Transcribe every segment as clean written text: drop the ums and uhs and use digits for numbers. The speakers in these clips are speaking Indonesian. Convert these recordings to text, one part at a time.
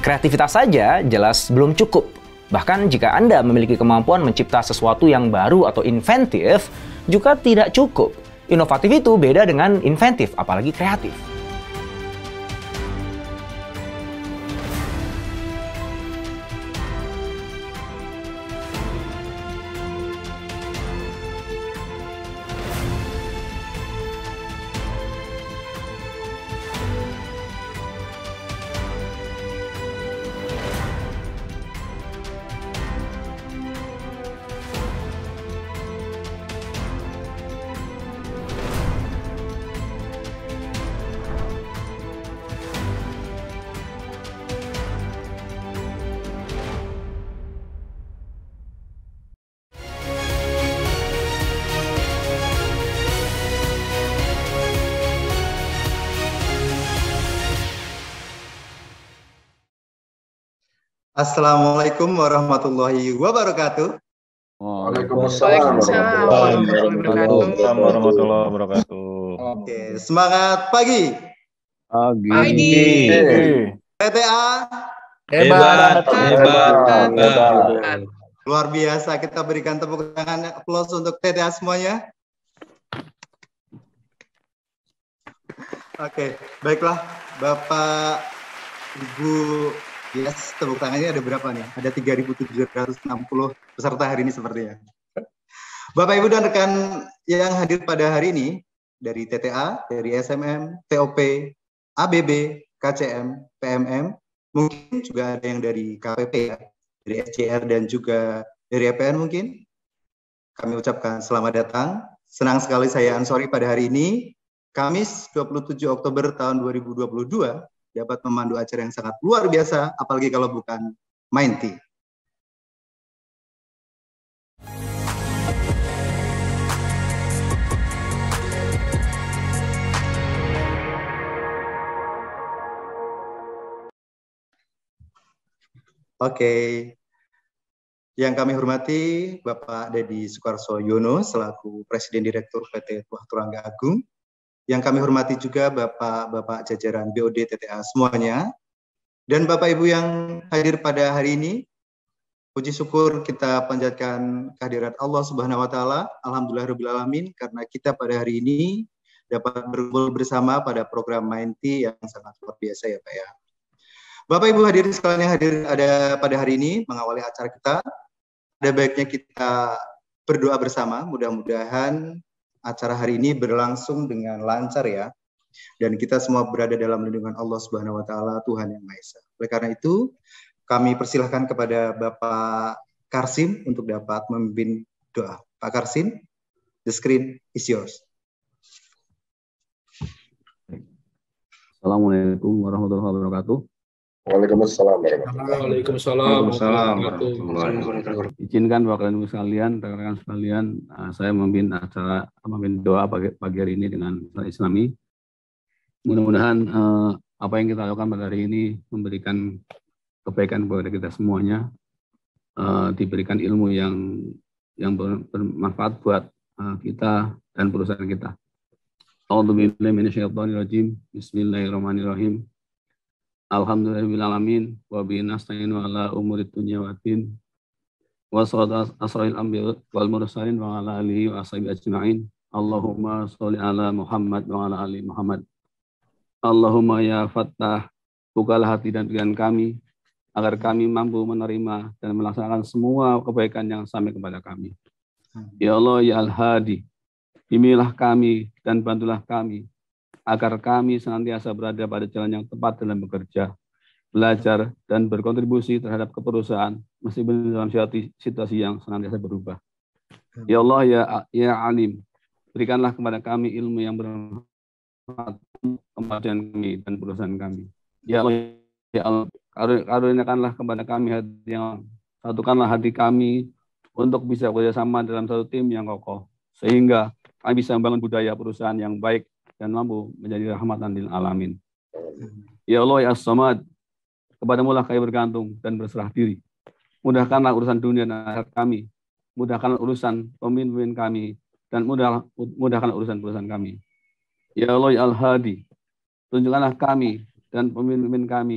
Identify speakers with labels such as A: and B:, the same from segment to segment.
A: Kreativitas saja jelas belum cukup. Bahkan jika Anda memiliki kemampuan mencipta sesuatu yang baru atau inventif, juga tidak cukup. Inovatif itu beda dengan inventif, apalagi kreatif.
B: Assalamualaikum warahmatullahi wabarakatuh.
C: Waalaikumsalam warahmatullahi wabarakatuh.
B: Oke, semangat pagi.
C: Pagi.
B: TTA
C: Hebat.
B: luar biasa. Kita berikan tepuk tangan aplaus untuk TTA semuanya. Oke, baiklah Bapak Ibu. Yes, tepuk tangannya ada berapa nih? Ada 3.760 peserta hari ini sepertinya. Bapak Ibu dan rekan yang hadir pada hari ini dari TTA, dari SMM, TOP, ABB, KCM, PMM, mungkin juga ada yang dari KPP ya, dari SCR dan juga dari EPN mungkin. Kami ucapkan selamat datang. Senang sekali saya Ansori pada hari ini, Kamis 27 Oktober tahun 2022, dapat memandu acara yang sangat luar biasa, apalagi kalau bukan Mindty. Oke, yang kami hormati Bapak Deddy Sukarso Yono selaku Presiden Direktur PT Tuah Turangga Agung. Yang kami hormati juga Bapak jajaran BOD TTA semuanya. Dan Bapak Ibu yang hadir pada hari ini, puji syukur kita panjatkan kehadirat Allah Subhanahu wa taala. Alhamdulillahirabbil alamin, karena kita pada hari ini dapat berkumpul bersama pada program Mindty yang sangat luar biasa ya Pak ya. Bapak Ibu hadirin sekalian yang hadir ada pada hari ini mengawali acara kita, ada baiknya kita berdoa bersama, mudah-mudahan acara hari ini berlangsung dengan lancar ya, dan kita semua berada dalam lindungan Allah Subhanahu wa taala, Tuhan yang Maha Esa. Oleh karena itu, kami persilahkan kepada Bapak Karsim untuk dapat memimpin doa. Pak Karsim, the screen is yours.
D: Assalamualaikum warahmatullahi wabarakatuh.
C: Waalaikumsalam.
D: Izinkan Bapak Ibu sekalian, rekan-rekan sekalian, saya memimpin acara, memimpin doa pagi hari ini dengan Islami. Mudah-mudahan apa yang kita lakukan pada hari ini memberikan kebaikan kepada kita semuanya, diberikan ilmu yang bermanfaat buat kita dan perusahaan kita. A'udzubillahi minasyaitonirrajim. Bismillahirrahmanirrahim. Alhamdulillahirrahmanirrahim. Wa bihi nasta'inu ala umurid dunya wa din. Wa salatu asra'il anbiya wal mursalin wa ala alihi wa ashabihi ajma'in. Allahumma sholli ala Muhammad wa ala ali Muhammad. Allahumma ya Fattah, bukalah hati dan pikiran kami agar kami mampu menerima dan melaksanakan semua kebaikan yang sampai kepada kami. Ya Allah ya Al-Hadi, bimbinglah kami dan bantulah kami agar kami senantiasa berada pada jalan yang tepat dalam bekerja, belajar, dan berkontribusi terhadap keperusahaan meskipun dalam situasi yang senantiasa berubah. Ya Allah, ya Alim, berikanlah kepada kami ilmu yang bermanfaat kepada kami dan perusahaan kami. Ya Allah, karuniakanlah kepada kami hati yang satukanlah hati kami untuk bisa bekerjasama dalam satu tim yang kokoh, sehingga kami bisa membangun budaya perusahaan yang baik dan mampu menjadi rahmatan lil alamin. Ya Allah ya As-Samad, kepadamu lah kami bergantung dan berserah diri. Mudahkanlah urusan dunia dan akhirat kami, mudahkanlah urusan pemimpin kami, dan mudahkanlah urusan perusahaan kami. Ya Allah ya Al-Hadi, tunjukkanlah kami dan pemimpin kami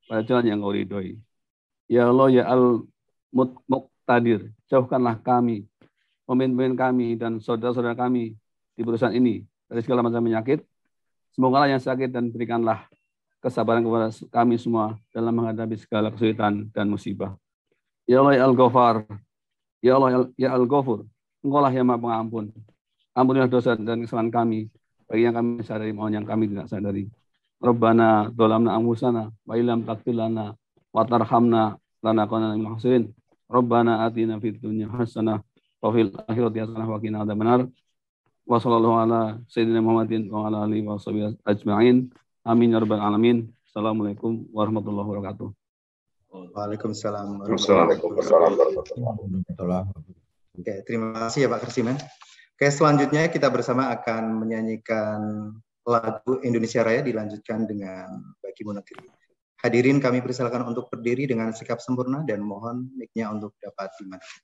D: pada jalan yang Kau ridhoi. Ya Allah, ya Al-Muqtadir, jauhkanlah kami, pemimpin kami dan saudara-saudara kami di perusahaan ini dari segala macam penyakit. Semoga yang sakit dan berikanlah kesabaran kepada kami semua dalam menghadapi segala kesulitan dan musibah. Ya Allah, ya Al-Ghafar, ya Allah, ya Al-Ghafur, Engkaulah yang Maha Pengampun. Ampunilah dosa dan kesalahan kami, bagi yang kami sadari maupun yang kami tidak sadari. Rabbana dzalamna anfusana wa illam taghfir lana wa tarhamna lanakunanna minal khasirin. Rabbana atina fid dunya hasanah wa fil akhirati hasanah wa qina adzabannar. Wa sallallahu ala sayyidina Muhammadin wa ala alihi wa sahbihi ajma'in. Amin ya rabbal alamin. Assalamualaikum warahmatullahi wabarakatuh.
B: Waalaikumsalam
C: Waalaikumsalam warahmatullahi wabarakatuh.
B: Oke, terima kasih ya Pak Kresimen. Oke, selanjutnya kita bersama akan menyanyikan lagu Indonesia Raya dilanjutkan dengan Bagi Monogiri. Hadirin kami persilakan untuk berdiri dengan sikap sempurna dan mohon mic-nya untuk dapat dimatikan.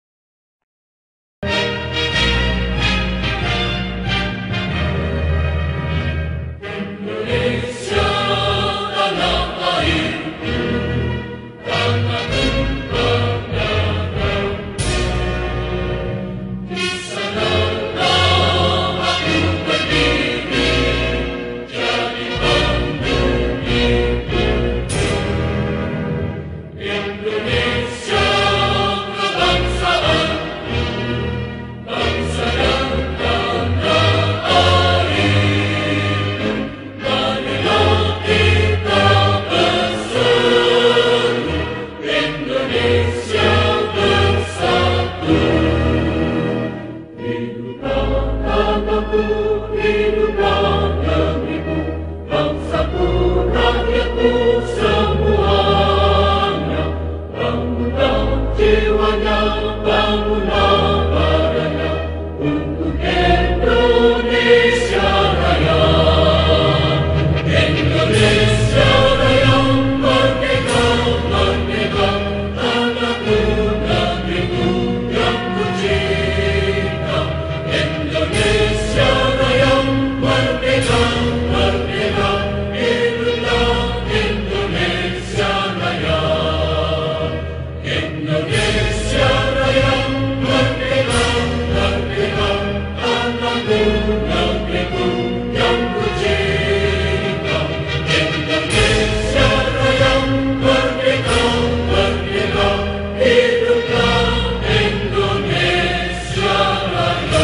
E: Indonesia tanah air, tanah tumpah darah. Di sanalah aku berdiri, jadi panggung ibu. Indonesia kebangsaan, bangsa yang tanah air. Marilah kita berseru, Indonesia bersatu. Hiduplah tanahku, hiduplah negeriku, bangsaku, rakyatku semuanya. Bangunlah jiwanya, bangunlah badannya, untuk Indonesia Raya. Indonesia Raya, merdeka, merdeka, tanahku, negeriku yang ku cinta. Indonesia Raya, merdeka, merdeka, hiduplah Indonesia Raya. Indonesia Raya, merdeka, merdeka, tanahku, negeriku yang ku cinta. Indonesia Raya, merdeka, merdeka, hiduplah Indonesia Raya.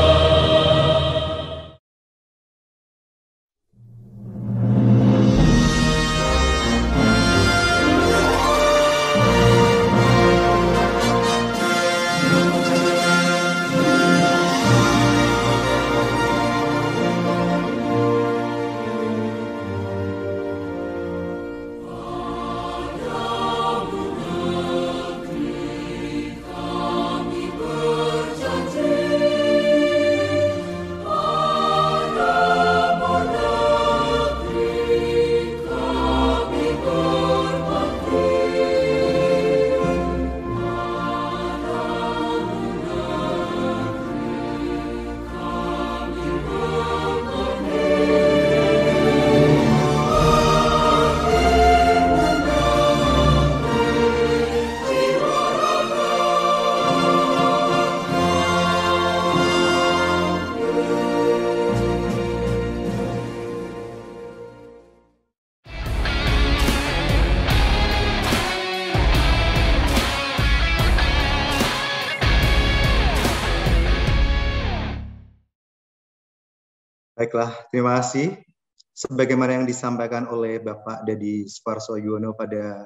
B: Baiklah, terima kasih. Sebagaimana yang disampaikan oleh Bapak Deddy Suparso Yuwono pada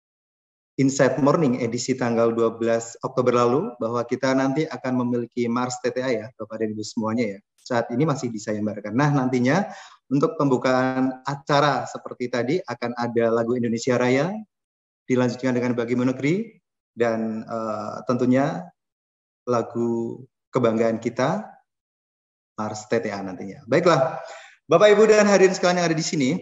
B: Insight Morning edisi tanggal 12 Oktober lalu, bahwa kita nanti akan memiliki Mars TTA ya, Bapak dan Ibu semuanya ya. Saat ini masih disayangkan. Nah, nantinya untuk pembukaan acara seperti tadi akan ada lagu Indonesia Raya, dilanjutkan dengan Bagi Monogiri, dan tentunya lagu kebanggaan kita, Mars TTA nantinya. Baiklah, Bapak Ibu dan hadirin sekalian yang ada di sini,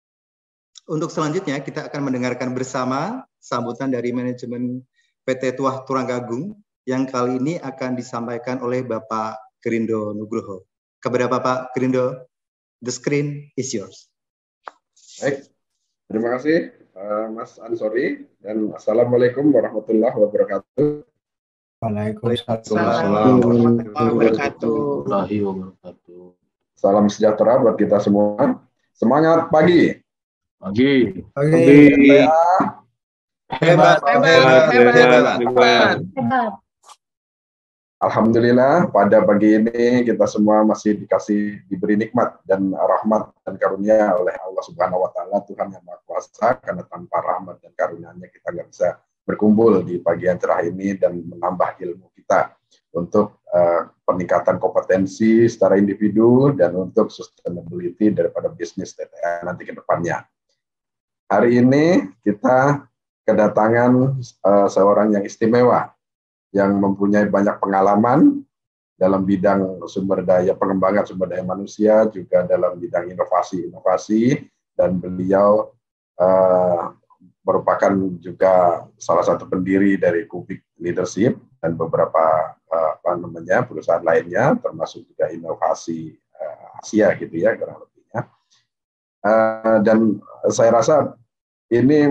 B: untuk selanjutnya kita akan mendengarkan bersama sambutan dari manajemen PT Tuah Turangga Agung yang kali ini akan disampaikan oleh Bapak Gerindo Nugroho. Kepada Bapak Gerindo, the screen is yours.
C: Baik, terima kasih Mas Ansori, dan Assalamualaikum warahmatullahi wabarakatuh.
B: Waalaikumsalam warahmatullahi
F: wabarakatuh.
C: Salam sejahtera buat kita semua. Semangat pagi.
F: Pagi.
B: Hebat.
C: Alhamdulillah pada pagi ini kita semua masih diberi nikmat dan rahmat dan karunia oleh Allah Subhanahu wa taala, Tuhan yang Maha Kuasa, karena tanpa rahmat dan karunia-Nya kita nggak bisa berkumpul di pagi yang cerah ini dan menambah ilmu kita untuk peningkatan kompetensi secara individu dan untuk sustainability daripada bisnis TTA nanti ke depannya. Hari ini kita kedatangan seorang yang istimewa, yang mempunyai banyak pengalaman dalam bidang pengembangan sumber daya manusia, juga dalam bidang inovasi, dan beliau merupakan juga salah satu pendiri dari Kubik Leadership dan beberapa perusahaan lainnya, termasuk juga inovasi Asia gitu ya, kurang lebihnya. Dan saya rasa ini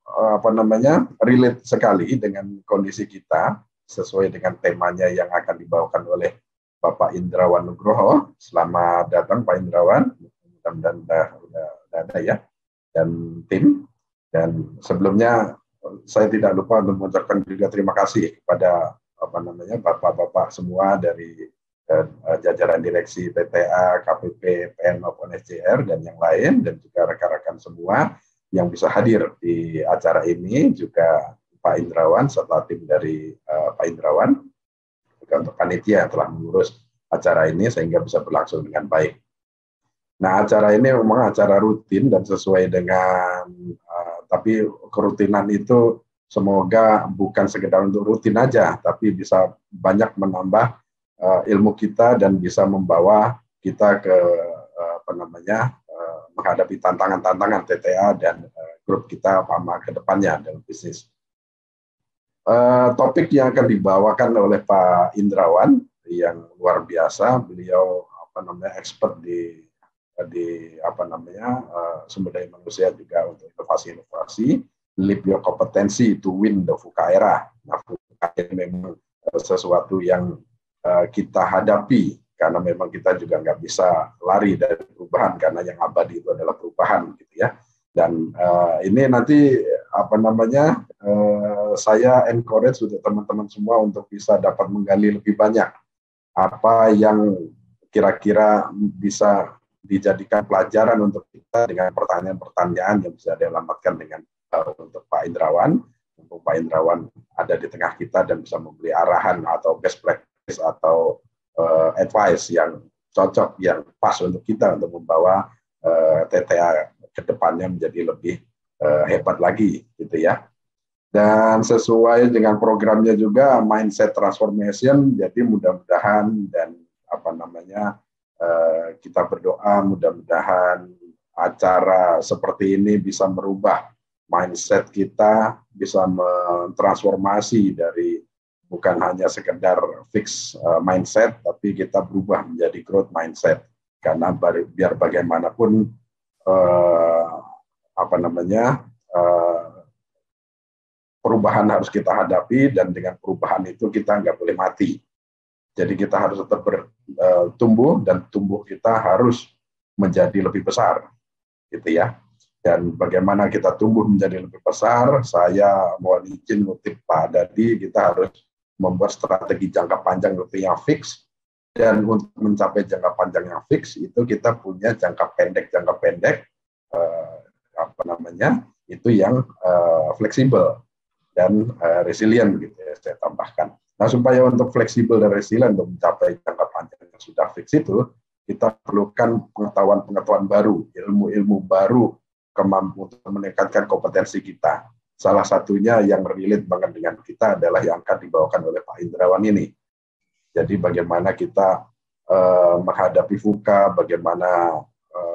C: relate sekali dengan kondisi kita, sesuai dengan temanya yang akan dibawakan oleh Bapak Indrawan Nugroho. Selamat datang Pak Indrawan, mudah-mudahan sudah ada ya, dan tim. Dan sebelumnya saya tidak lupa untuk mengucapkan juga terima kasih kepada bapak-bapak semua dari jajaran direksi TTA, KPP, PN maupun SCR dan yang lain, dan juga rekan-rekan semua yang bisa hadir di acara ini, juga Pak Indrawan serta tim dari Pak Indrawan, juga untuk panitia yang telah mengurus acara ini sehingga bisa berlangsung dengan baik. Nah, acara ini memang acara rutin dan sesuai dengan, tapi kerutinan itu semoga bukan sekedar untuk rutin aja, tapi bisa banyak menambah ilmu kita dan bisa membawa kita ke menghadapi tantangan-tantangan TTA dan grup kita ke depannya dalam bisnis. Topik yang akan dibawakan oleh Pak Indrawan yang luar biasa, beliau expert di sumber daya manusia juga untuk inovasi, live your competency to win the VUCA era. Nah, VUCA ini memang sesuatu yang kita hadapi karena memang kita juga nggak bisa lari dari perubahan, karena yang abadi itu adalah perubahan gitu ya. Dan ini nanti saya encourage untuk teman-teman semua untuk bisa dapat menggali lebih banyak apa yang kira-kira bisa dijadikan pelajaran untuk kita dengan pertanyaan-pertanyaan yang bisa dialamatkan dengan untuk Pak Indrawan. Untuk Pak Indrawan ada di tengah kita dan bisa memberi arahan atau best practice atau advice yang cocok, yang pas untuk kita untuk membawa TTA ke depannya menjadi lebih hebat lagi gitu ya. Dan sesuai dengan programnya juga mindset transformation, jadi mudah-mudahan dan kita berdoa mudah-mudahan acara seperti ini bisa merubah mindset kita, bisa mentransformasi dari bukan hanya sekedar fix mindset, tapi kita berubah menjadi growth mindset. Karena biar bagaimanapun perubahan harus kita hadapi, dan dengan perubahan itu kita nggak boleh mati. Jadi kita harus tetap bertumbuh, dan tumbuh kita harus menjadi lebih besar, gitu ya. Dan bagaimana kita tumbuh menjadi lebih besar, saya mohon izin ngutip Pak Dadi, kita harus membuat strategi jangka panjang yang fix, dan untuk mencapai jangka panjang yang fix itu kita punya jangka pendek itu yang fleksibel dan resilient gitu ya, saya tambahkan. Nah, supaya untuk fleksibel dan resilient untuk mencapai jangka panjang yang sudah fix itu, kita perlukan pengetahuan baru, ilmu baru, kemampuan untuk meningkatkan kompetensi kita. Salah satunya yang relate banget dengan kita adalah yang akan dibawakan oleh Pak Indrawan ini. Jadi bagaimana kita menghadapi VUCA, bagaimana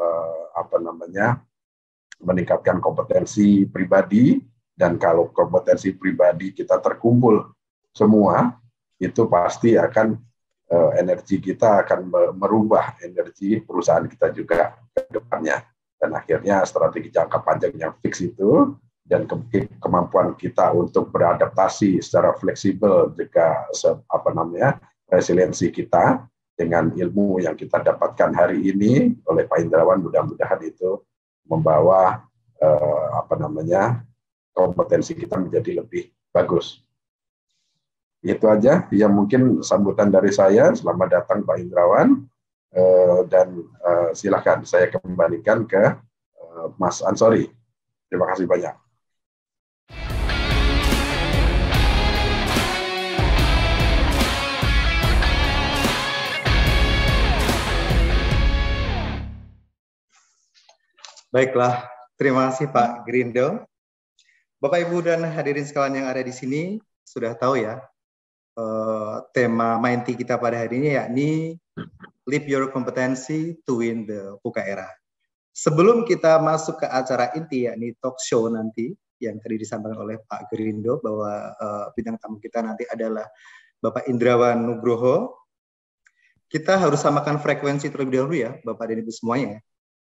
C: meningkatkan kompetensi pribadi, dan kalau kompetensi pribadi kita terkumpul semua, itu pasti akan energi kita akan merubah energi perusahaan kita juga ke depannya. Dan akhirnya strategi jangka panjang yang fix itu dan kemampuan kita untuk beradaptasi secara fleksibel, juga resiliensi kita dengan ilmu yang kita dapatkan hari ini oleh Pak Indrawan, mudah-mudahan itu membawa kompetensi kita menjadi lebih bagus. Itu aja yang mungkin sambutan dari saya. Selamat datang Pak Indrawan, dan silakan saya kembalikan ke Mas Ansori. Terima kasih banyak.
B: Baiklah, terima kasih Pak Grindo. Bapak, Ibu, dan hadirin sekalian yang ada di sini sudah tahu ya, tema Mindty kita pada hari ini yakni Live Your Competency to Win the VUCA Era. Sebelum kita masuk ke acara inti yakni talk show nanti yang tadi disampaikan oleh Pak Grindo bahwa bintang tamu kita nanti adalah Bapak Indrawan Nugroho, kita harus samakan frekuensi terlebih dahulu ya Bapak dan Ibu semuanya.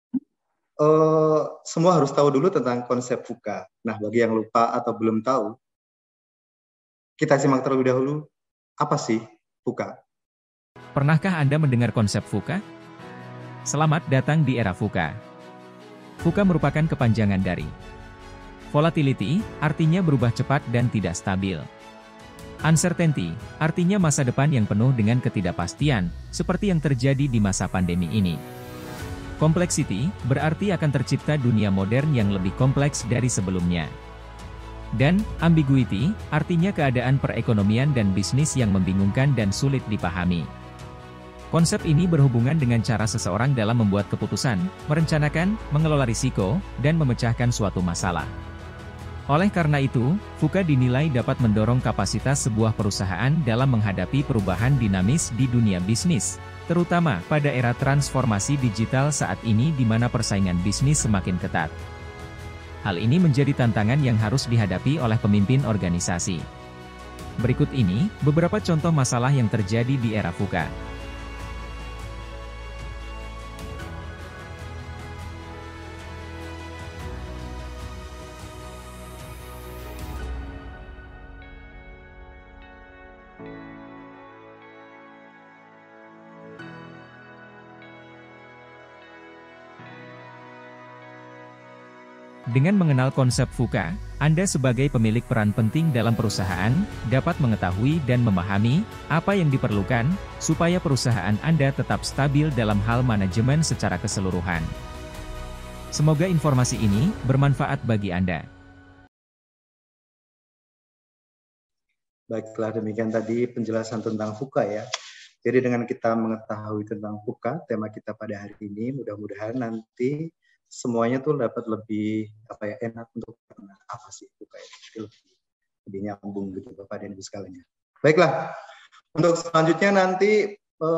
B: Semua harus tahu dulu tentang konsep VUCA. Nah, bagi yang lupa atau belum tahu, kita simak terlebih dahulu, apa sih VUCA?
G: Pernahkah Anda mendengar konsep VUCA? Selamat datang di era VUCA. VUCA merupakan kepanjangan dari volatility, artinya berubah cepat dan tidak stabil. Uncertainty, artinya masa depan yang penuh dengan ketidakpastian, seperti yang terjadi di masa pandemi ini. Complexity, berarti akan tercipta dunia modern yang lebih kompleks dari sebelumnya. Dan, ambiguity, artinya keadaan perekonomian dan bisnis yang membingungkan dan sulit dipahami. Konsep ini berhubungan dengan cara seseorang dalam membuat keputusan, merencanakan, mengelola risiko, dan memecahkan suatu masalah. Oleh karena itu, VUCA dinilai dapat mendorong kapasitas sebuah perusahaan dalam menghadapi perubahan dinamis di dunia bisnis, terutama pada era transformasi digital saat ini di mana persaingan bisnis semakin ketat. Hal ini menjadi tantangan yang harus dihadapi oleh pemimpin organisasi. Berikut ini, beberapa contoh masalah yang terjadi di era VUCA. Dengan mengenal konsep VUCA, Anda sebagai pemilik peran penting dalam perusahaan, dapat mengetahui dan memahami apa yang diperlukan, supaya perusahaan Anda tetap stabil dalam hal manajemen secara keseluruhan. Semoga informasi ini bermanfaat bagi Anda.
B: Baiklah, demikian tadi penjelasan tentang VUCA ya. Jadi dengan kita mengetahui tentang VUCA, tema kita pada hari ini, mudah-mudahan nanti semuanya tuh dapat lebih enak untuk apa sih VUCA ini, lebih nyambung gitu Bapak dan Ibu sekalian. Baiklah, untuk selanjutnya nanti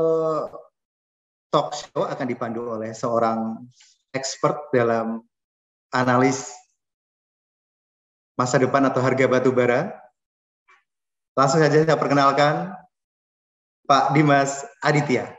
B: talk show akan dipandu oleh seorang expert dalam analis masa depan atau harga batu bara. Langsung saja saya perkenalkan Pak Dimas Aditya.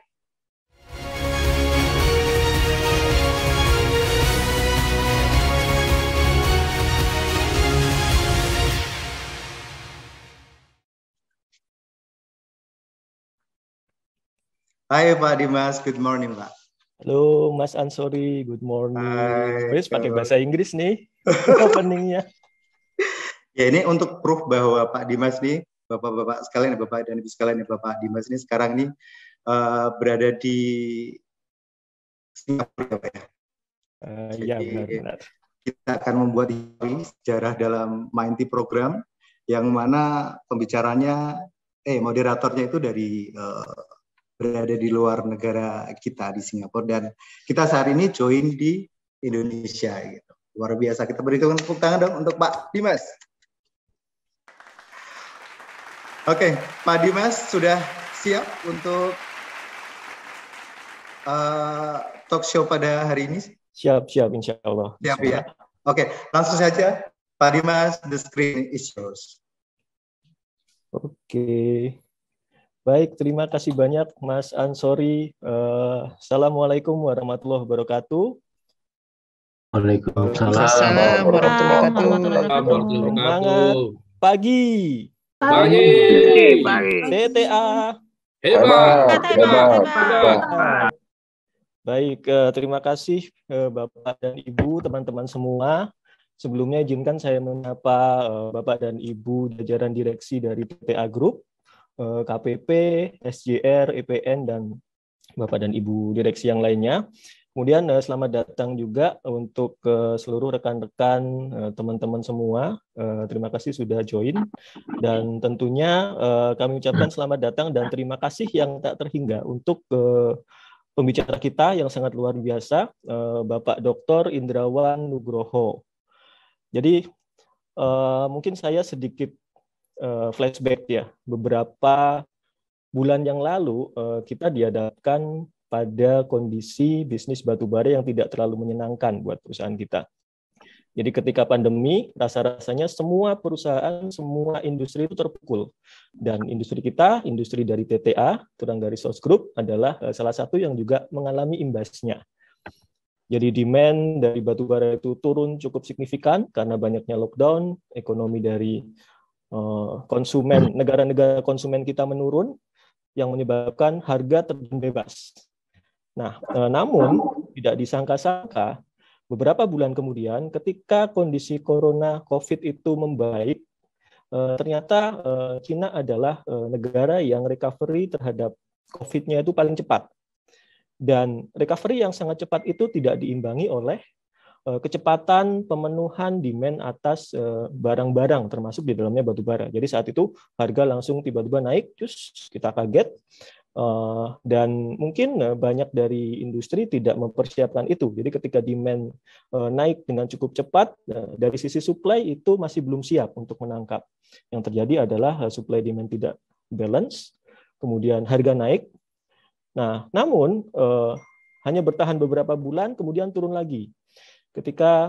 B: Hai Pak Dimas, good morning Pak.
H: Halo Mas Ansori, good morning. Terus pakai bahasa Inggris nih openingnya.
B: Ya ini untuk proof bahwa Pak Dimas nih, Bapak-bapak sekalian, Bapak dan Ibu sekalian, Bapak Dimas ini sekarang ini berada di Singapura ya.
H: Iya benar.
B: Kita akan membuat sejarah dalam Mindty program yang mana pembicaranya, moderatornya itu dari berada di luar negara kita di Singapura, dan kita saat ini join di Indonesia gitu. Luar biasa. Kita berikan tepuk tangan dong untuk Pak Dimas. Oke, Pak Dimas sudah siap untuk talk show pada hari ini?
H: Siap, insya Allah.
B: Siap ya. Oke, langsung saja Pak Dimas, the screen is yours.
H: Oke. Baik, terima kasih banyak Mas Ansori. Assalamualaikum warahmatullahi wabarakatuh.
F: Waalaikumsalam
H: warahmatullahi
F: warahmatullahi
H: wabarakatuh. Semangat
F: wabarakatuh.
H: pagi.
F: Pagi.
H: TTA.
C: Hebat, hebat.
H: Baik, terima kasih Bapak dan Ibu, teman-teman semua. Sebelumnya izinkan saya menyapa Bapak dan Ibu jajaran direksi dari TTA Group, KPP, SJR, EPN, dan Bapak dan Ibu direksi yang lainnya. Kemudian selamat datang juga untuk seluruh rekan-rekan teman-teman semua. Terima kasih sudah join. Dan tentunya kami ucapkan selamat datang dan terima kasih yang tak terhingga untuk pembicara kita yang sangat luar biasa, Bapak Dr. Indrawan Nugroho. Jadi mungkin saya sedikit flashback ya. Beberapa bulan yang lalu kita dihadapkan pada kondisi bisnis batubara yang tidak terlalu menyenangkan buat perusahaan kita. Jadi ketika pandemi, rasa-rasanya semua perusahaan, semua industri itu terpukul. Dan industri kita, industri dari TTA, Turangga Resource Group, adalah salah satu yang juga mengalami imbasnya. Jadi demand dari batubara itu turun cukup signifikan karena banyaknya lockdown, ekonomi dari konsumen, negara-negara konsumen kita menurun, yang menyebabkan harga terjun bebas. Nah, namun tidak disangka-sangka, beberapa bulan kemudian ketika kondisi corona COVID itu membaik, ternyata Cina adalah negara yang recovery terhadap COVID-nya itu paling cepat. Dan recovery yang sangat cepat itu tidak diimbangi oleh kecepatan pemenuhan demand atas barang-barang termasuk di dalamnya batubara. Jadi saat itu harga langsung tiba-tiba naik, terus kita kaget. Dan mungkin banyak dari industri tidak mempersiapkan itu. Jadi ketika demand naik dengan cukup cepat, dari sisi supply itu masih belum siap untuk menangkap. Yang terjadi adalah supply demand tidak balance, kemudian harga naik. Nah, namun hanya bertahan beberapa bulan, kemudian turun lagi. Ketika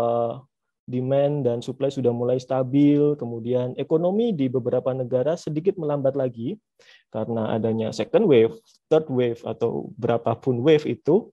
H: demand dan supply sudah mulai stabil, kemudian ekonomi di beberapa negara sedikit melambat lagi karena adanya second wave, third wave, atau berapapun wave itu,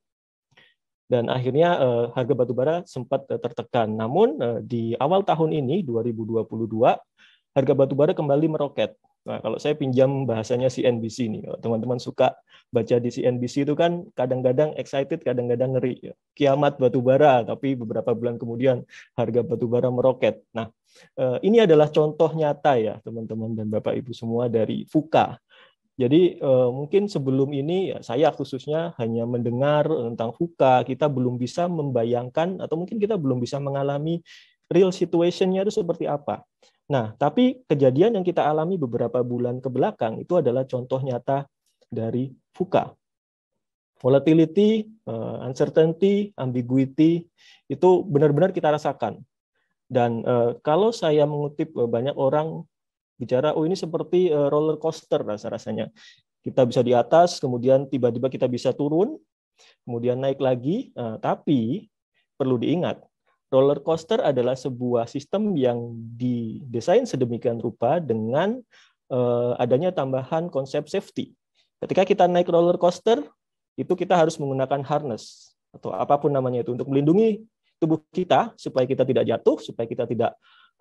H: dan akhirnya harga batubara sempat tertekan. Namun di awal tahun ini, 2022, harga batubara kembali meroket. Nah, kalau saya pinjam bahasanya CNBC nih, kalau teman-teman suka baca di CNBC itu kan kadang-kadang excited, kadang-kadang ngeri. Kiamat batubara, tapi beberapa bulan kemudian harga batubara meroket. Nah, ini adalah contoh nyata ya teman-teman dan Bapak Ibu semua dari VUCA. Jadi mungkin sebelum ini ya, saya khususnya hanya mendengar tentang VUCA, kita belum bisa membayangkan atau mungkin kita belum bisa mengalami real situation-nya itu seperti apa. Nah, tapi kejadian yang kita alami beberapa bulan ke belakang itu adalah contoh nyata dari VUCA. Volatility, uncertainty, ambiguity, itu benar-benar kita rasakan. Dan kalau saya mengutip banyak orang bicara, oh ini seperti roller coaster rasa-rasanya. Kita bisa di atas, kemudian tiba-tiba kita bisa turun, kemudian naik lagi, tapi perlu diingat, roller coaster adalah sebuah sistem yang didesain sedemikian rupa dengan adanya tambahan konsep safety. Ketika kita naik roller coaster, itu kita harus menggunakan harness atau apapun namanya itu untuk melindungi tubuh kita supaya kita tidak jatuh, supaya kita tidak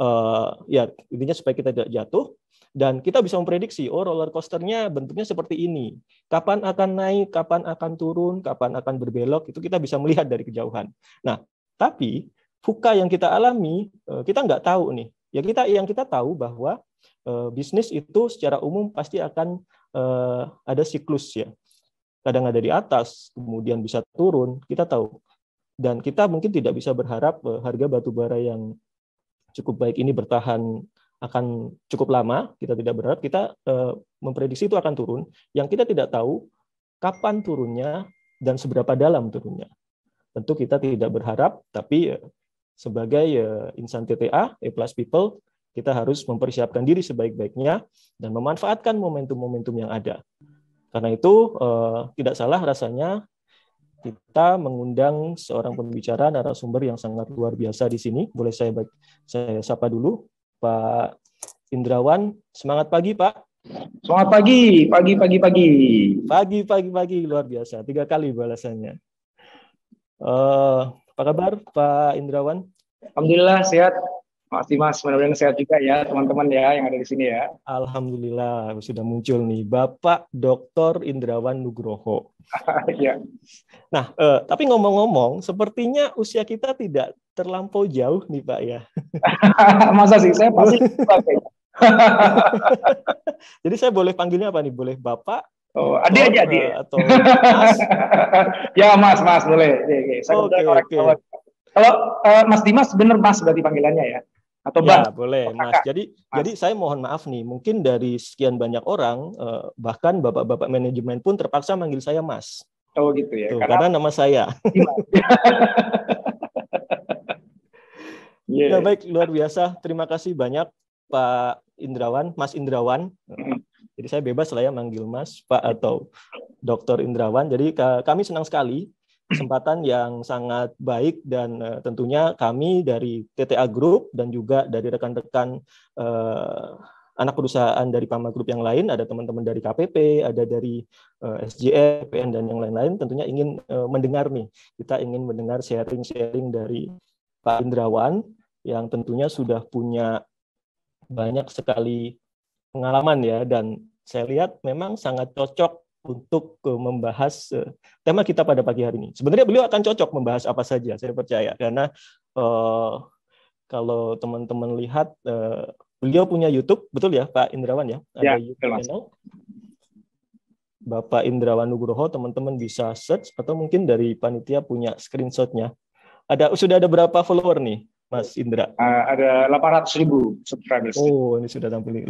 H: intinya supaya kita tidak jatuh, dan kita bisa memprediksi roller coasternya bentuknya seperti ini. Kapan akan naik, kapan akan turun, kapan akan berbelok, itu kita bisa melihat dari kejauhan. Nah, tapi VUCA yang kita alami, kita nggak tahu nih. Ya yang kita tahu bahwa bisnis itu secara umum pasti akan ada siklus ya. Kadang ada di atas, kemudian bisa turun, kita tahu. Dan kita mungkin tidak bisa berharap harga batubara yang cukup baik ini bertahan akan cukup lama. Kita tidak berharap, kita memprediksi itu akan turun. Yang kita tidak tahu kapan turunnya dan seberapa dalam turunnya. Tentu kita tidak berharap, tapi sebagai insan TTA, A+ People, kita harus mempersiapkan diri sebaik-baiknya dan memanfaatkan momentum-momentum yang ada. Karena itu tidak salah rasanya kita mengundang seorang pembicara narasumber yang sangat luar biasa di sini. Boleh saya sapa dulu, Pak Indrawan. Semangat pagi, Pak.
I: Selamat pagi,
H: pagi luar biasa. 3 kali balasannya. Apa kabar Pak Indrawan?
I: Alhamdulillah sehat. Mas Dimas, mudah-mudahan sehat juga ya teman-teman ya yang ada di sini ya.
H: Alhamdulillah sudah muncul nih Bapak Dr. Indrawan Nugroho.
I: Ya.
H: Nah, tapi ngomong-ngomong, sepertinya usia kita tidak terlampau jauh nih Pak ya.
I: Masa sih, saya pasti pakai.
H: Jadi saya boleh panggilnya apa nih? Boleh Bapak?
I: Oh, adik aja adik.
H: Atau Mas?
I: Ya Mas boleh. Oke. Kalau Mas Dimas bener Mas berarti panggilannya ya? Atau Bang?
H: Ya boleh Mas. Jadi saya mohon maaf nih, mungkin dari sekian banyak orang, bahkan bapak-bapak manajemen pun terpaksa manggil saya Mas.
I: Oh gitu ya.
H: Tuh, karena nama saya. Ya baik, luar biasa. Terima kasih banyak Pak Indrawan, Mas Indrawan. Jadi saya bebas lah ya manggil Mas, Pak atau Dr. Indrawan. Jadi kami senang sekali kesempatan yang sangat baik dan tentunya kami dari TTA Group dan juga dari rekan-rekan anak perusahaan dari Pama Group yang lain, ada teman-teman dari KPP, ada dari SJF, PN dan yang lain-lain, tentunya ingin mendengar nih. Kita ingin mendengar sharing-sharing dari Pak Indrawan yang tentunya sudah punya banyak sekali pengalaman ya, dan saya lihat memang sangat cocok untuk membahas tema kita pada pagi hari ini. Sebenarnya beliau akan cocok membahas apa saja, saya percaya, karena kalau teman-teman lihat beliau punya YouTube, betul ya Pak Indrawan ya? Ada YouTube channel Bapak Indrawan Nugroho, teman-teman bisa search atau mungkin dari panitia punya screenshotnya. Sudah ada berapa follower nih, Mas Indra?
I: Ada 800.000 subscribers.
H: Oh, ini sudah tampil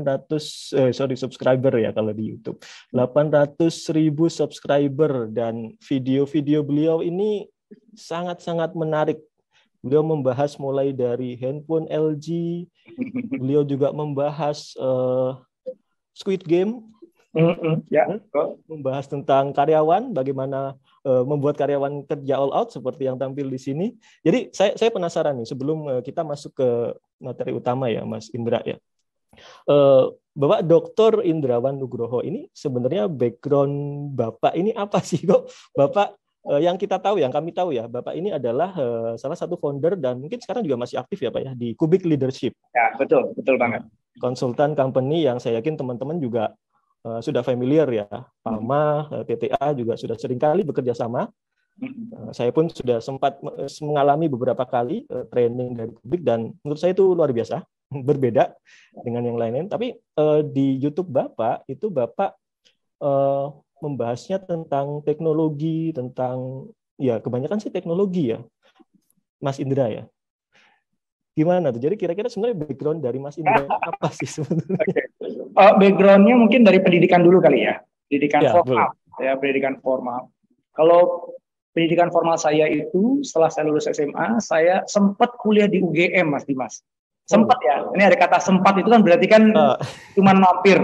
H: subscriber ya kalau di YouTube. 800.000 subscriber, dan video-video beliau ini sangat-sangat menarik. Beliau membahas mulai dari handphone LG, beliau juga membahas Squid Game, membahas tentang karyawan, bagaimana membuat karyawan kerja all out seperti yang tampil di sini. Jadi saya penasaran nih, sebelum kita masuk ke materi utama ya Mas Indra ya. Bapak Dr. Indrawan Nugroho ini sebenarnya background Bapak ini apa sih kok? Bapak yang kita tahu, yang kami tahu ya, Bapak ini adalah salah satu founder dan mungkin sekarang juga masih aktif ya Pak ya di Kubik Leadership.
I: Ya, betul banget. Konsultan
H: company yang saya yakin teman-teman juga sudah familiar ya, Pama, TTA juga sudah seringkali bekerja sama. Saya pun sudah sempat mengalami beberapa kali training dari Kubik dan menurut saya itu luar biasa, berbeda dengan yang lain-lain. Tapi di YouTube Bapak itu Bapak membahasnya tentang teknologi, tentang ya kebanyakan sih teknologi ya, Mas Indra ya. Gimana tuh? Jadi kira-kira sebenarnya background dari Mas Indra apa sih sebenarnya?
I: Okay. Backgroundnya mungkin dari pendidikan dulu kali ya, pendidikan formal. Ya, pendidikan formal. Kalau pendidikan formal saya itu setelah saya lulus SMA, saya sempat kuliah di UGM, Mas Dimas. Sempat ya. Ini ada kata sempat itu kan berarti kan cuman mampir.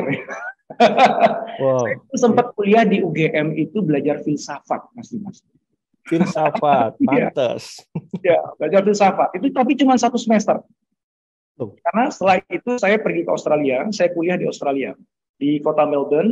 I: Saya itu sempat kuliah di UGM itu belajar filsafat, Mas Dimas.
H: Filsafat, pantes.
I: Ya, belajar filsafat. Itu tapi cuma 1 semester. Karena setelah itu saya pergi ke Australia, saya kuliah di Australia, di kota Melbourne.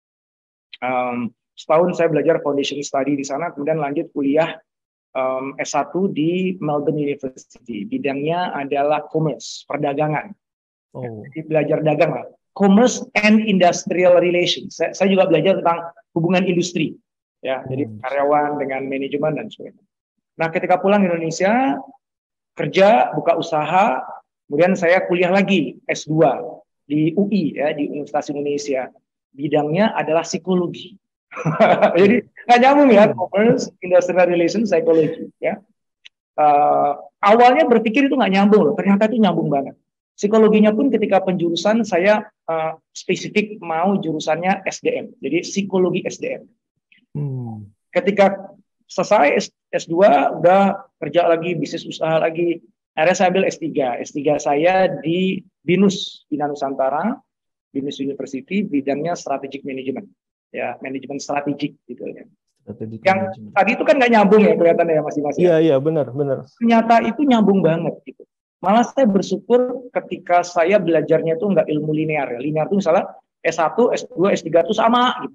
I: Setahun saya belajar foundation study di sana, kemudian lanjut kuliah S1 di Melbourne University. Bidangnya adalah commerce, perdagangan. Jadi belajar dagang lah. Commerce and industrial relations. Saya juga belajar tentang hubungan industri. Ya, jadi karyawan dengan manajemen dan sebagainya. Nah, ketika pulang ke Indonesia, kerja, buka usaha, kemudian saya kuliah lagi S2 di UI ya, di Universitas Indonesia. Bidangnya adalah psikologi. Jadi nggak nyambung ya, commerce, industrial relations, psychology ya. Awalnya berpikir itu nggak nyambung loh, ternyata itu nyambung banget. Psikologinya pun ketika penjurusan saya spesifik mau jurusannya SDM, jadi psikologi SDM. Ketika selesai S2 udah kerja lagi, bisnis usaha lagi, akhirnya saya ambil S3. S3 saya di BINUS, Bina Nusantara, BINUS University, bidangnya strategic management. Ya, manajemen strategik gitu ya. Yang tadi itu kan nggak nyambung ya kelihatannya ya masing-masing.
H: Iya, benar.
I: Ternyata itu nyambung banget gitu. Malah saya bersyukur ketika saya belajarnya itu nggak ilmu linear ya. Linear itu misalnya S1, S2, S3 itu sama gitu ya.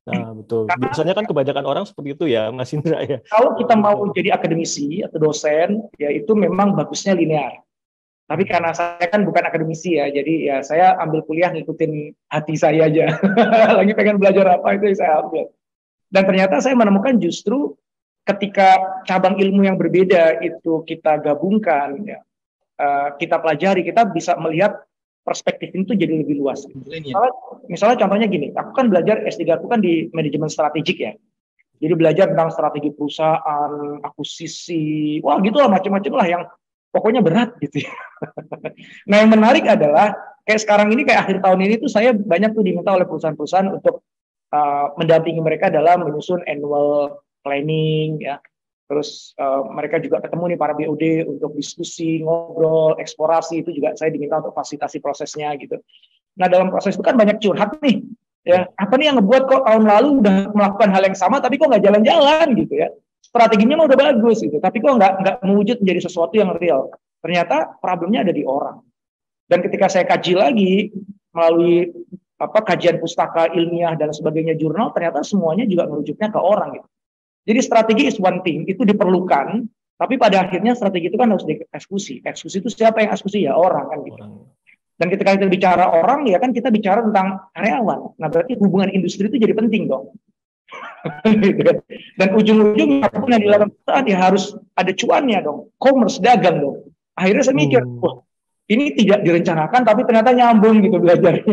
H: Nah, betul.
I: Karena
H: Biasanya kan kebanyakan orang seperti itu ya, Mas Indra ya.
I: kalau kita mau jadi akademisi atau dosen, ya itu memang bagusnya linear. Tapi karena saya kan bukan akademisi ya, jadi ya saya ambil kuliah ngikutin hati saya aja. Lagi pengen belajar apa itu saya ambil. Dan ternyata saya menemukan justru ketika cabang ilmu yang berbeda itu kita gabungkan, ya, kita pelajari, kita bisa melihat perspektif itu jadi lebih luas. Misalnya contohnya gini, aku kan belajar S3 aku kan di manajemen strategik ya. Jadi belajar tentang strategi perusahaan, akuisisi, wah gitulah macam-macam lah yang pokoknya berat gitu ya. Nah yang menarik adalah kayak sekarang ini, kayak akhir tahun ini tuh saya banyak tuh diminta oleh perusahaan-perusahaan untuk mendampingi mereka dalam menyusun annual planning ya. Terus mereka juga ketemu nih para BOD untuk diskusi, ngobrol, eksplorasi, itu juga saya diminta untuk fasilitasi prosesnya gitu. Nah dalam proses itu kan banyak curhat nih. Ya, apa nih yang ngebuat kok tahun lalu udah melakukan hal yang sama tapi kok nggak jalan-jalan gitu ya. Strateginya mah udah bagus gitu, tapi kok nggak mewujud menjadi sesuatu yang real. Ternyata problemnya ada di orang. Dan ketika saya kaji lagi melalui kajian pustaka ilmiah dan sebagainya, jurnal, ternyata semuanya juga merujuknya ke orang gitu. Jadi strategi is one thing, itu diperlukan, tapi pada akhirnya strategi itu kan harus dieksekusi. Eksekusi itu siapa yang eksekusi? Ya orang kan gitu. Dan ketika kita bicara orang, ya kan kita bicara tentang karyawan. Nah berarti hubungan industri itu jadi penting dong. Dan ujung-ujungnya apapun yang dilakukan perusahaan ya harus ada cuannya dong, commerce, dagang dong. Akhirnya saya mikir, wah ini tidak direncanakan tapi ternyata nyambung gitu belajarnya.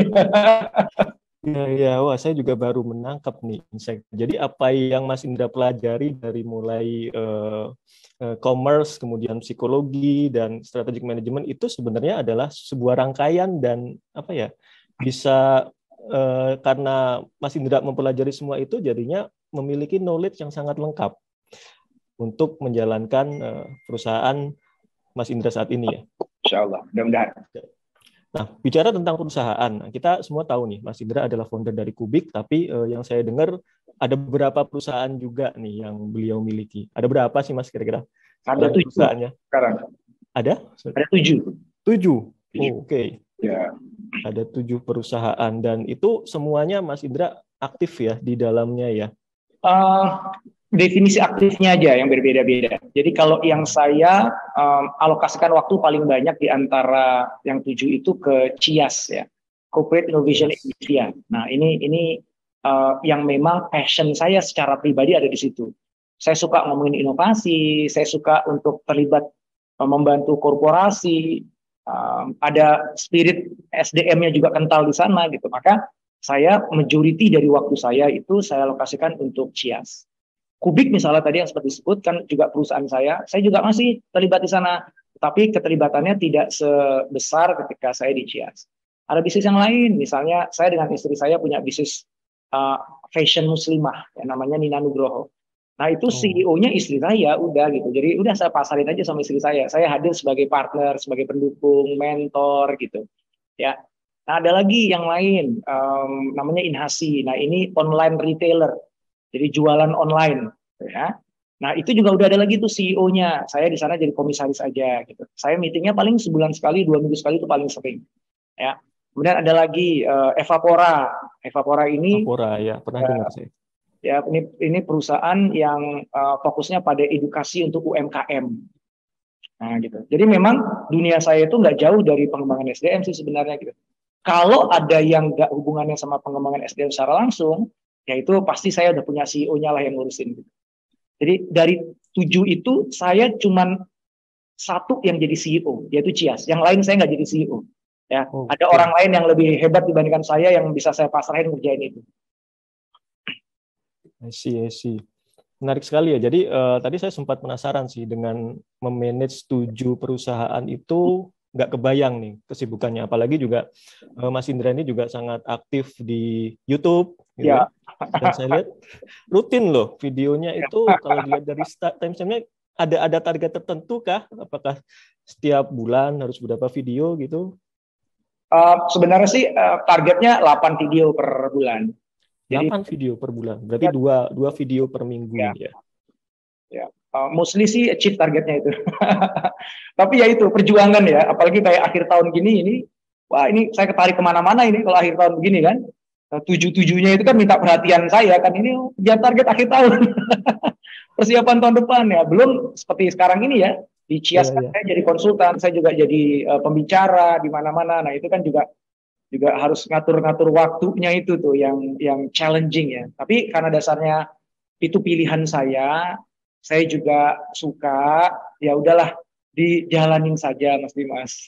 H: Ya, wah saya juga baru menangkap nih insight. Jadi apa yang Mas Indra pelajari dari mulai commerce, kemudian psikologi dan strategic management itu sebenarnya adalah sebuah rangkaian dan bisa karena Mas Indra mempelajari semua itu jadinya memiliki knowledge yang sangat lengkap untuk menjalankan perusahaan Mas Indra saat ini ya.
I: Insya Allah, mudah-mudahan.
H: Nah, bicara tentang perusahaan, kita semua tahu nih, Mas Indra adalah founder dari Kubik, tapi yang saya dengar ada beberapa perusahaan juga nih yang beliau miliki. Ada berapa sih, Mas, kira-kira?
I: Ada 7
H: perusahaannya.
I: Sekarang.
H: Ada?
I: Ada 7.
H: 7? Oh, oke.
I: Ya.
H: Ada 7 perusahaan, dan itu semuanya Mas Indra aktif ya di dalamnya ya?
I: Definisi aktifnya aja yang berbeda-beda. Jadi kalau yang saya alokasikan waktu paling banyak di antara yang 7 itu ke CIAS ya, Corporate Innovation Indonesia. Nah ini yang memang passion saya secara pribadi ada di situ. Saya suka ngomongin inovasi, saya suka untuk terlibat membantu korporasi, ada spirit SDM-nya juga kental di sana gitu. Maka saya majority dari waktu saya itu saya alokasikan untuk CIAS. Kubik misalnya tadi yang seperti disebutkan juga perusahaan saya juga masih terlibat di sana, tapi keterlibatannya tidak sebesar ketika saya di CIAS. Ada bisnis yang lain, misalnya saya dengan istri saya punya bisnis fashion muslimah, yang namanya Nina Nugroho. Nah itu CEO-nya istri saya, udah gitu. Jadi udah saya pasarin aja sama istri saya. Saya hadir sebagai partner, sebagai pendukung, mentor gitu. Ya. Nah ada lagi yang lain, namanya Inhasi. Nah ini online retailer. Jadi jualan online, ya. Nah itu juga udah ada lagi tuh CEO-nya. Saya di sana jadi komisaris aja, gitu. Saya meetingnya paling sebulan sekali, 2 minggu sekali itu paling sering, ya. Kemudian ada lagi Evapora. Evapora ini. Evapora ya, pernah dengar saya. Ya ini perusahaan yang fokusnya pada edukasi untuk UMKM. Nah gitu. Jadi memang dunia saya itu nggak jauh dari pengembangan SDM sih sebenarnya gitu. Kalau ada yang nggak hubungannya sama pengembangan SDM secara langsung, ya itu pasti saya udah punya CEO-nya lah yang ngurusin. Jadi dari 7 itu saya cuman 1 yang jadi CEO, yaitu CIAS. Yang lain saya nggak jadi CEO. Ya, ada orang lain yang lebih hebat dibandingkan saya yang bisa saya pasrahin ngerjain itu.
H: I see. Menarik sekali ya. Jadi tadi saya sempat penasaran sih dengan memanage 7 perusahaan itu nggak kebayang nih kesibukannya. Apalagi juga Mas Indra ini juga sangat aktif di YouTube. Gitu ya. Dan saya lihat rutin loh videonya itu kalau dilihat dari timestamp-nya ada target tertentu kah? Apakah setiap bulan harus berapa video gitu?
I: Sebenarnya sih targetnya 8 video per bulan.
H: Jadi, 8 video per bulan, berarti dua video per minggu ya.
I: Ya, mostly sih achieve targetnya itu. Tapi ya itu perjuangan ya, apalagi kayak akhir tahun gini ini, wah ini saya ketarik kemana-mana ini kalau akhir tahun begini kan. 7-7-nya itu kan minta perhatian saya kan, ini kejar target akhir tahun. Persiapan tahun depan ya, belum seperti sekarang ini ya, di Cias kan saya jadi konsultan, saya juga jadi pembicara di mana-mana. Nah itu kan juga harus ngatur-ngatur waktunya itu tuh yang challenging ya. Tapi karena dasarnya itu pilihan saya juga suka, ya udahlah dijalanin saja Mas Dimas.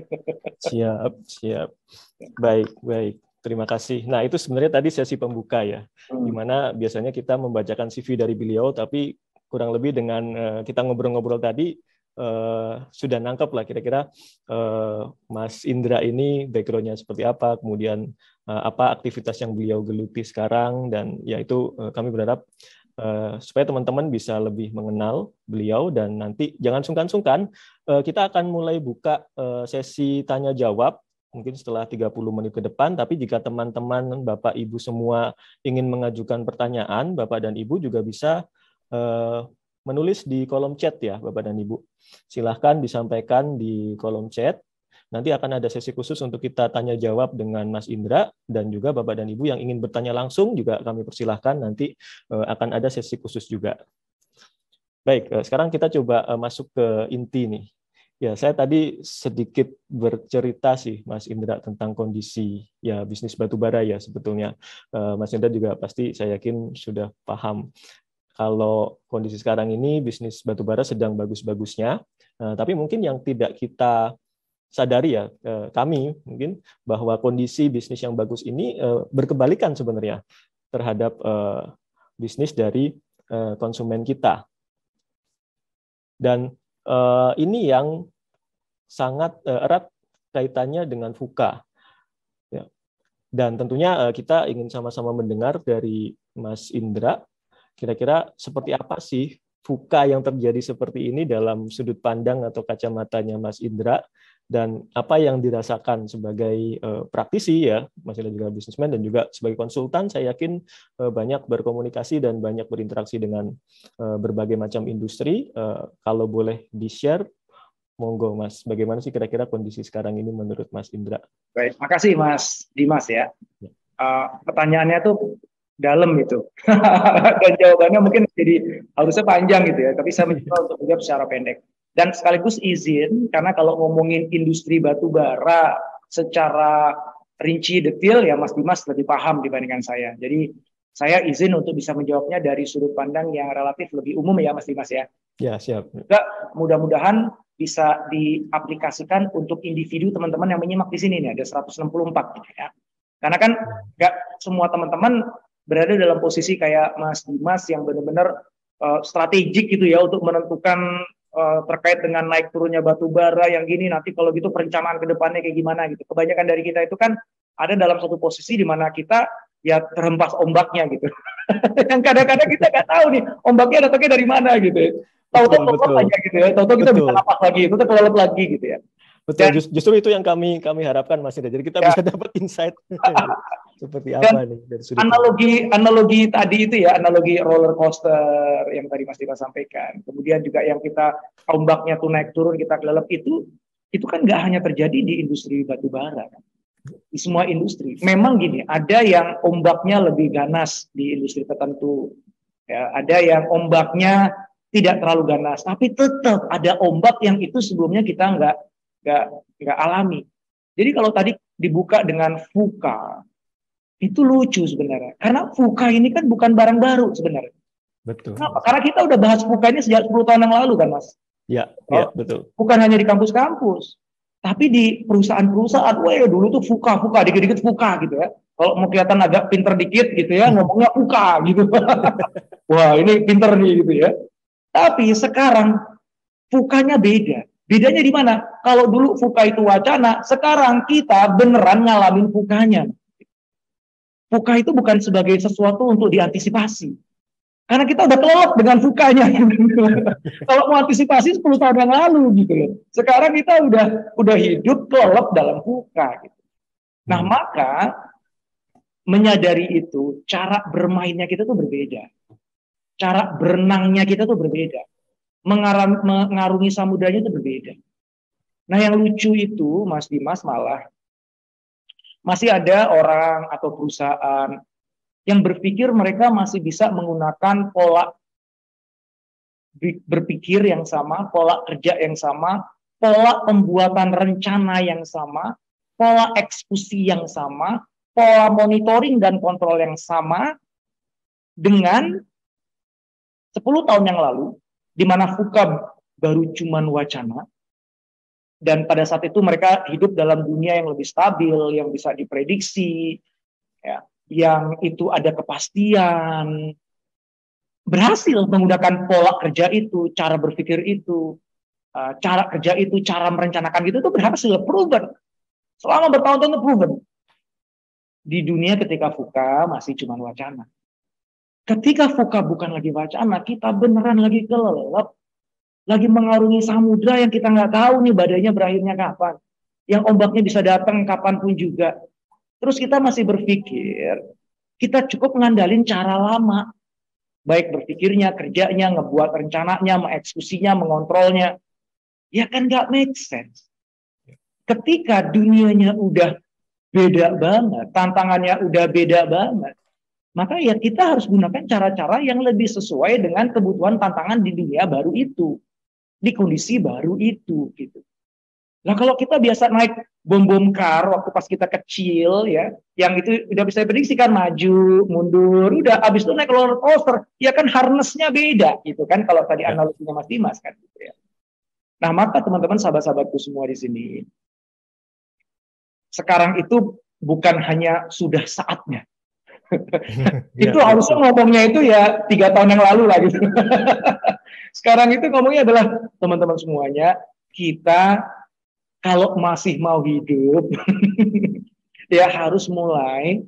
H: Siap. Baik. Terima kasih. Nah, itu sebenarnya tadi sesi pembuka ya, di mana biasanya kita membacakan CV dari beliau, tapi kurang lebih dengan kita ngobrol-ngobrol tadi, sudah nangkep lah kira-kira Mas Indra ini background-nya seperti apa, kemudian apa aktivitas yang beliau geluti sekarang, dan ya itu kami berharap supaya teman-teman bisa lebih mengenal beliau, dan nanti jangan sungkan-sungkan, kita akan mulai buka sesi tanya-jawab mungkin setelah 30 menit ke depan, tapi jika teman-teman Bapak Ibu semua ingin mengajukan pertanyaan, Bapak dan Ibu juga bisa menulis di kolom chat ya Bapak dan Ibu. Silahkan disampaikan di kolom chat. Nanti akan ada sesi khusus untuk kita tanya jawab dengan Mas Indra, dan juga Bapak dan Ibu yang ingin bertanya langsung juga kami persilahkan, nanti akan ada sesi khusus juga. Baik, sekarang kita coba masuk ke inti nih. Ya, saya tadi sedikit bercerita sih Mas Indra tentang kondisi ya bisnis batubara ya sebetulnya. Mas Indra juga pasti saya yakin sudah paham kalau kondisi sekarang ini bisnis batubara sedang bagus-bagusnya. Tapi mungkin yang tidak kita sadari ya, kami mungkin, bahwa kondisi bisnis yang bagus ini berkebalikan sebenarnya terhadap bisnis dari konsumen kita. Dan ini yang sangat erat kaitannya dengan VUCA. Ya. Dan tentunya kita ingin sama-sama mendengar dari Mas Indra, kira-kira seperti apa sih VUCA yang terjadi seperti ini dalam sudut pandang atau kacamatanya Mas Indra, dan apa yang dirasakan sebagai praktisi ya, Mas Indra juga bisnismen dan juga sebagai konsultan, saya yakin banyak berkomunikasi dan banyak berinteraksi dengan berbagai macam industri. Kalau boleh di-share, monggo Mas, bagaimana sih kira-kira kondisi sekarang ini menurut Mas Indra?
I: Baik, makasih Mas Dimas ya. Pertanyaannya tuh dalam itu, dan jawabannya mungkin jadi harusnya panjang gitu ya, tapi saya mencoba untuk menjawab secara pendek. Dan sekaligus izin, karena kalau ngomongin industri batu bara secara rinci detail ya Mas Dimas lebih paham dibandingkan saya. Jadi saya izin untuk bisa menjawabnya dari sudut pandang yang relatif lebih umum ya Mas Dimas ya.
H: Ya, siap.
I: Juga mudah-mudahan bisa diaplikasikan untuk individu teman-teman yang menyimak di sini nih, ada 164 gitu ya. Karena kan nggak semua teman-teman berada dalam posisi kayak Mas Dimas yang benar-benar strategik gitu ya untuk menentukan terkait dengan naik turunnya batu bara yang gini, nanti kalau gitu perencanaan ke depannya kayak gimana gitu. Kebanyakan dari kita itu kan ada dalam satu posisi di mana kita ya terhempas ombaknya gitu. Yang kadang-kadang kita nggak tahu nih ombaknya datangnya dari mana gitu ya. Tahu-tahu aja gitu ya. Tahu-tahu kita bisa napas lagi, itu kelelep lagi gitu ya.
H: Betul, justru itu yang kami harapkan Mas Indra. Jadi kita bisa dapat insight seperti apa nih dari sudut
I: analogi tadi itu ya, analogi roller coaster yang tadi Mas Dimas sampaikan. Kemudian juga yang kita ombaknya tuh naik turun, kita kelelep itu kan nggak hanya terjadi di industri batu bara kan. Di semua industri. Memang gini, ada yang ombaknya lebih ganas di industri tertentu. Ya, ada yang ombaknya tidak terlalu ganas, tapi tetap ada ombak yang itu sebelumnya kita nggak alami. Jadi kalau tadi dibuka dengan VUCA, itu lucu sebenarnya. Karena VUCA ini kan bukan barang baru sebenarnya.
H: Betul.
I: Kenapa? Karena kita udah bahas VUCA ini sejak 10 tahun yang lalu kan Mas?
H: Ya, ya betul.
I: Bukan hanya di kampus-kampus, tapi di perusahaan-perusahaan. Wah, dulu tuh VUCA, dikit-dikit VUCA gitu ya. Kalau mau kelihatan agak pinter dikit gitu ya, ngomongnya VUCA gitu. Wah, ini pinter nih gitu ya. Tapi sekarang VUCA-nya beda. Bedanya di mana? Kalau dulu VUCA itu wacana, sekarang kita beneran ngalamin VUCA-nya. VUCA itu bukan sebagai sesuatu untuk diantisipasi. Karena kita udah kelelep dengan VUCA-nya. Kalau mau antisipasi 10 tahun yang lalu gitu loh. Sekarang kita udah hidup kelelep dalam VUCA gitu. Nah, maka menyadari itu, cara bermainnya kita tuh berbeda. Cara berenangnya kita tuh berbeda. Mengarungi samudranya itu berbeda. Nah yang lucu itu Mas Dimas malah Masih ada orang atau perusahaan yang berpikir mereka masih bisa menggunakan pola berpikir yang sama, pola kerja yang sama, pola pembuatan rencana yang sama, pola eksekusi yang sama, pola monitoring dan kontrol yang sama dengan 10 tahun yang lalu, di mana VUCA baru cuman wacana, dan pada saat itu mereka hidup dalam dunia yang lebih stabil, yang bisa diprediksi, ya, yang itu ada kepastian, berhasil menggunakan pola kerja itu, cara berpikir itu, cara kerja itu, cara merencanakan gitu itu berhasil, proven. Selama bertahun-tahun itu proven. Di dunia ketika VUCA masih cuma wacana. Ketika VUCA bukan lagi wacana, kita beneran lagi kelelep, lagi mengarungi samudra yang kita nggak tahu nih badainya berakhirnya kapan. Yang ombaknya bisa datang kapanpun juga. Terus kita masih berpikir, kita cukup ngandalin cara lama. Baik berpikirnya, kerjanya, ngebuat rencananya, mengeksekusinya, mengontrolnya. Ya kan nggak make sense. Ketika dunianya udah beda banget, tantangannya udah beda banget, maka ya kita harus gunakan cara-cara yang lebih sesuai dengan kebutuhan tantangan di dunia baru itu, di kondisi baru itu, gitu. Nah kalau kita biasa naik bom-bom kar waktu pas kita kecil ya, yang itu udah bisa prediksikan maju, mundur, udah abis itu naik roller coaster, ya kan harnessnya beda gitu kan kalau tadi analoginya Mas Dimas kan gitu ya. Nah maka teman-teman sahabat-sahabatku semua di sini, sekarang itu bukan hanya sudah saatnya. Itu harusnya ngomongnya itu ya 3 tahun yang lalu lah gitu. Sekarang itu ngomongnya adalah teman-teman semuanya, kita kalau masih mau hidup, ya harus mulai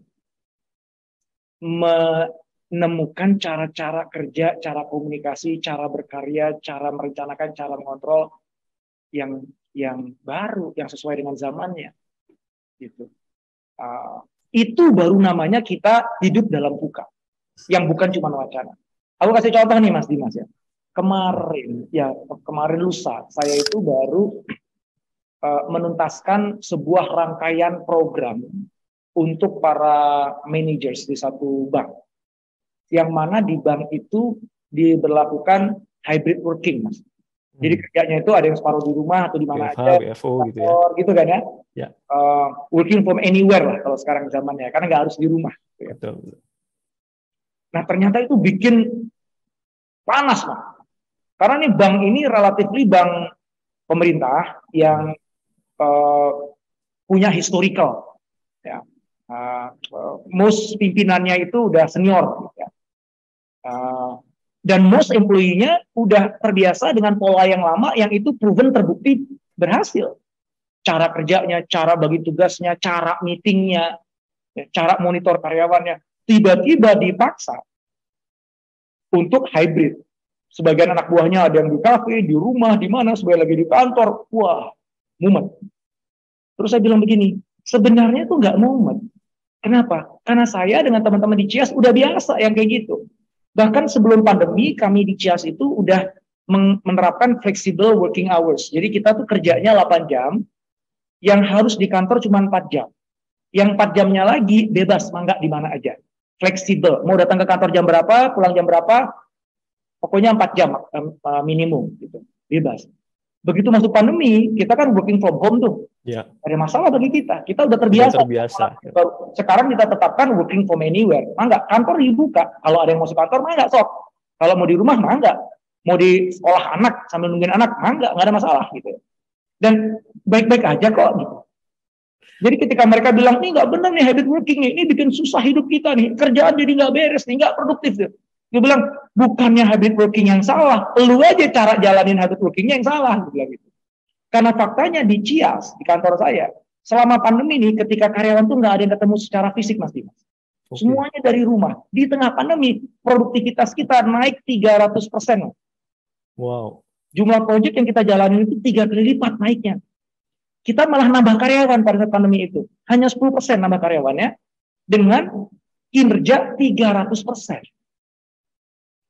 I: menemukan cara-cara kerja, cara komunikasi, cara berkarya, cara merencanakan, cara mengontrol yang baru, yang sesuai dengan zamannya. Gitu. Itu baru namanya kita hidup dalam VUCA, yang bukan cuma wacana. Aku kasih contoh nih Mas Dimas ya. Kemarin lusa, saya itu baru menuntaskan sebuah rangkaian program untuk para managers di satu bank. Yang mana di bank itu diberlakukan hybrid working, Mas. Jadi kerjanya itu ada yang separuh di rumah atau di mana aja,
H: WFO gitu ya.
I: Gitu kan ya. Working from anywhere lah kalau sekarang zamannya, karena nggak harus di rumah. Gitu ya.
H: Betul.
I: Nah ternyata itu bikin panas, Mas. Karena nih bank ini relatif bank pemerintah yang punya historical, ya. Most pimpinannya itu udah senior, ya. Dan most employee-nya udah terbiasa dengan pola yang lama yang itu proven terbukti berhasil. Cara kerjanya, cara bagi tugasnya, cara meetingnya, cara monitor karyawannya, tiba-tiba dipaksa untuk hybrid. Sebagian anak buahnya ada yang di kafe, di rumah, di mana, sebagian lagi di kantor. Wah, mumet. Terus saya bilang begini, sebenarnya itu nggak mumet. Kenapa? Karena saya dengan teman-teman di CIAS udah biasa yang kayak gitu. Bahkan sebelum pandemi, kami di CIAS itu udah menerapkan flexible working hours. Jadi kita tuh kerjanya 8 jam, yang harus di kantor cuma 4 jam. Yang 4 jamnya lagi bebas, mangga di mana aja. Fleksibel, mau datang ke kantor jam berapa, pulang jam berapa, pokoknya 4 jam minimum, gitu. Bebas. Begitu masuk pandemi, kita kan working from home tuh. Ya. Ada masalah bagi kita. Kita udah terbiasa. Sekarang kita tetapkan working from anywhere. Mangga, kantor dibuka. Kalau ada yang mau ke kantor, mangga sok. Kalau mau di rumah, mangga. Mau di sekolah anak sambil nungguin anak, mangga, nggak ada masalah gitu. Dan baik-baik aja kok gitu. Jadi ketika mereka bilang, ini nggak benar nih hybrid working, ini bikin susah hidup kita nih, kerjaan jadi nggak beres nih, nggak produktif. Dia bilang, bukannya hybrid working yang salah, lu aja cara jalanin hybrid workingnya yang salah. Dia bilang gitu. Karena faktanya di CIAS, di kantor saya, selama pandemi ini, ketika karyawan tuh nggak ada yang ketemu secara fisik, Mas Dimas. Semuanya dari rumah. Di tengah pandemi, produktivitas kita naik 300%. Wow. Jumlah proyek yang kita jalani itu 3 kali lipat naiknya. Kita malah nambah karyawan pada saat pandemi itu. Hanya 10% nambah karyawannya, dengan kinerja 300%.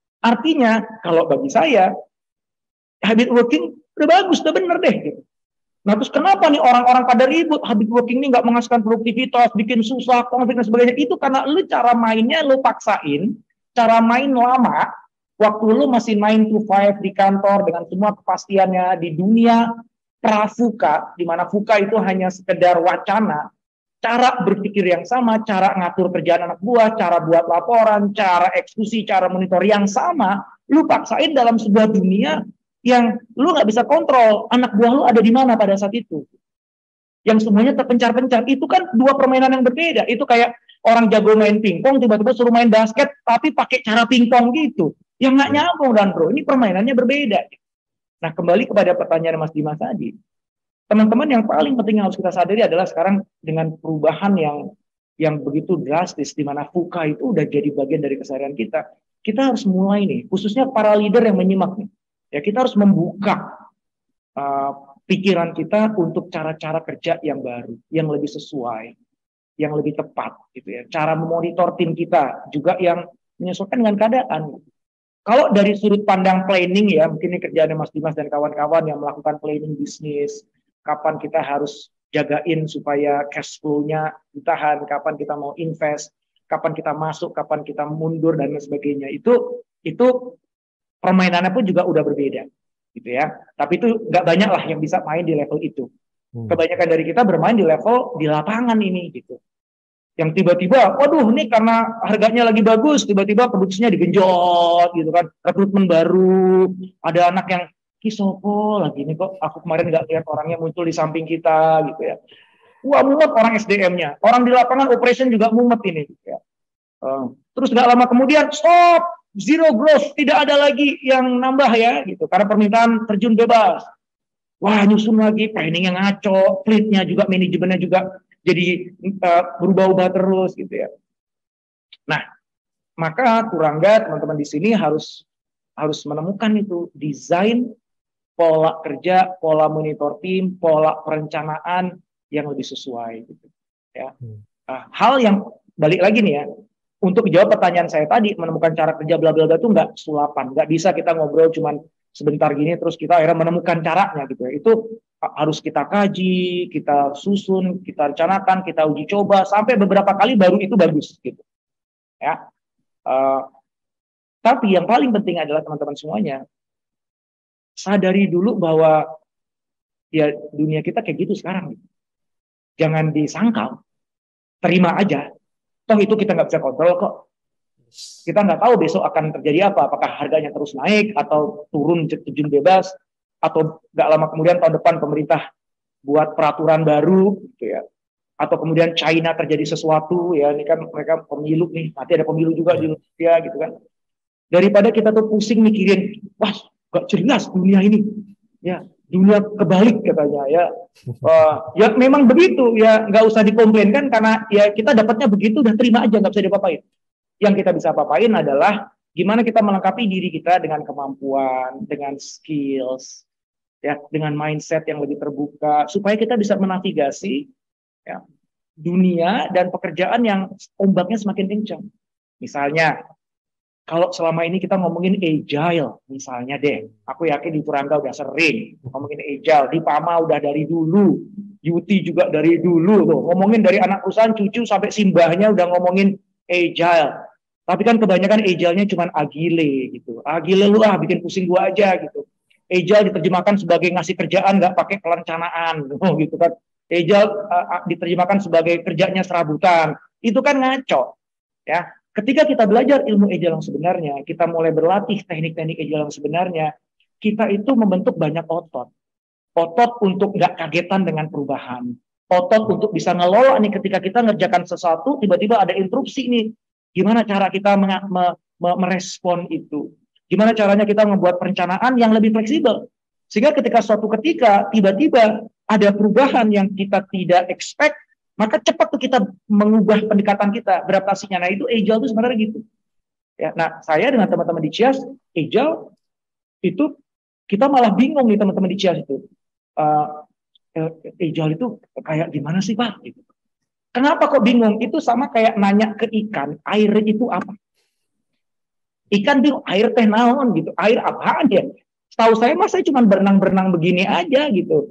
I: Artinya, kalau bagi saya, hybrid working udah bagus, udah bener deh. Gitu. Nah, terus kenapa nih orang-orang pada ribut, habit working ini nggak menghasilkan produktivitas, bikin susah, konflik dan sebagainya. Itu karena lu cara mainnya lu paksain, cara main lama, waktu lu masih 9 to 5 di kantor dengan semua kepastiannya di dunia prafuka, di mana fuka itu hanya sekedar wacana, cara berpikir yang sama, cara ngatur kerjaan anak buah, cara buat laporan, cara eksekusi, cara monitor yang sama, lu paksain dalam sebuah dunia yang lu nggak bisa kontrol anak buah lu ada di mana pada saat itu, yang semuanya terpencar-pencar. Itu kan dua permainan yang berbeda. Itu kayak orang jago main pingpong tiba-tiba suruh main basket tapi pakai cara pingpong gitu, yang nggak nyambung. Dan bro, ini permainannya berbeda. Nah, kembali kepada pertanyaan Mas Dimas tadi, teman-teman, yang paling penting yang harus kita sadari adalah sekarang dengan perubahan yang begitu drastis, di mana VUCA itu udah jadi bagian dari keseharian kita harus mulai nih, khususnya para leader yang menyimak nih, ya, kita harus membuka pikiran kita untuk cara-cara kerja yang baru, yang lebih sesuai, yang lebih tepat, gitu ya. Cara memonitor tim kita juga yang menyesuaikan dengan keadaan. Kalau dari sudut pandang planning, ya, mungkin ini kerjaan Mas Dimas dan kawan-kawan yang melakukan planning bisnis, kapan kita harus jagain supaya cash flow-nya ditahan, kapan kita mau invest, kapan kita masuk, kapan kita mundur, dan lain sebagainya. Itu permainannya pun juga udah berbeda, gitu ya. Tapi itu nggak banyak lah yang bisa main di level itu. Kebanyakan dari kita bermain di level di lapangan ini, gitu. Yang tiba-tiba, waduh, ini karena harganya lagi bagus, tiba-tiba produksinya digenjot, gitu kan. Rekrutmen baru, ada anak yang kisopo lagi ini kok, aku kemarin nggak lihat orangnya muncul di samping kita, gitu ya. Wah, mumet orang SDM-nya. Orang di lapangan operation juga mumet ini, gitu ya. Terus nggak lama kemudian, stop! Zero growth, tidak ada lagi yang nambah ya, gitu. Karena permintaan terjun bebas. Wah, nyusun lagi, planning yang ngaco, fleet-nya juga, manajemennya juga jadi berubah-ubah terus, gitu ya. Nah, maka Turangga, teman-teman di sini harus menemukan itu desain pola kerja, pola monitor tim, pola perencanaan yang lebih sesuai, gitu. Ya. Hal yang balik lagi nih ya. Untuk jawab pertanyaan saya tadi, menemukan cara kerja bla bla bla itu nggak sulapan, nggak bisa kita ngobrol cuman sebentar gini terus kita akhirnya menemukan caranya, gitu ya. Itu harus kita kaji, kita susun, kita rencanakan, kita uji coba sampai beberapa kali baru itu bagus, gitu. Ya. Tapi yang paling penting adalah teman-teman semuanya sadari dulu bahwa ya dunia kita kayak gitu sekarang. Jangan disangkal, terima aja. Toh itu kita nggak bisa kontrol kok. Kita nggak tahu besok akan terjadi apa. Apakah harganya terus naik atau turun terjun bebas, atau nggak lama kemudian tahun depan pemerintah buat peraturan baru, gitu ya. Atau kemudian China terjadi sesuatu, ya, ini kan mereka pemilu nih, nanti ada pemilu juga di Indonesia, gitu kan. Daripada kita tuh pusing mikirin, wah nggak jelas dunia ini, ya. Dunia kebalik katanya, ya. Ya memang begitu, ya, nggak usah dikomplainkan karena ya kita dapatnya begitu, udah terima aja, nggak bisa diapa-apain. Yang kita bisa apa-apain adalah gimana kita melengkapi diri kita dengan kemampuan, dengan skills, ya, dengan mindset yang lebih terbuka, supaya kita bisa menavigasi, ya, dunia dan pekerjaan yang ombaknya semakin kencang. Misalnya, kalau selama ini kita ngomongin agile, misalnya deh, aku yakin di Turangga udah sering ngomongin agile, di PAMA udah dari dulu, Yuti juga dari dulu tuh, ngomongin dari anak perusahaan cucu sampai simbahnya udah ngomongin agile. Tapi kan kebanyakan agile-nya cuma agile gitu. Agile lu bikin pusing gua aja gitu. Agile diterjemahkan sebagai ngasih kerjaan nggak pakai perencanaan, gitu kan. Agile diterjemahkan sebagai kerjanya serabutan. Itu kan ngaco, ya. Ketika kita belajar ilmu agile yang sebenarnya, kita mulai berlatih teknik-teknik agile yang sebenarnya, kita itu membentuk banyak otot. Otot untuk nggak kagetan dengan perubahan. Otot untuk bisa ngelola nih ketika kita ngerjakan sesuatu, tiba-tiba ada interupsi nih. Gimana cara kita merespon itu? Gimana caranya kita membuat perencanaan yang lebih fleksibel? Sehingga ketika suatu ketika, tiba-tiba ada perubahan yang kita tidak expect, maka cepat tuh kita mengubah pendekatan kita, beradaptasinya. Nah, itu agile itu sebenarnya gitu. Ya, nah, saya dengan teman-teman di CIAS, agile itu kita malah bingung nih teman-teman di CIAS itu. Agile itu kayak gimana sih, Pak? Gitu. Kenapa kok bingung? Itu sama kayak nanya ke ikan, air itu apa? Ikan bingung, air teh naon gitu. Air apaan ya? Setahu saya, mas, saya cuma berenang-berenang begini aja gitu.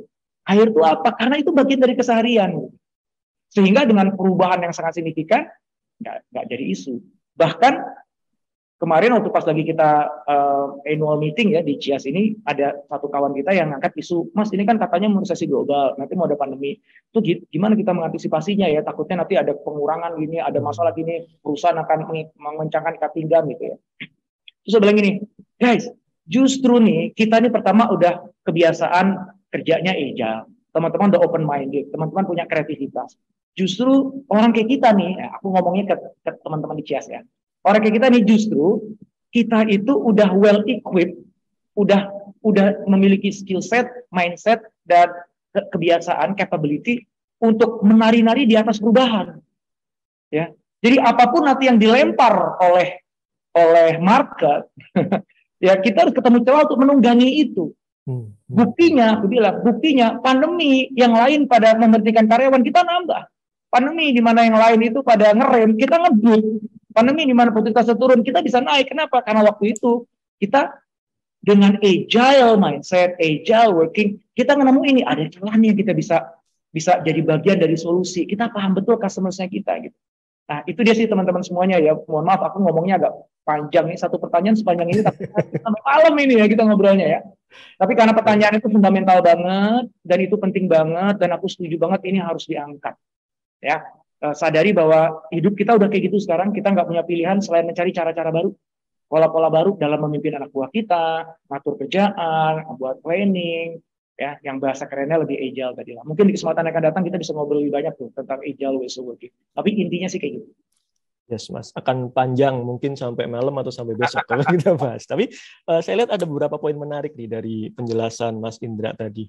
I: Hire itu apa? Karena itu bagian dari keseharian. Sehingga dengan perubahan yang sangat signifikan, nggak jadi isu. Bahkan kemarin waktu pas lagi kita annual meeting ya di CIAS ini, ada satu kawan kita yang ngangkat isu, Mas ini kan katanya mau resesi global, nanti mau ada pandemi. Itu gimana kita mengantisipasinya ya? Takutnya nanti ada pengurangan gini, ada masalah gini, perusahaan akan mengencangkan ikat pinggang gitu ya. Terus saya bilang gini, guys, justru nih kita nih pertama udah kebiasaan kerjanya agile, teman-teman udah open minded, teman-teman punya kreativitas. Justru orang kayak kita nih, aku ngomongnya ke teman-teman di CIAS ya, orang kayak kita nih justru kita itu udah well equipped, udah memiliki skill set, mindset dan kebiasaan, capability untuk menari-nari di atas perubahan. Ya, jadi apapun nanti yang dilempar oleh market, ya kita harus ketemu celah untuk menunggangi itu. Buktinya, aku bilang, buktinya pandemi yang lain pada memberhentikan karyawan, kita nambah. Pandemi di mana yang lain itu pada ngerem, kita ngebut. Pandemi di mana produktivitas turun, kita bisa naik. Kenapa? Karena waktu itu kita dengan agile mindset, agile working, kita nemu ini ada celah nih yang kita bisa jadi bagian dari solusi. Kita paham betul customer-nya kita gitu. Nah, itu dia sih teman-teman semuanya ya. Mohon maaf aku ngomongnya agak panjang nih, satu pertanyaan sepanjang ini tapi sampai malam ini ya kita ngobrolnya ya. Tapi karena pertanyaan itu fundamental banget dan itu penting banget dan aku setuju banget ini harus diangkat. Ya, sadari bahwa hidup kita udah kayak gitu sekarang, kita nggak punya pilihan selain mencari cara-cara baru, pola-pola baru dalam memimpin anak buah kita, ngatur kerjaan, buat planning, ya, yang bahasa kerennya lebih agile tadi lah. Mungkin di kesempatan yang akan datang kita bisa ngobrol lebih banyak tuh tentang agile ways of working. Tapi intinya sih kayak gitu.
H: Yes, Mas. Akan panjang mungkin sampai malam atau sampai besok kalau kita bahas. Tapi saya lihat ada beberapa poin menarik nih dari penjelasan Mas Indra tadi.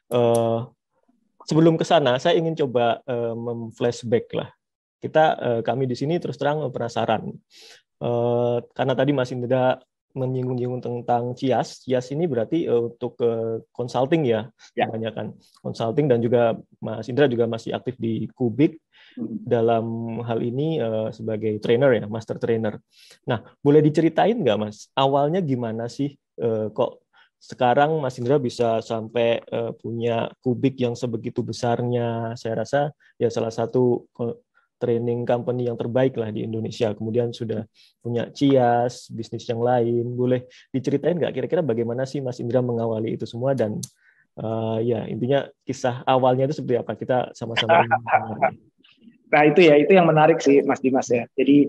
H: Sebelum ke sana, saya ingin coba flashback lah. Kami di sini terus terang penasaran. Karena tadi Mas Indra menyinggung tentang CIAS. CIAS ini berarti untuk consulting ya, kebanyakan consulting, dan juga Mas Indra juga masih aktif di Kubik dalam hal ini sebagai trainer ya, master trainer. Nah, boleh diceritain nggak Mas, awalnya gimana sih kok sekarang Mas Indra bisa sampai punya Kubik yang sebegitu besarnya? Saya rasa ya salah satu training company yang terbaik lah di Indonesia. Kemudian sudah punya CIAS, bisnis yang lain. Boleh diceritain nggak kira-kira bagaimana sih Mas Indra mengawali itu semua, dan ya intinya kisah awalnya itu seperti apa? Kita sama-sama.
I: Nah itu ya, itu yang menarik sih Mas Dimas ya. Jadi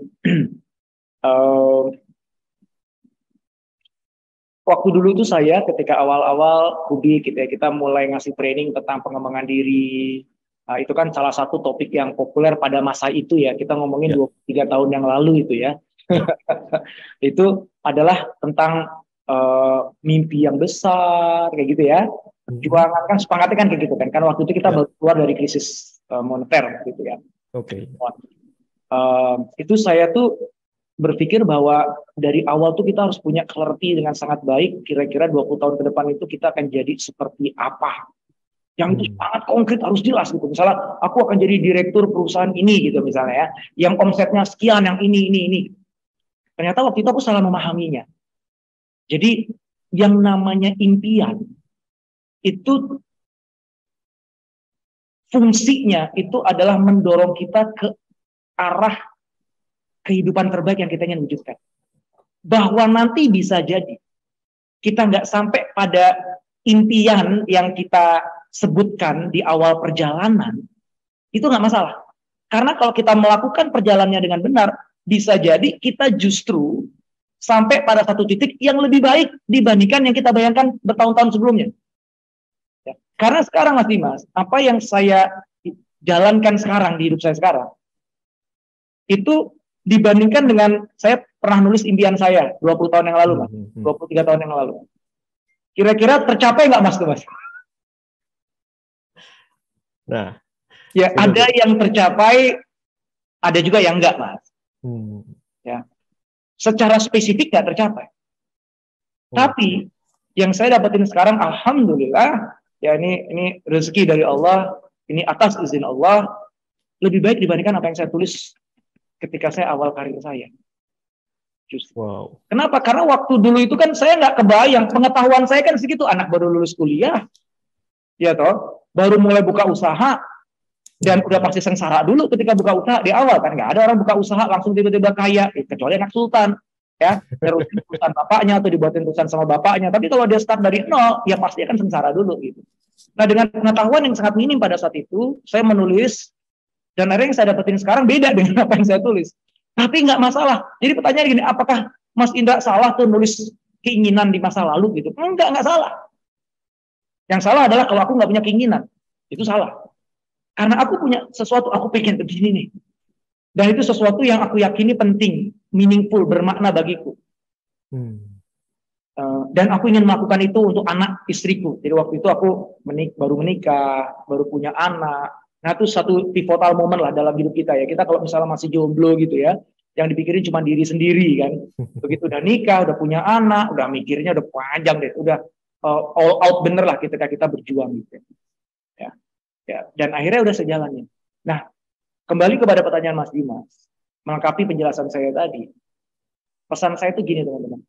I: waktu dulu tuh saya ketika awal-awal Kubik gitu ya, kita mulai ngasih training tentang pengembangan diri. Nah, itu kan salah satu topik yang populer pada masa itu ya. Kita ngomongin 23 tahun yang lalu itu ya. Itu adalah tentang mimpi yang besar kayak gitu ya. Perjuangan kan semangatnya kan kayak gitu kan. Karena waktu itu kita baru keluar dari krisis moneter gitu ya.
H: Oke.
I: Itu saya tuh berpikir bahwa dari awal tuh kita harus punya clarity dengan sangat baik. Kira-kira 20 tahun ke depan itu kita akan jadi seperti apa. Yang itu sangat konkret, harus jelas gitu. Misalnya aku akan jadi direktur perusahaan ini gitu misalnya ya, yang omsetnya sekian, yang ini. Ternyata waktu itu aku salah memahaminya. Jadi yang namanya impian itu fungsinya itu adalah mendorong kita ke arah kehidupan terbaik yang kita ingin wujudkan. Bahwa nanti bisa jadi kita nggak sampai pada impian yang kita sebutkan di awal perjalanan, itu nggak masalah. Karena kalau kita melakukan perjalanannya dengan benar, bisa jadi kita justru sampai pada satu titik yang lebih baik dibandingkan yang kita bayangkan bertahun-tahun sebelumnya. Ya. Karena sekarang Mas Dimas, apa yang saya jalankan sekarang di hidup saya sekarang, itu dibandingkan dengan saya pernah nulis impian saya 20 tahun yang lalu, Mas. 23 tahun yang lalu. Kira-kira tercapai nggak Mas?
H: Nah,
I: ya ada yang tercapai, ada juga yang enggak, Mas. Ya, secara spesifik nggak tercapai. Tapi yang saya dapetin sekarang, alhamdulillah, ya ini rezeki dari Allah, ini atas izin Allah, lebih baik dibandingkan apa yang saya tulis ketika saya awal karir saya. Justru.
H: Wow.
I: Kenapa? Karena waktu dulu itu kan saya nggak kebayang, pengetahuan saya kan segitu, anak baru lulus kuliah, ya toh. baru mulai buka usaha, dan udah pasti sengsara dulu ketika buka usaha di awal kan. Nggak ada orang buka usaha langsung tiba-tiba kaya, kecuali anak sultan ya, terusin perusahaan bapaknya atau dibuatin perusahaan sama bapaknya. Tapi kalau dia start dari nol, ya pasti akan sengsara dulu gitu. Nah, dengan pengetahuan yang sangat minim pada saat itu, saya menulis, dan akhirnya yang saya dapetin sekarang beda dengan apa yang saya tulis. Tapi nggak masalah. Jadi pertanyaan gini, apakah Mas Indra salah tuh nulis keinginan di masa lalu gitu? Nggak salah. Yang salah adalah kalau aku nggak punya keinginan, itu salah. Karena aku punya sesuatu, aku pengen begini nih. Dan itu sesuatu yang aku yakini penting, meaningful, bermakna bagiku. Dan aku ingin melakukan itu untuk anak istriku. Jadi waktu itu aku baru menikah, baru punya anak. Nah itu satu pivotal moment lah dalam hidup kita ya. Kita kalau misalnya masih jomblo gitu ya, yang dipikirin cuma diri sendiri kan. Begitu udah nikah, udah punya anak, udah mikirnya udah panjang deh. Udah all out bener lah ketika kita berjuang gitu ya. Ya, dan akhirnya udah sejalannya. Nah, kembali kepada pertanyaan Mas Dimas, melengkapi penjelasan saya tadi. Pesan saya itu gini teman-teman.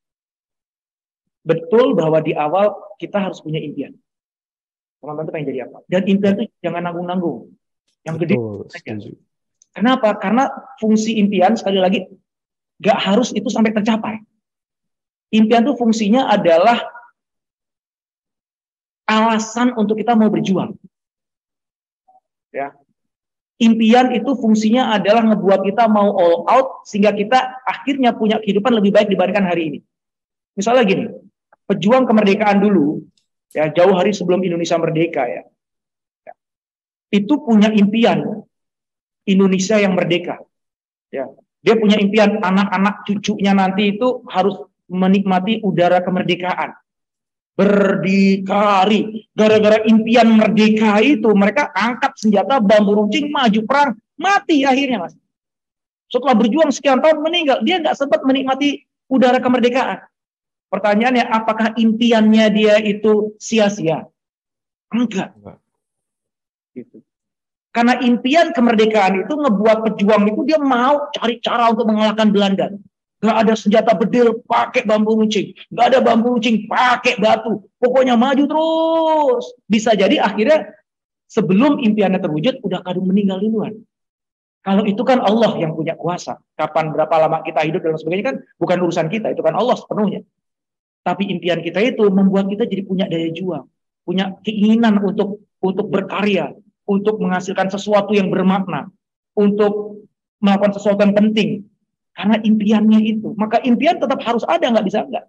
I: Betul bahwa di awal kita harus punya impian. Teman-teman itu pengen jadi apa? Dan impian itu jangan nanggung-nanggung. Yang gede saja. Kenapa? Karena fungsi impian, sekali lagi, gak harus itu sampai tercapai. Impian itu fungsinya adalah alasan untuk kita mau berjuang. Ya. Impian itu fungsinya adalah ngebuat kita mau all out sehingga kita akhirnya punya kehidupan lebih baik dibandingkan hari ini. Misalnya gini, pejuang kemerdekaan dulu, ya jauh hari sebelum Indonesia merdeka ya, itu punya impian Indonesia yang merdeka. Ya, dia punya impian anak-anak cucunya nanti itu harus menikmati udara kemerdekaan. Berdikari, gara-gara impian merdeka itu mereka angkat senjata, bambu runcing, maju perang, mati akhirnya mas. Setelah berjuang sekian tahun meninggal, dia nggak sempat menikmati udara kemerdekaan. Pertanyaannya, apakah impiannya dia itu sia-sia? Enggak. Gitu. Karena impian kemerdekaan itu ngebuat pejuang itu dia mau cari cara untuk mengalahkan Belanda. Gak ada senjata bedil, pakai bambu runcing. Gak ada bambu runcing, pakai batu. Pokoknya maju terus. Bisa jadi akhirnya sebelum impiannya terwujud, udah kadung meninggal duluan. Kalau itu kan Allah yang punya kuasa. Kapan, berapa lama kita hidup dan sebagainya kan bukan urusan kita. Itu kan Allah sepenuhnya. Tapi impian kita itu membuat kita jadi punya daya juang. Punya keinginan untuk berkarya. Untuk menghasilkan sesuatu yang bermakna. Untuk melakukan sesuatu yang penting. Karena impiannya itu. Maka impian tetap harus ada, nggak bisa enggak.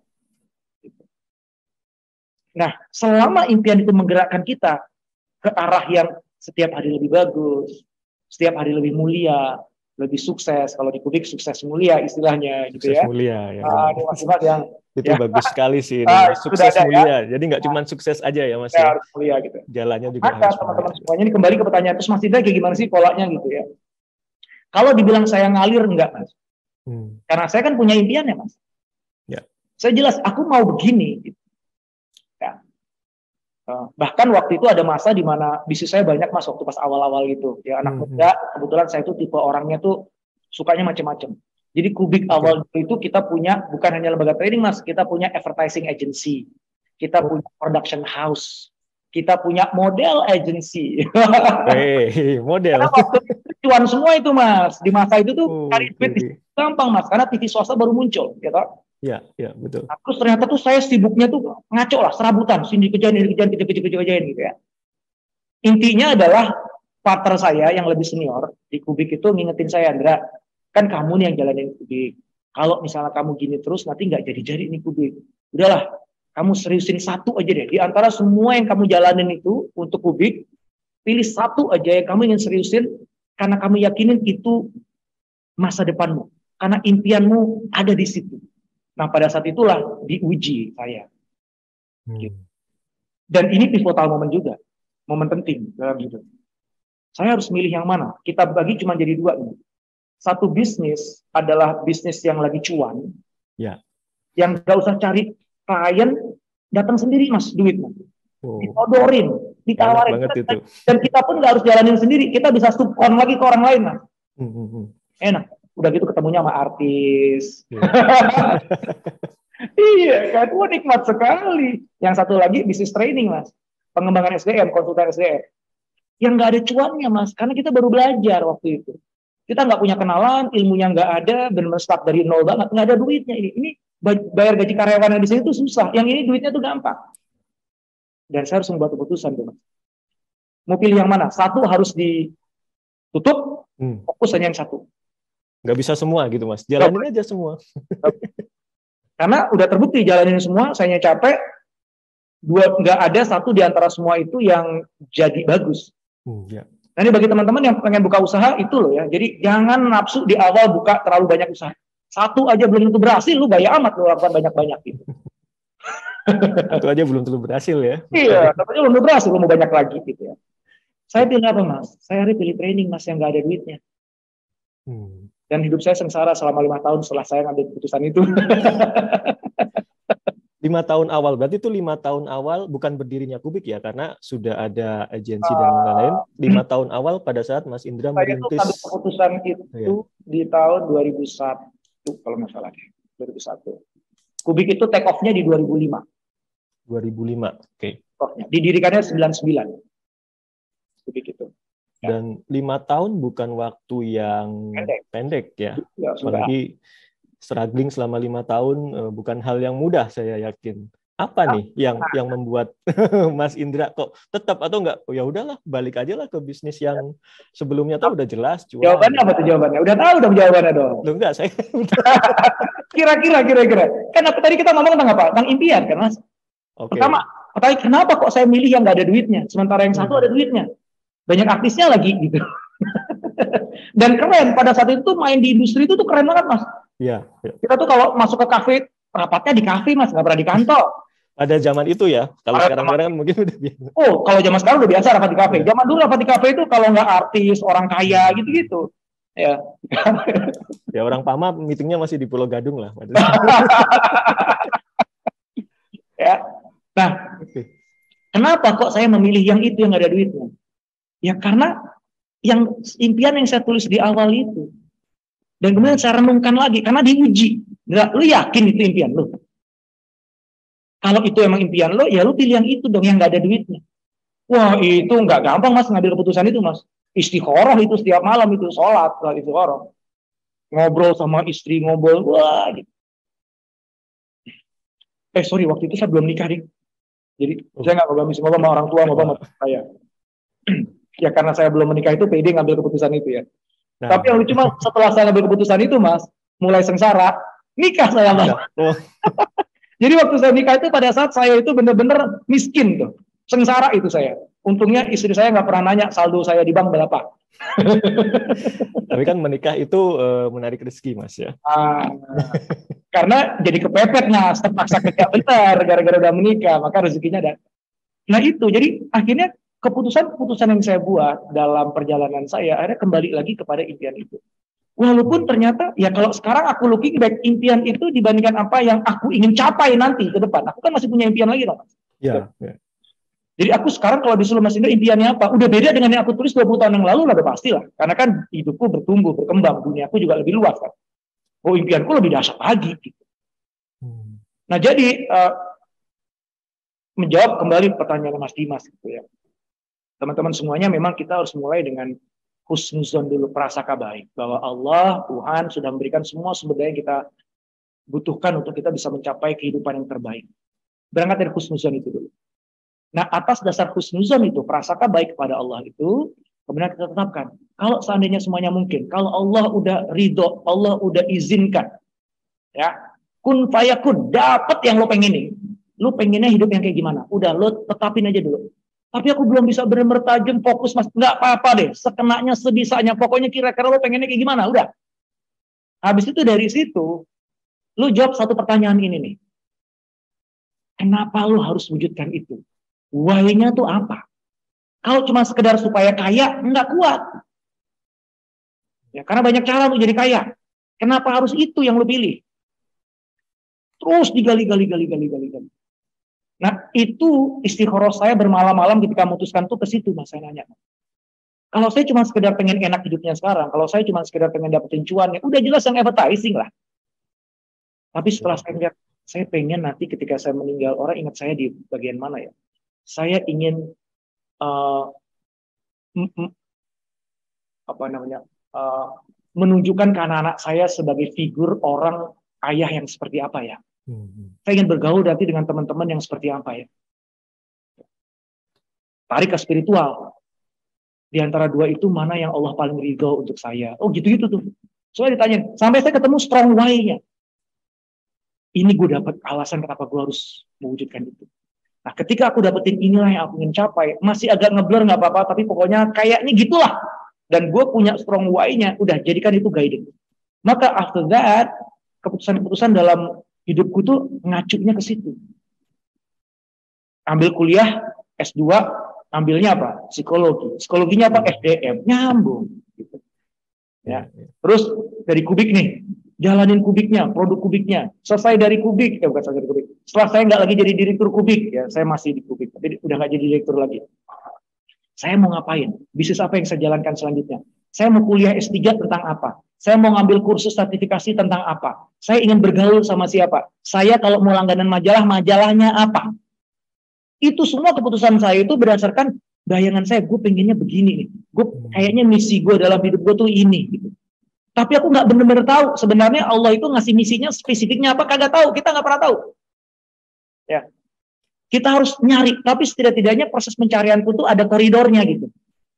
I: Nah, selama impian itu menggerakkan kita ke arah yang setiap hari lebih bagus, setiap hari lebih mulia, lebih sukses. Kalau di Kubik sukses mulia istilahnya gitu
H: sukses
I: ya.
H: Mulia ya.
I: Mas yang
H: itu
I: ya.
H: Bagus sekali sih. Sukses
I: ada,
H: mulia. Ya? Jadi nggak cuma sukses aja ya Mas.
I: Ya, harus mulia gitu.
H: Jalannya juga
I: Maka
H: harus
I: teman-teman semuanya ini kembali ke pertanyaan terus Mas Indra kayak gimana sih polanya gitu ya. Kalau dibilang saya ngalir enggak Mas. Karena saya kan punya impian ya Mas.
H: Ya.
I: Saya jelas aku mau begini. Gitu. Ya. Bahkan waktu itu ada masa di mana bisnis saya banyak Mas waktu pas awal-awal gitu. Ya anak muda, kebetulan saya itu tipe orangnya tuh sukanya macam-macam. Jadi Kubik awal itu kita punya bukan hanya lembaga training Mas, kita punya advertising agency, kita punya production house, kita punya model agency.
H: Model.
I: Karena waktu itu cuan semua itu Mas. Di masa itu tuh cari duit gampang Mas, karena TV swasta baru muncul, gitu.
H: Iya, betul.
I: Nah, terus ternyata tuh saya sibuknya tuh ngaco lah, serabutan, sini kerjain, gitu ya. Intinya adalah partner saya yang lebih senior di Kubik itu ngingetin saya, Andra, kan kamu nih yang jalanin Kubik. Kalau misalnya kamu gini terus, nanti nggak jadi-jadi nih Kubik. Udahlah, kamu seriusin satu aja deh. Di antara semua yang kamu jalanin itu untuk Kubik, pilih satu aja yang kamu ingin seriusin, karena kamu yakinin itu masa depanmu. Karena impianmu ada di situ. Nah, pada saat itulah diuji saya. Gitu. Dan ini pivotal moment juga. Momen penting dalam hidup. Saya harus milih yang mana. Kita bagi cuma jadi dua. Satu bisnis adalah bisnis yang lagi cuan.
H: Ya.
I: Yang gak usah cari klien, datang sendiri Mas duitnya. Ditodorin, ditawarin. Dan kita pun gak harus jalanin sendiri. Kita bisa subkon lagi ke orang lain Mas. Enak. Udah gitu ketemunya sama artis. Iya kan, nikmat sekali. Yang satu lagi bisnis training Mas. pengembangan SDM, konsultan SDM. Yang nggak ada cuannya, Mas, karena kita baru belajar waktu itu. Kita nggak punya kenalan, ilmunya nggak ada, benar-benar start dari nol banget, nggak ada duitnya ini. Ini bayar gaji karyawan yang di sini tuh susah, yang ini duitnya tuh gampang. Dan saya harus membuat keputusan tuh, Mas. Mau pilih yang mana? Satu harus ditutup, fokus hanya yang satu.
H: Nggak bisa semua gitu, Mas. Jalanin aja semua.
I: Karena udah terbukti jalanin semua, saya capek. Nggak ada satu di antara semua itu yang jadi bagus.
H: Ya.
I: Nah, ini bagi teman-teman yang pengen buka usaha itu loh ya. Jadi jangan nafsu di awal buka terlalu banyak usaha. Satu aja belum tentu berhasil, lu gaya amat lu lakukan banyak-banyak gitu.
H: Satu aja belum tentu berhasil ya.
I: Iya, satu aja belum tentu berhasil, lu mau banyak lagi gitu ya. Saya pilih apa, Mas? Saya pilih training, Mas, yang nggak ada duitnya. Dan hidup saya sengsara selama 5 tahun setelah saya ngambil keputusan itu.
H: 5 tahun awal, berarti itu 5 tahun awal bukan berdirinya Kubik ya, karena sudah ada agensi dan lain-lain. 5 tahun awal pada saat Mas Indra merintis.
I: Saya itu keputusan itu di tahun 2001, kalau nggak salah. 2001. Kubik itu take off-nya di 2005. 2005,
H: oke.
I: Didirikannya 99. Kubik itu.
H: Dan 5 tahun bukan waktu yang pendek ya. Apalagi struggling selama 5 tahun bukan hal yang mudah, saya yakin. Apa nih yang membuat Mas Indra kok tetap atau enggak? Oh ya udahlah, balik aja lah ke bisnis yang sebelumnya tuh udah jelas.
I: Jawabannya apa tuh jawabannya? Udah tahu dong jawabannya dong.
H: Loh enggak, saya.
I: Kira-kira. Kan apa tadi kita ngomong tentang apa? Tentang impian kan, Mas? Okay. Pertama, kenapa kok saya milih yang nggak ada duitnya, sementara yang satu ada duitnya? Banyak artisnya lagi gitu. Dan keren, pada saat itu main di industri itu tuh keren banget, Mas.
H: Iya.
I: Kita tuh kalau masuk ke kafe, rapatnya di kafe, Mas, nggak pernah di kantor.
H: Pada zaman itu ya, kalau sekarang mungkin udah biasa.
I: Oh, kalau zaman sekarang udah biasa rapat di kafe. Zaman dulu rapat di kafe itu kalau nggak artis, orang kaya gitu-gitu. Ya.
H: Ya orang Pama meetingnya masih di Pulau Gadung lah.
I: Ya. Nah, kenapa kok saya memilih yang itu yang nggak ada duitnya? Ya karena yang impian yang saya tulis di awal itu. Dan kemudian saya renungkan lagi, karena diuji. Lu yakin itu impian lu? Kalau itu emang impian lo, ya lu pilih yang itu dong, yang nggak ada duitnya. Wah, itu nggak gampang, Mas, ngambil keputusan itu, Mas. Istikharah itu setiap malam itu, sholat, istikharah. Ngobrol sama istri, wah gitu. Sorry, waktu itu saya belum nikah, Dik. Jadi, saya nggak ngobrol sama orang tua, ngobrol sama saya. Ya karena saya belum menikah itu pede ngambil keputusan itu ya. Nah. Tapi yang lucu Mas, setelah saya ngambil keputusan itu, Mas, mulai sengsara, nikah saya, Mas. Jadi waktu saya nikah itu pada saat saya itu benar-benar miskin tuh, sengsara itu saya. Untungnya istri saya nggak pernah nanya saldo saya di bank berapa.
H: Tapi kan menikah itu menarik rezeki, Mas ya.
I: Karena jadi kepepet, Mas, terpaksa kerja bentar gara-gara udah menikah, maka rezekinya ada. Nah itu, jadi akhirnya keputusan-keputusan yang saya buat dalam perjalanan saya akhirnya kembali lagi kepada impian itu. Walaupun ternyata, ya kalau sekarang aku looking back, impian itu dibandingkan apa yang aku ingin capai nanti ke depan. Aku kan masih punya impian lagi, Mas.
H: Ya.
I: Jadi aku sekarang kalau disuruh Mas Indra impiannya apa? Udah beda dengan yang aku tulis 20 tahun yang lalu lah, udah pasti lah. Karena kan hidupku bertumbuh, berkembang, duniaku juga lebih luas kan. Oh, impianku lebih dahsyat lagi. Gitu. Nah jadi, menjawab kembali pertanyaan Mas Dimas gitu ya. Teman-teman semuanya memang kita harus mulai dengan husnuzon dulu, prasangka baik bahwa Allah, Tuhan sudah memberikan semua sumber daya yang kita butuhkan untuk kita bisa mencapai kehidupan yang terbaik. Berangkat dari husnuzon itu dulu. Nah, atas dasar husnuzon itu, prasangka baik kepada Allah itu, kemudian kita tetapkan, kalau seandainya semuanya mungkin, kalau Allah udah ridho, Allah udah izinkan, ya, kun fayakun, dapat yang lo pengenin. Lo pengennya hidup yang kayak gimana? Udah, lo tetapin aja dulu. Tapi aku belum bisa benar-benar tajam, fokus, Mas. Nggak apa-apa deh, sekenanya, sebisanya. Pokoknya kira-kira lo pengennya kayak gimana, udah. Habis itu dari situ, lo jawab satu pertanyaan ini nih. Kenapa lo harus wujudkan itu? Why-nya tuh apa? Kalau cuma sekedar supaya kaya, nggak kuat. Ya, karena banyak cara lo jadi kaya. Kenapa harus itu yang lo pilih? Terus digali. Nah, itu istikharah saya bermalam-malam ketika memutuskan tuh ke situ, Mas, saya nanya. Kalau saya cuma sekedar pengen enak hidupnya sekarang, kalau saya cuma sekedar pengen dapetin cuan, ya udah jelas yang advertising lah. Tapi setelah saya lihat, saya pengen nanti ketika saya meninggal, orang ingat saya di bagian mana ya? saya ingin apa namanya menunjukkan ke anak-anak saya sebagai figur orang ayah yang seperti apa ya. Saya ingin bergaul nanti dengan teman-teman yang seperti apa ya. Tarik ke spiritual. Di antara dua itu mana yang Allah paling ridho untuk saya? Oh gitu-gitu tuh. Soalnya ditanya, sampai saya ketemu strong why-nya. Ini gue dapat alasan kenapa gue harus mewujudkan itu. Nah, ketika aku dapetin inilah yang aku ingin capai, masih agak ngeblur nggak apa-apa, tapi pokoknya kayaknya gitulah. Dan gue punya strong why-nya, udah jadikan itu guiding. Maka after that, keputusan-keputusan dalam hidupku tuh ngacunya ke situ. Ambil kuliah S2, ambilnya apa? Psikologi. Psikologinya apa? SDM. Nyambung. Gitu. Ya. Terus dari kubik nih, jalanin kubiknya, produk kubiknya. Selesai dari kubik, bukan selesai dari kubik. Setelah saya nggak lagi jadi direktur kubik, ya saya masih di kubik, tapi udah nggak jadi direktur lagi. Saya mau ngapain? Bisnis apa yang saya jalankan selanjutnya? Saya mau kuliah S3 tentang apa? Saya mau ngambil kursus sertifikasi tentang apa? Saya ingin bergaul sama siapa? Saya kalau mau langganan majalah, majalahnya apa? Itu semua keputusan saya itu berdasarkan bayangan saya. Gue pengennya begini nih. Gue kayaknya misi gue dalam hidup gue tuh ini. Gitu. Tapi aku nggak benar-benar tahu sebenarnya Allah itu ngasih misinya spesifiknya apa, kagak tahu. Kita nggak pernah tahu. Ya, kita harus nyari. Tapi setidak-tidaknya proses pencarianku tuh ada koridornya gitu.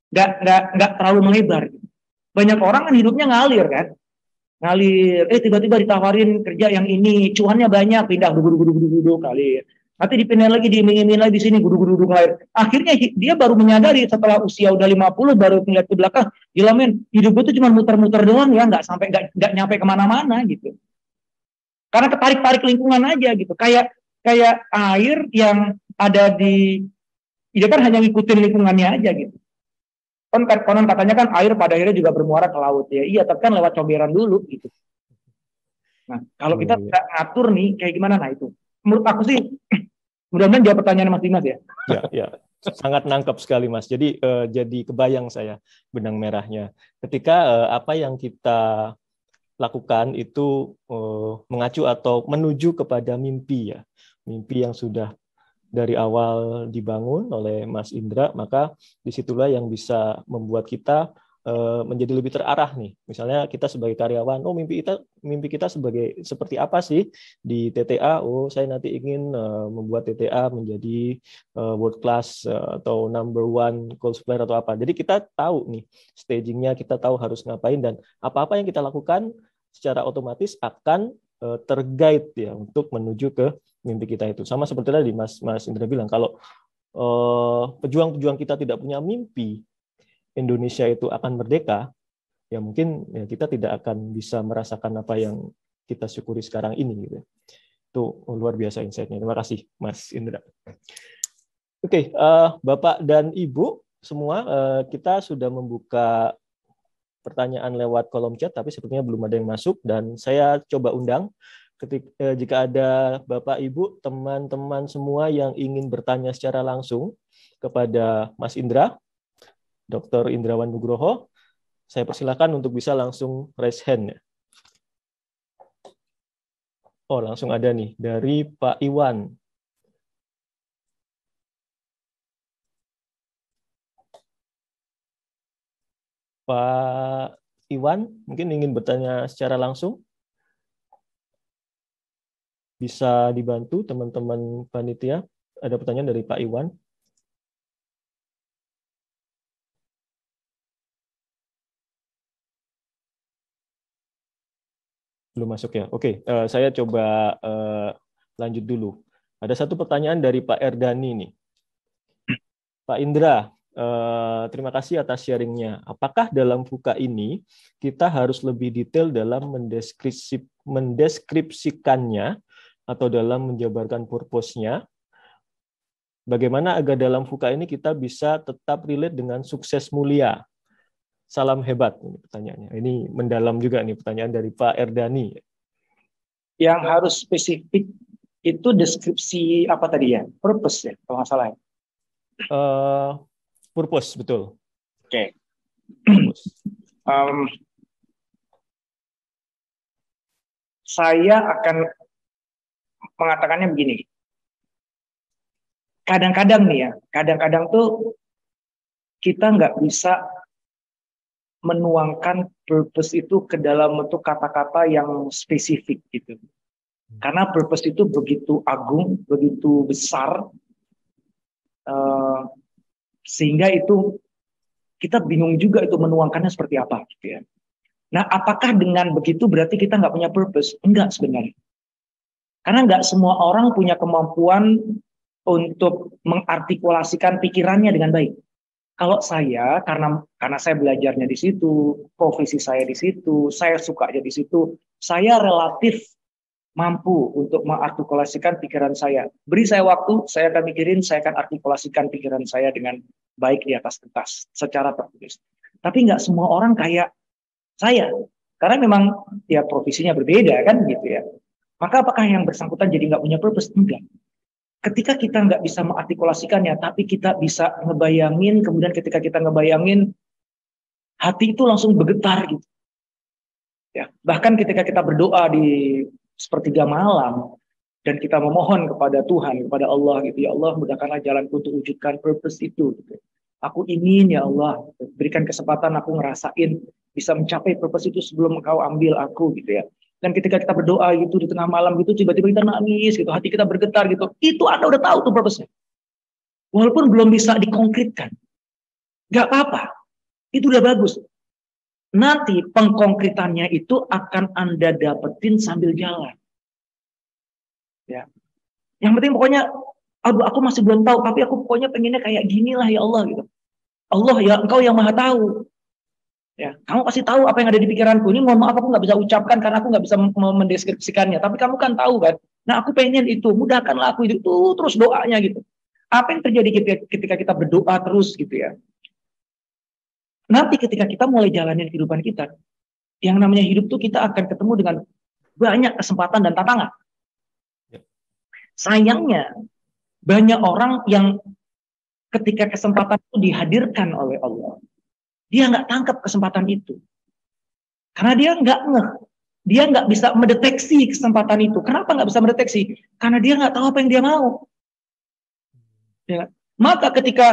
I: Nggak terlalu melebar. Gitu. Banyak orang kan hidupnya ngalir kan, ngalir. Tiba-tiba ditawarin kerja yang ini, cuannya banyak, pindah duduk ngalir. Nanti dipindahin lagi, diiming-iming lagi di sini, guru-guru ngalir. Akhirnya dia baru menyadari setelah usia udah 50, baru ngeliat ke belakang, gila men, hidup gue tuh cuma muter-muter doang ya, nggak nyampe kemana-mana gitu. Karena ketarik-tarik lingkungan aja gitu. Kayak air yang ada di, dia kan hanya ngikutin lingkungannya aja gitu. Konon katanya kan air pada akhirnya juga bermuara ke laut ya. Iya, tapi kan lewat comberan dulu gitu. Nah, kalau kita tidak ngatur nih, kayak gimana? Nah itu. Menurut aku sih, mudah-mudahan jawab pertanyaan Mas Dimas ya.
H: Ya, sangat nangkep sekali Mas. Jadi kebayang saya benang merahnya. Ketika apa yang kita lakukan itu mengacu atau menuju kepada mimpi ya. Mimpi yang sudah dari awal dibangun oleh Mas Indra, maka disitulah yang bisa membuat kita menjadi lebih terarah nih. Misalnya kita sebagai karyawan, mimpi kita seperti apa sih di TTA? Oh, saya nanti ingin membuat TTA menjadi world class atau number one gold supplier atau apa. Jadi kita tahu nih stagingnya, kita tahu harus ngapain, dan apa-apa yang kita lakukan secara otomatis akan terguide ya untuk menuju ke mimpi kita itu. Sama seperti tadi Mas Indra bilang, kalau pejuang-pejuang kita tidak punya mimpi Indonesia itu akan merdeka, ya mungkin ya kita tidak akan bisa merasakan apa yang kita syukuri sekarang ini gitu. Itu luar biasa insight-nya. Terima kasih Mas Indra. Oke, Bapak dan Ibu semua, kita sudah membuka pertanyaan lewat kolom chat, tapi sepertinya belum ada yang masuk, dan saya coba undang jika ada Bapak Ibu, teman-teman semua yang ingin bertanya secara langsung kepada Mas Indra, Dr. Indrawan Nugroho, saya persilakan untuk bisa langsung raise hand. Oh, langsung ada nih dari Pak Iwan. Pak Iwan, mungkin ingin bertanya secara langsung. Bisa dibantu teman-teman panitia. Ada pertanyaan dari Pak Iwan. Belum masuk ya? Oke, saya coba lanjut dulu. Ada satu pertanyaan dari Pak Erdani nih. Pak Indra, terima kasih atas sharingnya. Apakah dalam FUKA ini kita harus lebih detail dalam mendeskripsikannya atau dalam menjabarkan purpose-nya? Bagaimana agar dalam FUKA ini kita bisa tetap relate dengan sukses mulia? Salam hebat, ini pertanyaannya. Ini mendalam juga nih pertanyaan dari Pak Erdani.
I: Yang harus spesifik itu deskripsi apa tadi ya? Purpose ya, kalau nggak salah ya?
H: Purpose, betul.
I: Oke. Saya akan mengatakannya begini. kadang-kadang nih ya, kadang-kadang tuh kita nggak bisa menuangkan purpose itu ke dalam bentuk kata-kata yang spesifik gitu. Karena purpose itu begitu agung, begitu besar, sehingga itu kita bingung juga itu menuangkannya seperti apa gitu ya. Nah, apakah dengan begitu berarti kita nggak punya purpose? Enggak sebenarnya. Karena nggak semua orang punya kemampuan untuk mengartikulasikan pikirannya dengan baik. Kalau saya, karena saya belajarnya di situ, profesi saya di situ, saya sukanya di situ, saya relatif mampu untuk mengartikulasikan pikiran saya. Beri saya waktu, saya akan mikirin, saya akan artikulasikan pikiran saya dengan baik di atas kertas, secara tertulis. Tapi nggak semua orang kayak saya, karena memang ya profesinya berbeda kan gitu ya. Maka apakah yang bersangkutan jadi nggak punya purpose? Enggak. Ketika kita nggak bisa mengartikulasikannya, tapi kita bisa ngebayangin, kemudian ketika kita ngebayangin, hati itu langsung bergetar gitu. Ya, bahkan ketika kita berdoa di sepertiga malam, dan kita memohon kepada Tuhan, kepada Allah gitu, ya Allah mudahkanlah jalanku untuk wujudkan purpose itu. Gitu. Aku ingin ya Allah, berikan kesempatan aku ngerasain bisa mencapai purpose itu sebelum Engkau ambil aku gitu ya. Dan ketika kita berdoa gitu di tengah malam gitu, tiba-tiba kita nangis gitu, hati kita bergetar gitu. Itu Anda udah tahu tuh purpose-nya. Walaupun belum bisa dikonkretkan. Gak apa-apa. Itu udah bagus. Nanti pengkonkretannya itu akan Anda dapetin sambil jalan. Ya. Yang penting pokoknya, aduh aku masih belum tahu, tapi aku pokoknya pengennya kayak gini lah ya Allah gitu. Allah ya Engkau yang maha tahu. Ya, kamu pasti tahu apa yang ada di pikiranku. Ini mohon maaf aku nggak bisa ucapkan karena aku nggak bisa mendeskripsikannya. Tapi kamu kan tahu kan. Nah aku pengen itu, mudahkanlah aku itu terus doanya gitu. Apa yang terjadi ketika kita berdoa terus gitu ya. Nanti ketika kita mulai jalanin kehidupan kita, yang namanya hidup tuh kita akan ketemu dengan banyak kesempatan dan tantangan. Sayangnya banyak orang yang ketika kesempatan itu dihadirkan oleh Allah, dia nggak tangkap kesempatan itu. Karena dia nggak ngeh. Dia nggak bisa mendeteksi kesempatan itu. Kenapa nggak bisa mendeteksi? Karena dia nggak tahu apa yang dia mau. Ya. Maka ketika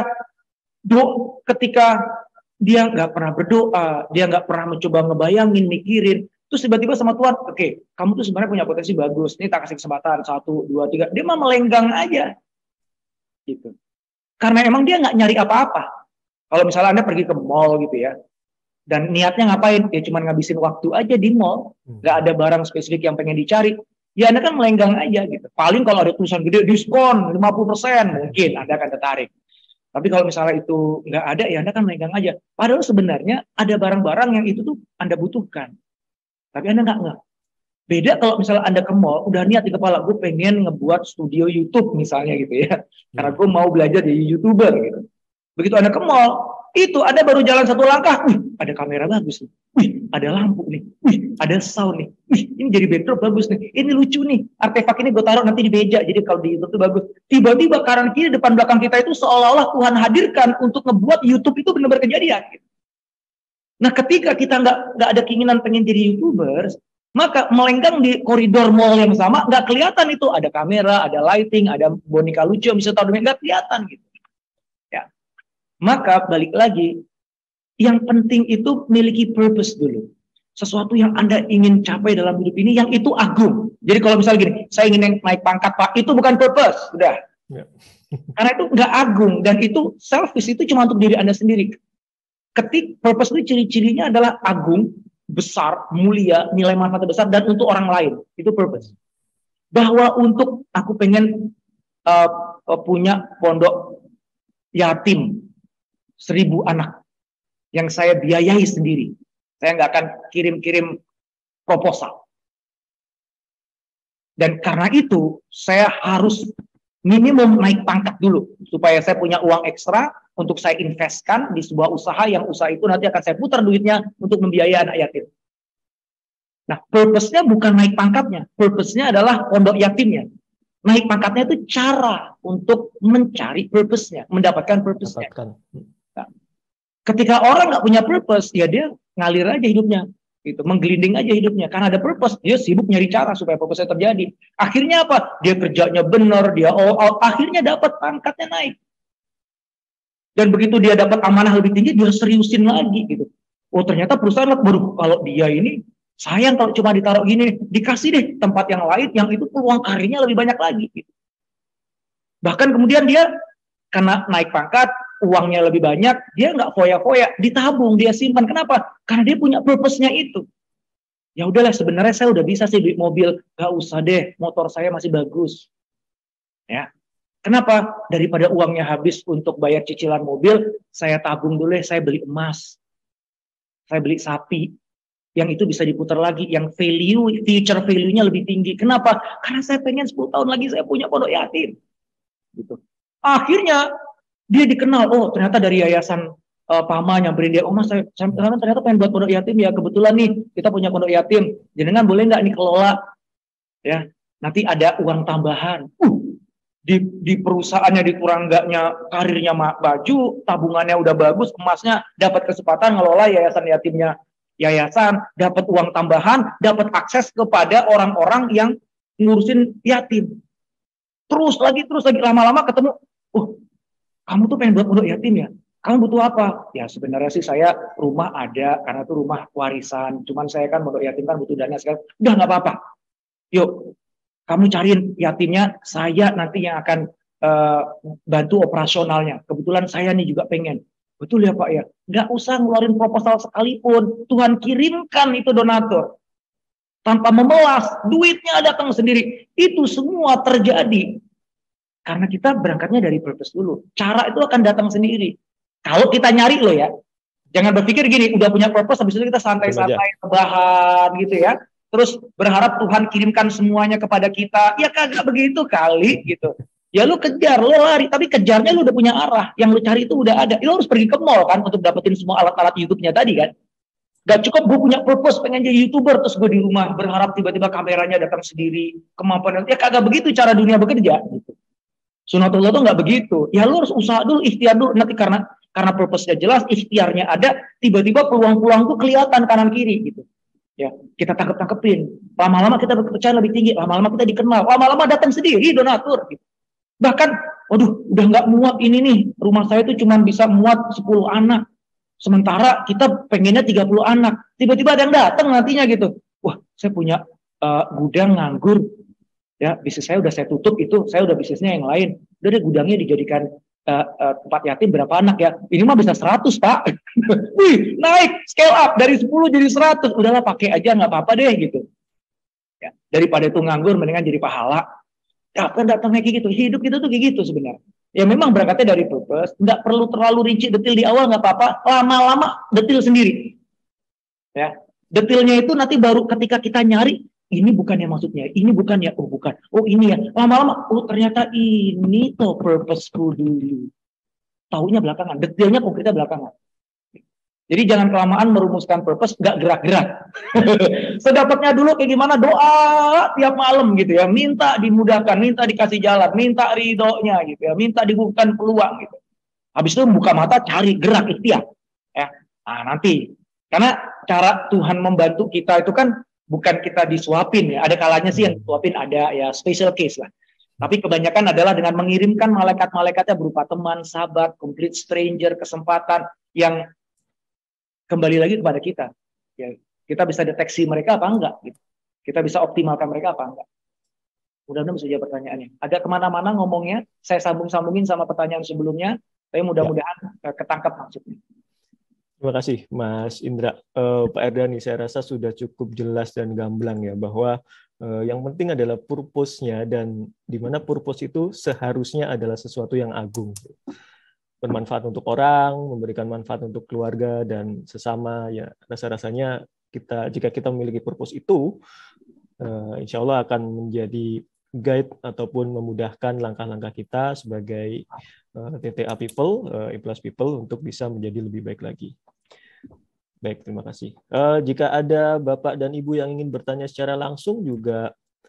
I: dia nggak pernah berdoa, dia nggak pernah mencoba ngebayangin, mikirin, terus tiba-tiba sama Tuhan, oke, kamu tuh sebenarnya punya potensi bagus. Ini tak kasih kesempatan 1, 2, 3. Dia mah melenggang aja. Gitu. Karena emang dia nggak nyari apa-apa. Kalau misalnya Anda pergi ke mall gitu ya, dan niatnya ngapain? Ya cuma ngabisin waktu aja di mall, nggak ada barang spesifik yang pengen dicari, ya Anda kan melenggang aja gitu. Paling kalau ada tulisan gede, diskon 50%, mungkin Anda akan tertarik. Tapi kalau misalnya itu nggak ada, ya Anda kan melenggang aja. Padahal sebenarnya ada barang-barang yang itu tuh Anda butuhkan. Tapi Anda nggak. Beda kalau misalnya Anda ke mall, udah niat di kepala, gue pengen ngebuat studio YouTube misalnya gitu ya. Karena gue mau belajar jadi YouTuber gitu. Begitu Anda ke mall, itu Anda baru jalan 1 langkah, wih, ada kamera bagus nih, wih, ada lampu nih, wih, ada sound nih, wih, ini jadi backdrop bagus nih, ini lucu nih, artefak ini gue taruh nanti di meja, jadi kalau di YouTube itu bagus. Tiba-tiba kanan kiri depan belakang kita itu seolah-olah Tuhan hadirkan untuk ngebuat YouTube itu benar-benar kejadian. Nah ketika kita nggak ada keinginan pengen jadi YouTubers, maka melenggang di koridor mall yang sama, nggak kelihatan itu ada kamera, ada lighting, ada boneka lucu yang bisa taruh, nggak kelihatan gitu. Maka balik lagi, yang penting itu miliki purpose dulu. Sesuatu yang Anda ingin capai dalam hidup ini, yang itu agung. Jadi kalau misalnya gini, saya ingin naik pangkat Pak, itu bukan purpose, udah. Ya. Karena itu nggak agung, dan itu selfish, itu cuma untuk diri Anda sendiri. Purpose itu ciri-cirinya adalah agung, besar, mulia, nilai manfaat besar, dan untuk orang lain. Itu purpose. Bahwa untuk aku pengen punya pondok yatim, 1000 anak yang saya biayai sendiri. Saya nggak akan kirim-kirim proposal. Dan karena itu, saya harus minimum naik pangkat dulu. Supaya saya punya uang ekstra untuk saya investkan di sebuah usaha, yang usaha itu nanti akan saya putar duitnya untuk membiayai anak yatim. Nah, purpose-nya bukan naik pangkatnya. Purpose-nya adalah pondok yatimnya. Naik pangkatnya itu cara untuk mencari purpose-nya, mendapatkan purpose-nya. Nah, ketika orang nggak punya purpose, ya dia ngalir aja hidupnya. Itu menggelinding aja hidupnya karena ada purpose. Dia sibuk nyari cara supaya purpose terjadi. Akhirnya apa? Dia kerjanya benar, dia all out, akhirnya dapat pangkatnya naik. Dan begitu dia dapat amanah lebih tinggi, dia seriusin lagi gitu. Oh ternyata perusahaan baru kalau dia ini sayang kalau cuma ditaruh gini, dikasih deh tempat yang lain yang itu peluang karirnya lebih banyak lagi. Gitu. Bahkan kemudian dia karena naik pangkat, uangnya lebih banyak, dia nggak foya-foya, ditabung, dia simpan. Kenapa? Karena dia punya purpose-nya itu. Ya udahlah, sebenarnya saya udah bisa sih beli mobil, nggak usah deh, motor saya masih bagus. Ya. Kenapa? Daripada uangnya habis untuk bayar cicilan mobil, saya tabung dulu saya beli emas. Saya beli sapi. Yang itu bisa diputar lagi, yang future value-nya lebih tinggi. Kenapa? Karena saya pengen 10 tahun lagi saya punya pondok yatim. Gitu. Akhirnya dia dikenal, oh ternyata dari yayasan Pama nyamperin dia, oh mas saya ternyata pengen buat pondok yatim ya, kebetulan nih kita punya pondok yatim, jenengan boleh nggak nih kelola, ya nanti ada uang tambahan, di perusahaannya di Turangganya karirnya baju, tabungannya udah bagus, emasnya dapat kesempatan ngelola yayasan yatimnya, yayasan dapat uang tambahan, dapat akses kepada orang-orang yang ngurusin yatim, terus lagi lama-lama ketemu, kamu tuh pengen buat pondok yatim ya? Kamu butuh apa? Ya sebenarnya sih saya rumah ada, karena itu rumah warisan. Cuman saya kan pondok yatim kan butuh dana sekali. Udah nggak apa-apa. Yuk, kamu cariin yatimnya, saya nanti yang akan bantu operasionalnya. Kebetulan saya nih juga pengen. Betul ya Pak ya? Nggak usah ngeluarin proposal sekalipun. Tuhan kirimkan itu donatur. Tanpa memelas, duitnya datang sendiri. Itu semua terjadi. Karena kita berangkatnya dari purpose dulu. Cara itu akan datang sendiri. Kalau kita nyari loh ya. Jangan berpikir gini, udah punya purpose, habis itu kita santai-santai, rebahan gitu ya. Terus berharap Tuhan kirimkan semuanya kepada kita. Ya kagak begitu kali gitu. Ya lu kejar, lu lari. Tapi kejarnya lu udah punya arah. Yang lu cari itu udah ada. Lu harus pergi ke mall kan untuk dapetin semua alat-alat YouTube-nya tadi kan. Gak cukup gue punya purpose pengen jadi YouTuber terus gue di rumah berharap tiba-tiba kameranya datang sendiri. Kemampuan. Ya kagak begitu cara dunia bekerja gitu. Sunatullah itu nggak begitu. Ya lu harus usaha dulu, ikhtiar dulu. Nanti karena purpose-nya jelas, ikhtiarnya ada, tiba-tiba peluang-peluang itu kelihatan kanan kiri gitu. Ya, kita tangkep-tangkepin. Lama-lama kita berkepercayaan lebih tinggi, lama-lama kita dikenal, lama-lama datang sendiri donatur. Gitu. Bahkan, waduh, udah nggak muat ini nih. Rumah saya itu cuma bisa muat 10 anak. Sementara kita pengennya 30 anak. Tiba-tiba ada yang datang nantinya gitu. Wah, saya punya gudang nganggur. Ya, bisnis saya udah saya tutup itu, saya udah bisnisnya yang lain. Udah deh gudangnya dijadikan tempat yatim berapa anak ya? Ini mah bisa 100 Pak. Wih, naik, scale up dari 10 jadi 100. Udahlah pakai aja nggak apa-apa deh gitu. Ya, daripada itu nganggur mendingan jadi pahala. Kapan datangnya kayak gitu? Hidup kita tuh kayak gitu sebenarnya. Ya memang berangkatnya dari purpose, nggak perlu terlalu rinci detail di awal nggak apa-apa. Lama-lama detail sendiri. Ya, detailnya itu nanti baru ketika kita nyari. Ini bukannya maksudnya, ini bukan ya, oh bukan, oh ini ya, lama-lama, oh ternyata ini tuh purpose-ku dulu. Taunya belakangan, detailnya konkretnya belakangan. Jadi jangan kelamaan merumuskan purpose, nggak gerak-gerak. Sedapatnya dulu kayak gimana, doa tiap malam gitu ya, minta dimudahkan, minta dikasih jalan, minta ridhonya gitu ya, minta dibukakan peluang gitu. Habis itu buka mata, cari gerak ikhtiar. Ya, nah nanti, karena cara Tuhan membantu kita itu kan bukan kita disuapin ya, ada kalanya sih yang disuapin ada ya special case lah. Tapi kebanyakan adalah dengan mengirimkan malaikat-malaikatnya berupa teman, sahabat, complete stranger, kesempatan yang kembali lagi kepada kita. Ya, kita bisa deteksi mereka apa enggak gitu. Kita bisa optimalkan mereka apa enggak. Mudah-mudahan bisa jawab pertanyaannya. Agak kemana-mana ngomongnya, saya sambung-sambungin sama pertanyaan sebelumnya, tapi mudah-mudahan ketangkap maksudnya.
H: Terima kasih Mas Indra. Pak Erdani, saya rasa sudah cukup jelas dan gamblang ya bahwa yang penting adalah purpose-nya, dan di mana purpose itu seharusnya adalah sesuatu yang agung. Bermanfaat untuk orang, memberikan manfaat untuk keluarga dan sesama. Ya, rasa-rasanya jika kita memiliki purpose itu, insya Allah akan menjadi guide ataupun memudahkan langkah-langkah kita sebagai TTA people, Ikhlas people untuk bisa menjadi lebih baik lagi. Baik, terima kasih. Jika ada Bapak dan Ibu yang ingin bertanya secara langsung juga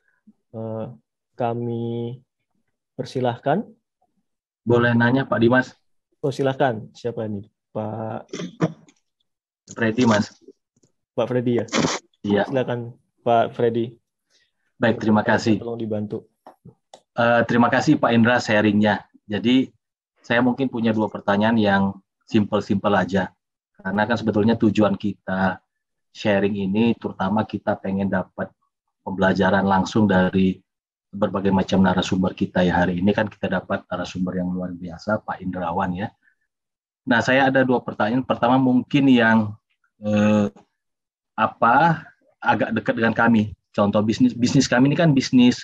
H: kami persilahkan.
F: Boleh nanya Pak Dimas?
H: Oh, silahkan. Siapa ini? Pak
F: Preti, Mas.
H: Pak Freddy ya.
F: Iya.
H: Silakan Pak Freddy.
F: Baik, terima kasih.
H: Tolong dibantu.
F: Terima kasih Pak Indra sharingnya. Jadi saya mungkin punya 2 pertanyaan yang simple-simple aja. Karena kan sebetulnya tujuan kita sharing ini terutama kita pengen dapat pembelajaran langsung dari berbagai macam narasumber kita ya. Hari ini kan kita dapat narasumber yang luar biasa, Pak Indrawan ya. Nah, saya ada 2 pertanyaan. Pertama mungkin yang agak dekat dengan kami. Contoh bisnis kami ini kan bisnis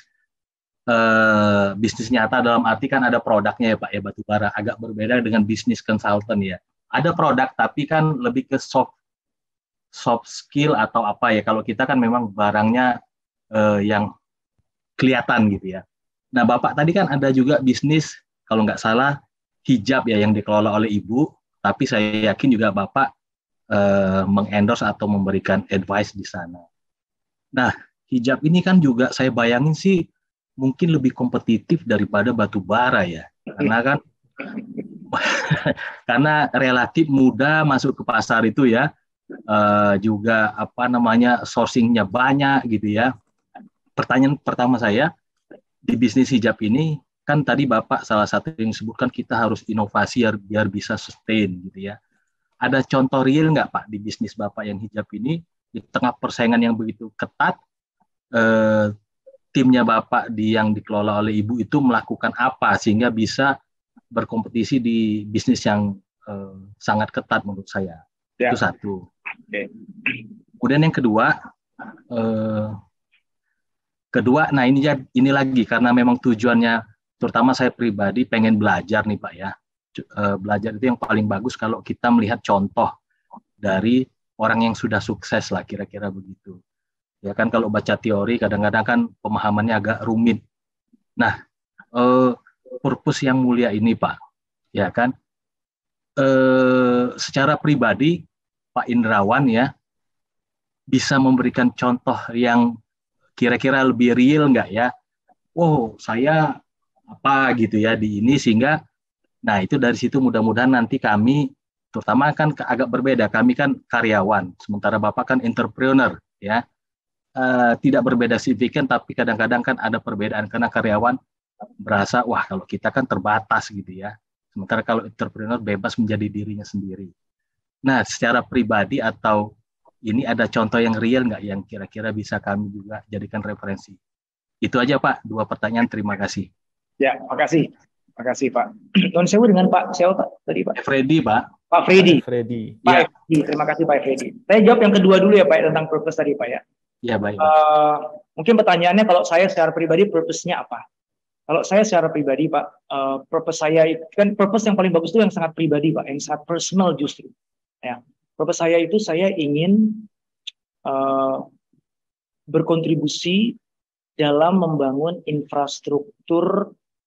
F: nyata dalam arti kan ada produknya ya Pak ya, batubara. Agak berbeda dengan bisnis konsultan ya. Ada produk tapi kan lebih ke soft skill atau apa ya. Kalau kita kan memang barangnya yang kelihatan gitu ya. Nah Bapak tadi kan ada juga bisnis kalau nggak salah hijab ya yang dikelola oleh Ibu. Tapi saya yakin juga Bapak mengendorse atau memberikan advice di sana. Nah hijab ini kan juga saya bayangin sih mungkin lebih kompetitif daripada batu bara ya, karena kan karena relatif mudah masuk ke pasar itu ya, juga sourcingnya banyak gitu ya. Pertanyaan pertama saya di bisnis hijab ini kan tadi Bapak salah satu yang disebutkan kita harus inovasi biar bisa sustain gitu ya. Ada contoh real nggak Pak di bisnis Bapak yang hijab ini di tengah persaingan yang begitu ketat? Timnya Bapak yang dikelola oleh Ibu itu melakukan apa sehingga bisa berkompetisi di bisnis yang sangat ketat menurut saya. Ya. Itu satu. Okay. Kemudian yang kedua, nah ini lagi karena memang tujuannya, terutama saya pribadi pengen belajar nih Pak ya. Belajar itu yang paling bagus kalau kita melihat contoh dari orang yang sudah sukses lah kira-kira begitu. Ya kan kalau baca teori kadang-kadang kan pemahamannya agak rumit. Nah, purpose yang mulia ini Pak, ya kan, secara pribadi Pak Indrawan ya bisa memberikan contoh yang kira-kira lebih real nggak ya? Oh, saya apa gitu ya di ini sehingga, nah itu dari situ mudah-mudahan nanti kami, terutama kan agak berbeda, kami kan karyawan, sementara Bapak kan entrepreneur ya. Tidak berbeda signifikan tapi kadang-kadang kan ada perbedaan karena karyawan berasa wah kalau kita kan terbatas gitu ya, sementara kalau entrepreneur bebas menjadi dirinya sendiri. Nah secara pribadi atau ini ada contoh yang real nggak yang kira-kira bisa kami juga jadikan referensi? Itu aja Pak, 2 pertanyaan, terima kasih.
I: Ya, makasih Pak. Tuan Sewu dengan Pak siapa Pak tadi Pak?
F: Freddy Pak.
I: Pak Freddy.
F: Pak
I: ya. Freddy, terima kasih Pak Freddy. Saya jawab yang kedua dulu ya Pak tentang purpose tadi Pak ya.
F: Ya baik.
I: Mungkin pertanyaannya kalau saya secara pribadi purpose-nya apa? Kalau saya secara pribadi Pak, purpose saya kan purpose yang paling bagus itu yang sangat pribadi Pak, yang sangat personal justru. Ya, purpose saya itu saya ingin berkontribusi dalam membangun infrastruktur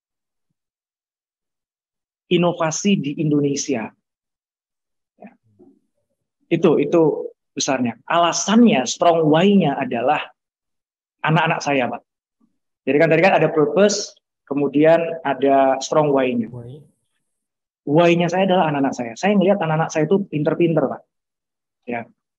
I: inovasi di Indonesia. Ya. Itu besarnya. Alasannya, strong why-nya adalah anak-anak saya, Pak. Jadi kan tadi kan ada purpose, kemudian ada strong why-nya. Why-nya saya adalah anak-anak saya. Saya ngelihat anak-anak saya itu pinter-pinter, Pak. Ya,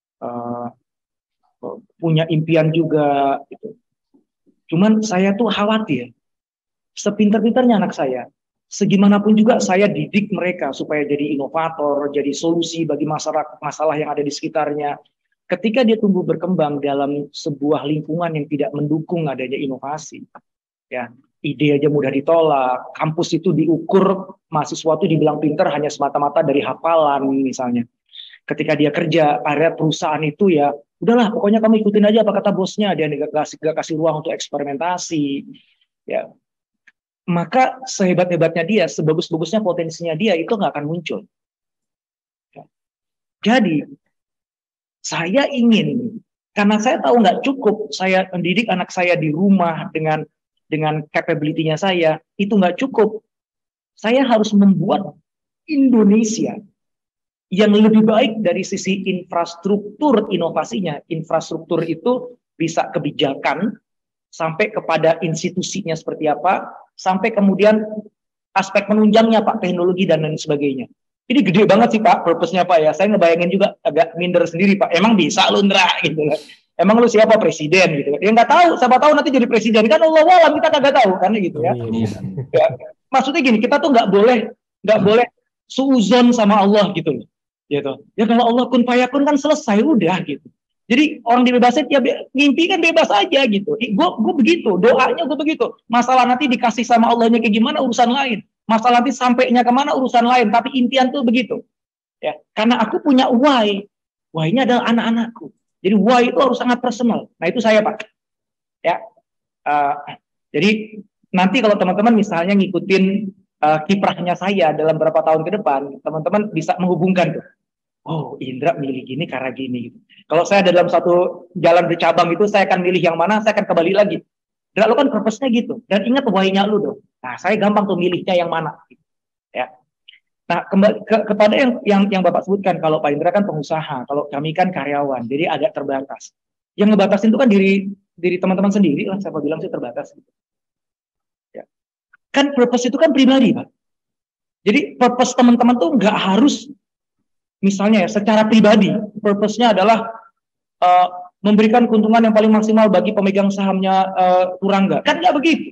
I: punya impian juga. Gitu. Cuman saya tuh khawatir, sepinter-pinternya anak saya, segimanapun juga saya didik mereka supaya jadi inovator, jadi solusi bagi masalah yang ada di sekitarnya. Ketika dia tumbuh berkembang dalam sebuah lingkungan yang tidak mendukung adanya inovasi, ya ide aja mudah ditolak, kampus itu diukur mahasiswa itu dibilang pinter hanya semata-mata dari hafalan misalnya. Ketika dia kerja, area perusahaan itu ya, udahlah pokoknya kamu ikutin aja apa kata bosnya, dia nggak kasih ruang untuk eksperimentasi, ya. Maka sehebat-hebatnya dia, sebagus-bagusnya potensinya dia itu nggak akan muncul. Jadi saya ingin, karena saya tahu nggak cukup saya mendidik anak saya di rumah dengan capability-nya saya, itu nggak cukup. Saya harus membuat Indonesia yang lebih baik dari sisi infrastruktur inovasinya. Infrastruktur itu bisa kebijakan, sampai kepada institusinya seperti apa, sampai kemudian aspek penunjangnya Pak, teknologi dan lain sebagainya. Ini gede banget sih Pak, purpose-nya Pak ya. Saya ngebayangin juga agak minder sendiri Pak. Emang bisa lu Ndra gitu kan. Emang lu siapa presiden gitu kan. Ya nggak tahu, siapa tahu nanti jadi presiden kan Allah alam kita kagak tahu kan gitu ya. Ya. Maksudnya gini, kita tuh nggak boleh suuzon sama Allah gitu loh. Gitu. Ya kalau Allah kun fayakun kan selesai udah gitu. Jadi orang dibebasin ya mimpi kan bebas aja gitu. Gue begitu, doanya gue begitu. Masalah nanti dikasih sama Allahnya kayak gimana urusan lain. Masalah nanti sampainya kemana urusan lain, tapi impian tuh begitu. Ya, karena aku punya why. Why-nya adalah anak-anakku. Jadi why itu harus sangat personal. Nah itu saya Pak. Ya, jadi nanti kalau teman-teman misalnya ngikutin kiprahnya saya dalam beberapa tahun ke depan, teman-teman bisa menghubungkan tuh. Oh, Indra milih gini karena gini. Gitu. Kalau saya dalam satu jalan bercabang itu, saya akan milih yang mana, saya akan kembali lagi. Dan lo kan purpose-nya gitu. Dan ingat why-nya lu dong. Nah, saya gampang tuh milihnya yang mana. Ya. Nah, kembali kepada yang Bapak sebutkan, kalau Pak Indra kan pengusaha, kalau kami kan karyawan, jadi agak terbatas. Yang ngebatasin itu kan diri teman-teman sendiri lah, siapa bilang sih terbatas. Ya. Kan purpose itu kan pribadi, Pak. Jadi purpose teman-teman tuh nggak harus, misalnya ya, secara pribadi, purpose-nya adalah memberikan keuntungan yang paling maksimal bagi pemegang sahamnya Turangga. Kan nggak begitu.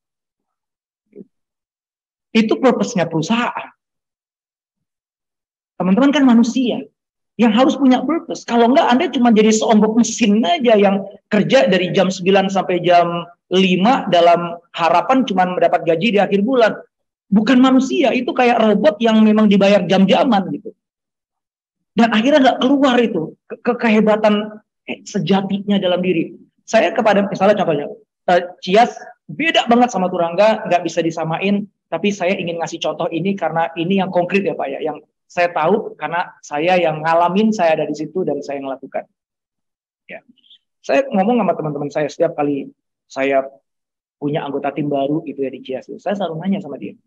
I: Itu purpose-nya perusahaan. Teman-teman kan manusia yang harus punya purpose. Kalau enggak, Anda cuma jadi seonggok mesin aja yang kerja dari jam 9 sampai jam 5 dalam harapan cuma mendapat gaji di akhir bulan. Bukan manusia, itu kayak robot yang memang dibayar jam-jaman gitu. Dan akhirnya nggak keluar itu kehebatan sejatinya dalam diri. Saya kepada misalnya contohnya Cias beda banget sama Turangga, nggak bisa disamain. Tapi saya ingin ngasih contoh ini karena ini yang konkret ya Pak ya, yang saya tahu karena saya yang ngalamin, saya ada di situ dan saya ngelakukan. Ya, saya ngomong sama teman-teman saya setiap kali saya punya anggota tim baru gitu ya di Cias, saya selalu nanya sama dia.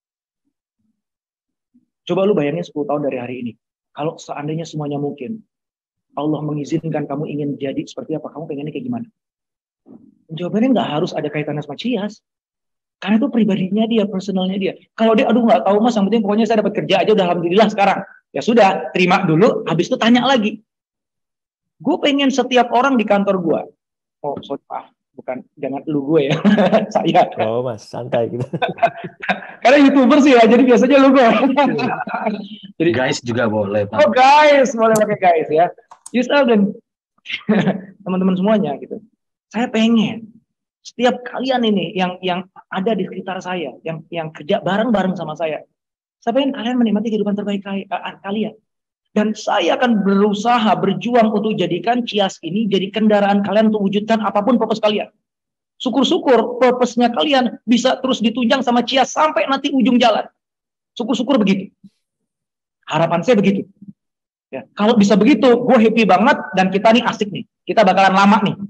I: Coba lu bayangin 10 tahun dari hari ini. Kalau seandainya semuanya mungkin, Allah mengizinkan kamu ingin jadi seperti apa, kamu pengennya kayak gimana? Jawabannya nggak harus ada kaitannya sama Cias. Karena itu pribadinya dia, personalnya dia. Kalau dia, aduh nggak tahu mas, yang penting pokoknya saya dapat kerja aja, udah alhamdulillah sekarang. Ya sudah, terima dulu, habis itu tanya lagi. Gue pengen setiap orang di kantor gue. Oh, sorry Pak, bukan, jangan lu gue ya, saya.
H: Oh mas, santai gitu.
I: Karena YouTuber sih ya, jadi biasanya lu gue. Jadi,
F: guys juga boleh Pak.
I: Oh guys, boleh pakai guys ya. Yusuf dan teman-teman semuanya gitu. Saya pengen setiap kalian ini yang ada di sekitar saya, yang kerja bareng-bareng sama saya pengen kalian menikmati kehidupan terbaik kalian. Dan saya akan berusaha, berjuang untuk jadikan Cias ini jadi kendaraan kalian untuk wujudkan apapun purpose kalian. Syukur-syukur purpose-nya kalian bisa terus ditunjang sama Cias sampai nanti ujung jalan. Syukur-syukur begitu. Harapan saya begitu. Ya, kalau bisa begitu, gue happy banget dan kita nih asik nih. Kita bakalan lama nih.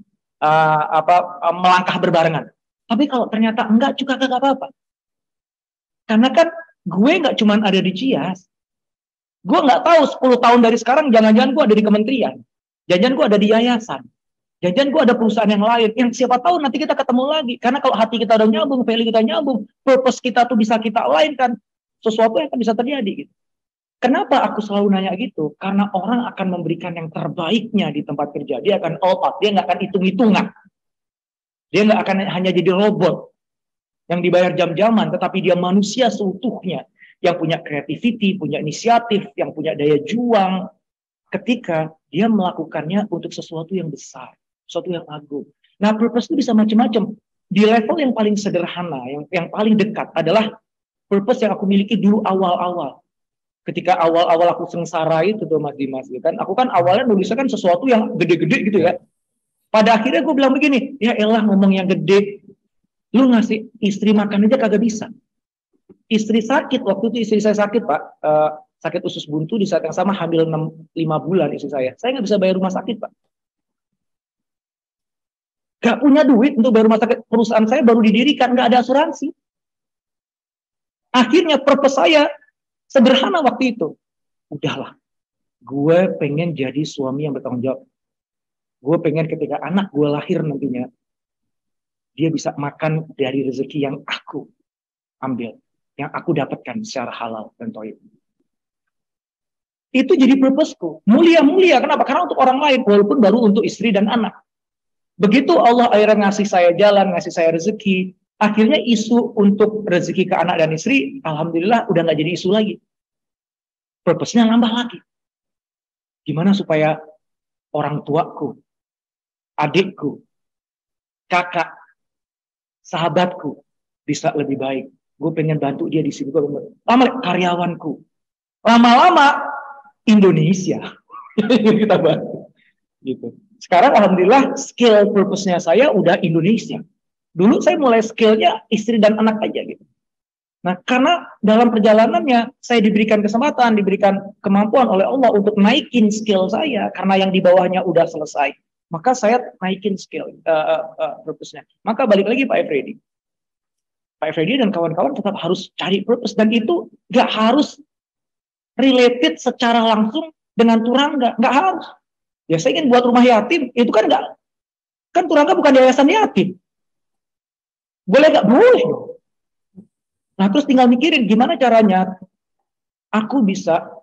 I: Melangkah berbarengan. Tapi kalau ternyata enggak juga enggak apa-apa. Karena kan gue nggak cuma ada di Cias. Gue nggak tahu 10 tahun dari sekarang jangan-jangan gue ada di kementerian. Jangan-jangan gue ada di yayasan. Jangan-jangan gue ada perusahaan yang lain. Yang siapa tahu nanti kita ketemu lagi. Karena kalau hati kita udah nyambung, value kita nyambung, purpose kita tuh bisa kita lainkan. Sesuatu yang akan bisa terjadi gitu. Kenapa aku selalu nanya gitu? Karena orang akan memberikan yang terbaiknya di tempat kerja. Dia akan all out. Dia nggak akan hitung-hitungan. Dia nggak akan hanya jadi robot yang dibayar jam-jaman, tetapi dia manusia seutuhnya yang punya creativity, punya inisiatif, yang punya daya juang. Ketika dia melakukannya untuk sesuatu yang besar, sesuatu yang agung. Nah, purpose itu bisa macam-macam. Di level yang paling sederhana, yang paling dekat adalah purpose yang aku miliki dulu awal-awal. Ketika awal-awal aku sengsara itu tuh Mas Dimas, kan aku kan awalnya nulisnya kan sesuatu yang gede-gede gitu ya. Pada akhirnya gue bilang begini, ya elah ngomong yang gede, lu ngasih istri makan aja kagak bisa. Istri sakit, waktu itu istri saya sakit Pak, sakit usus buntu, di saat yang sama hamil 5 bulan istri saya nggak bisa bayar rumah sakit Pak. Gak punya duit untuk bayar rumah sakit, perusahaan saya baru didirikan, gak ada asuransi. Akhirnya purpose saya sederhana waktu itu. Udahlah, gue pengen jadi suami yang bertanggung jawab. Gue pengen ketika anak gue lahir nantinya, dia bisa makan dari rezeki yang aku ambil, yang aku dapatkan secara halal dan thayyib. Itu jadi purpose-ku. Mulia-mulia, kenapa? Karena untuk orang lain, walaupun baru untuk istri dan anak. Begitu Allah akhirnya ngasih saya jalan, ngasih saya rezeki, akhirnya isu untuk rezeki ke anak dan istri, alhamdulillah udah nggak jadi isu lagi. Purpose-nya nambah lagi. Gimana supaya orang tuaku, adikku, kakak, sahabatku bisa lebih baik. Gue pengen bantu dia di sini. Lama karyawanku. Lama-lama Indonesia kita bantu. Gitu. Sekarang alhamdulillah skill purpose-nya saya udah Indonesia. Dulu saya mulai skillnya istri dan anak aja gitu. Nah, karena dalam perjalanannya saya diberikan kesempatan, diberikan kemampuan oleh Allah untuk naikin skill saya karena yang di bawahnya udah selesai. Maka saya naikin skill purpose-nya. Maka balik lagi Pak Efredi. Pak Efredi dan kawan-kawan tetap harus cari purpose dan itu nggak harus related secara langsung dengan turangga, nggak harus. Ya saya ingin buat rumah yatim, itu kan nggak, kan turangga bukan yayasan yatim. Boleh nggak? Boleh. Nah terus tinggal mikirin gimana caranya aku bisa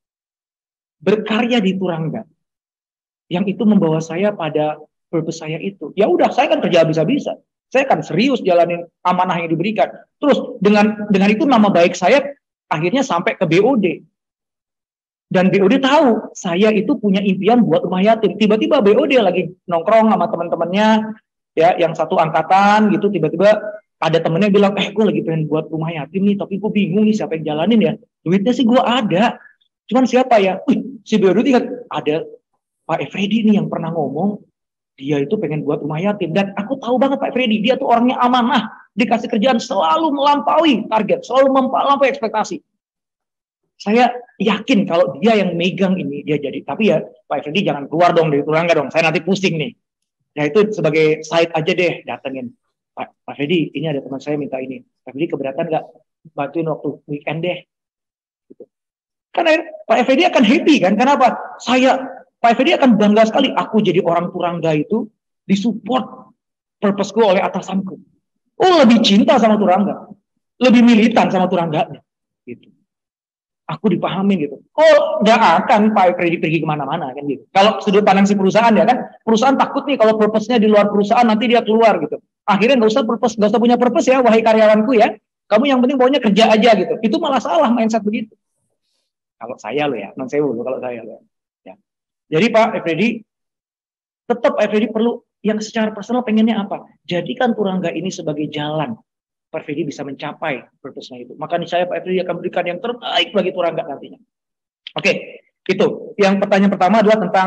I: berkarya di turangga, yang itu membawa saya pada purpose saya itu. Ya udah, saya kan kerja bisa-bisa, saya kan serius jalanin amanah yang diberikan. Terus dengan itu nama baik saya akhirnya sampai ke BOD. Dan BOD tahu saya itu punya impian buat rumah yatim. Tiba-tiba BOD lagi nongkrong sama teman-temannya, ya, yang satu angkatan gitu. Tiba-tiba ada temennya bilang, gue lagi pengen buat rumah yatim nih, tapi gue bingung nih siapa yang jalanin ya. Duitnya sih gue ada, cuman siapa ya? Si BOD ingat ada Pak Efredi nih yang pernah ngomong, dia itu pengen buat rumah yatim. Dan aku tahu banget Pak Efredi, dia tuh orangnya amanah, dikasih kerjaan selalu melampaui target, selalu melampaui ekspektasi. Saya yakin kalau dia yang megang ini, dia jadi. Tapi ya Pak Efredi jangan keluar dong dari turangga dong, saya nanti pusing nih. Ya itu sebagai side aja deh, datengin. Pak Efredi, ini ada teman saya minta ini. Pak Efredi keberatan nggak bantuin waktu weekend deh? Gitu. Karena Pak Efredi akan happy kan, kenapa? Pak Efredi akan bangga sekali, aku jadi orang turangga itu disupport purpose-ku oleh atasanku. Oh lebih cinta sama turangga, lebih militan sama turangganya. Gitu. Aku dipahamin gitu. Oh, nggak akan Pak Efredi pergi kemana-mana kan gitu. Kalau sudut pandang si perusahaan ya kan, perusahaan takut nih kalau purpose-nya di luar perusahaan nanti dia keluar gitu. Akhirnya nggak usah punya purpose ya, wahai karyawanku ya. Kamu yang penting pokoknya kerja aja gitu. Itu malah salah mindset begitu. Kalau saya loh ya, non sewu loh kalau saya loh. Ya. Jadi Pak Efredi, tetap Efredi perlu yang secara personal pengennya apa? Jadikan turangga ini sebagai jalan Pak Efredi bisa mencapai purpose-nya itu. Maka saya Pak Efredi akan berikan yang terbaik bagi turangga nantinya. Oke, itu. Yang pertanyaan pertama adalah tentang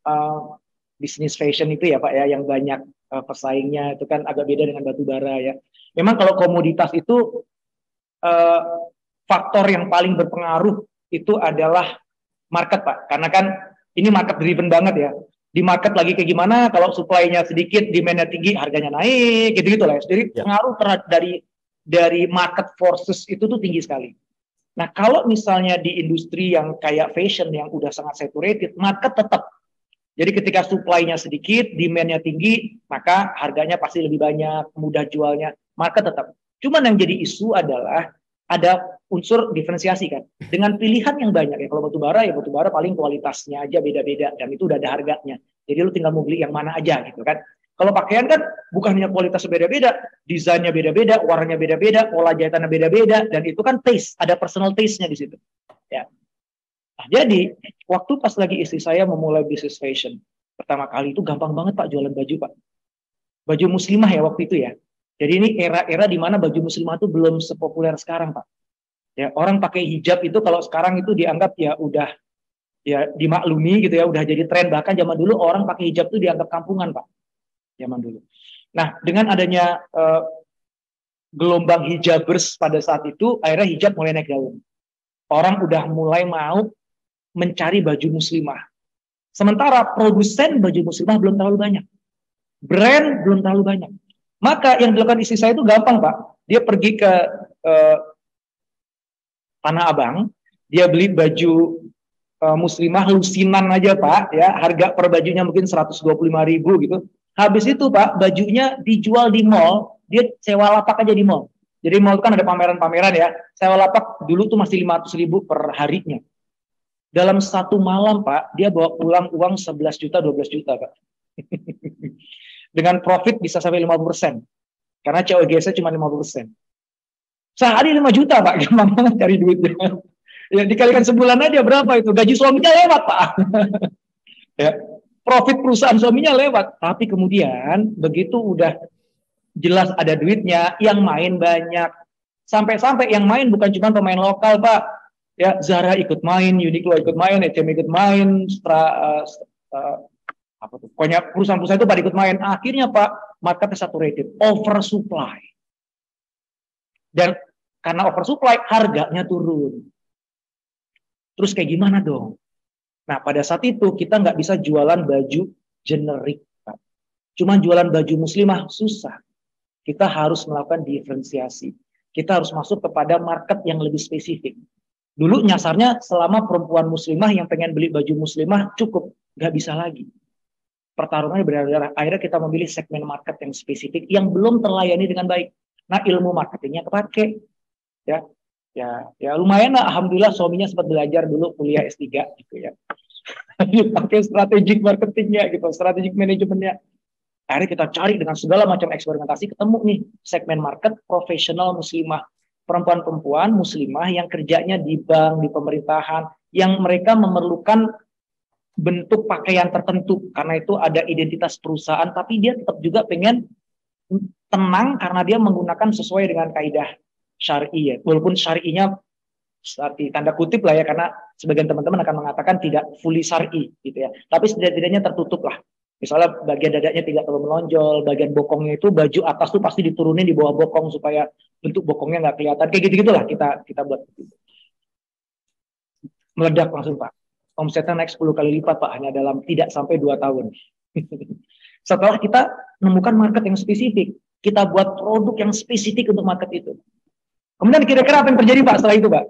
I: bisnis fashion itu ya Pak ya, yang banyak pesaingnya itu kan agak beda dengan batu bara ya. Memang kalau komoditas itu faktor yang paling berpengaruh itu adalah market Pak. Karena kan ini market driven banget ya. Di market lagi kayak gimana, kalau supply-nya sedikit, demand-nya tinggi, harganya naik, gitu-gitu lah. Jadi pengaruh dari market forces itu tuh tinggi sekali. Nah, kalau misalnya di industri yang kayak fashion yang udah sangat saturated, market tetap. Jadi ketika supply-nya sedikit, demand-nya tinggi, maka harganya pasti lebih banyak, mudah jualnya, market tetap. Cuman yang jadi isu adalah ada unsur diferensiasi kan. Dengan pilihan yang banyak ya, kalau batu bara paling kualitasnya aja beda-beda dan itu udah ada harganya. Jadi lu tinggal mau beli yang mana aja gitu kan. Kalau pakaian kan bukan hanya kualitas beda-beda, desainnya beda-beda, warnanya beda-beda, pola jahitannya beda-beda, dan itu kan taste, ada personal taste-nya di situ. Ya. Nah, jadi waktu pas lagi istri saya memulai bisnis fashion, pertama kali itu gampang banget Pak jualan baju Pak. Baju muslimah ya waktu itu ya. Jadi ini era-era di mana baju muslimah itu belum sepopuler sekarang Pak. Ya, orang pakai hijab itu kalau sekarang itu dianggap ya udah ya dimaklumi gitu ya, udah jadi tren. Bahkan zaman dulu orang pakai hijab itu dianggap kampungan Pak. Zaman dulu. Nah, dengan adanya gelombang hijabers pada saat itu, akhirnya hijab mulai naik daun. Orang udah mulai mau mencari baju muslimah. Sementara produsen baju muslimah belum terlalu banyak. Brand belum terlalu banyak. Maka yang dilakukan istri saya itu gampang Pak. Dia pergi ke Tanah Abang, dia beli baju muslimah lusinan aja Pak, ya harga per bajunya mungkin 125.000 gitu. Habis itu Pak, bajunya dijual di mall, dia sewa lapak aja di mall. Jadi mall itu kan ada pameran-pameran ya, sewa lapak dulu tuh masih 500.000 per harinya. Dalam satu malam, Pak, dia bawa pulang uang 11 juta, 12 juta, Pak. Dengan profit bisa sampai 50%. Karena COGS-nya cuma 50%. Sehari 5 juta, Pak. Gampang banget cari duitnya. Ya, dikalikan sebulan aja berapa itu? Gaji suaminya lewat, Pak. Ya, profit perusahaan suaminya lewat. Tapi kemudian, begitu udah jelas ada duitnya, yang main banyak. Sampai-sampai yang main bukan cuma pemain lokal, Pak. Ya, Zara ikut main, Uniqlo ikut main, H&M ikut main, pokoknya perusahaan-perusahaan itu pada ikut main. Akhirnya Pak, marketnya saturated, oversupply. Dan karena oversupply, harganya turun. Terus kayak gimana dong? Nah, pada saat itu kita nggak bisa jualan baju generik, Pak. Cuma jualan baju muslimah susah. Kita harus melakukan diferensiasi. Kita harus masuk kepada market yang lebih spesifik. Dulu nyasarnya selama perempuan muslimah yang pengen beli baju muslimah cukup, nggak bisa lagi. Pertarungannya berdarah-darah. Akhirnya kita memilih segmen market yang spesifik yang belum terlayani dengan baik. Nah, ilmu marketingnya kepake. Ya lumayan lah. Alhamdulillah suaminya sempat belajar dulu kuliah S3 gitu ya. Pakai strategic marketingnya gitu, strategic manajemennya. Akhirnya kita cari dengan segala macam eksperimentasi, ketemu nih segmen market profesional muslimah. Perempuan-perempuan muslimah yang kerjanya di bank, di pemerintahan, yang mereka memerlukan bentuk pakaian tertentu karena itu ada identitas perusahaan, tapi dia tetap juga pengen tenang karena dia menggunakan sesuai dengan kaidah syar'i ya. Walaupun syar'inya tanda kutip lah ya, karena sebagian teman-teman akan mengatakan tidak fully syar'i gitu ya. Tapi setidaknya tertutup lah. Misalnya bagian dadanya tidak terlalu menonjol, bagian bokongnya itu baju atas tuh pasti diturunin di bawah bokong supaya bentuk bokongnya nggak kelihatan. Kayak gitu-gitulah kita buat. Meledak langsung Pak. Omsetnya naik 10 kali lipat Pak, hanya dalam tidak sampai 2 tahun. Setelah kita menemukan market yang spesifik, kita buat produk yang spesifik untuk market itu. Kemudian kira-kira apa yang terjadi Pak setelah itu Pak?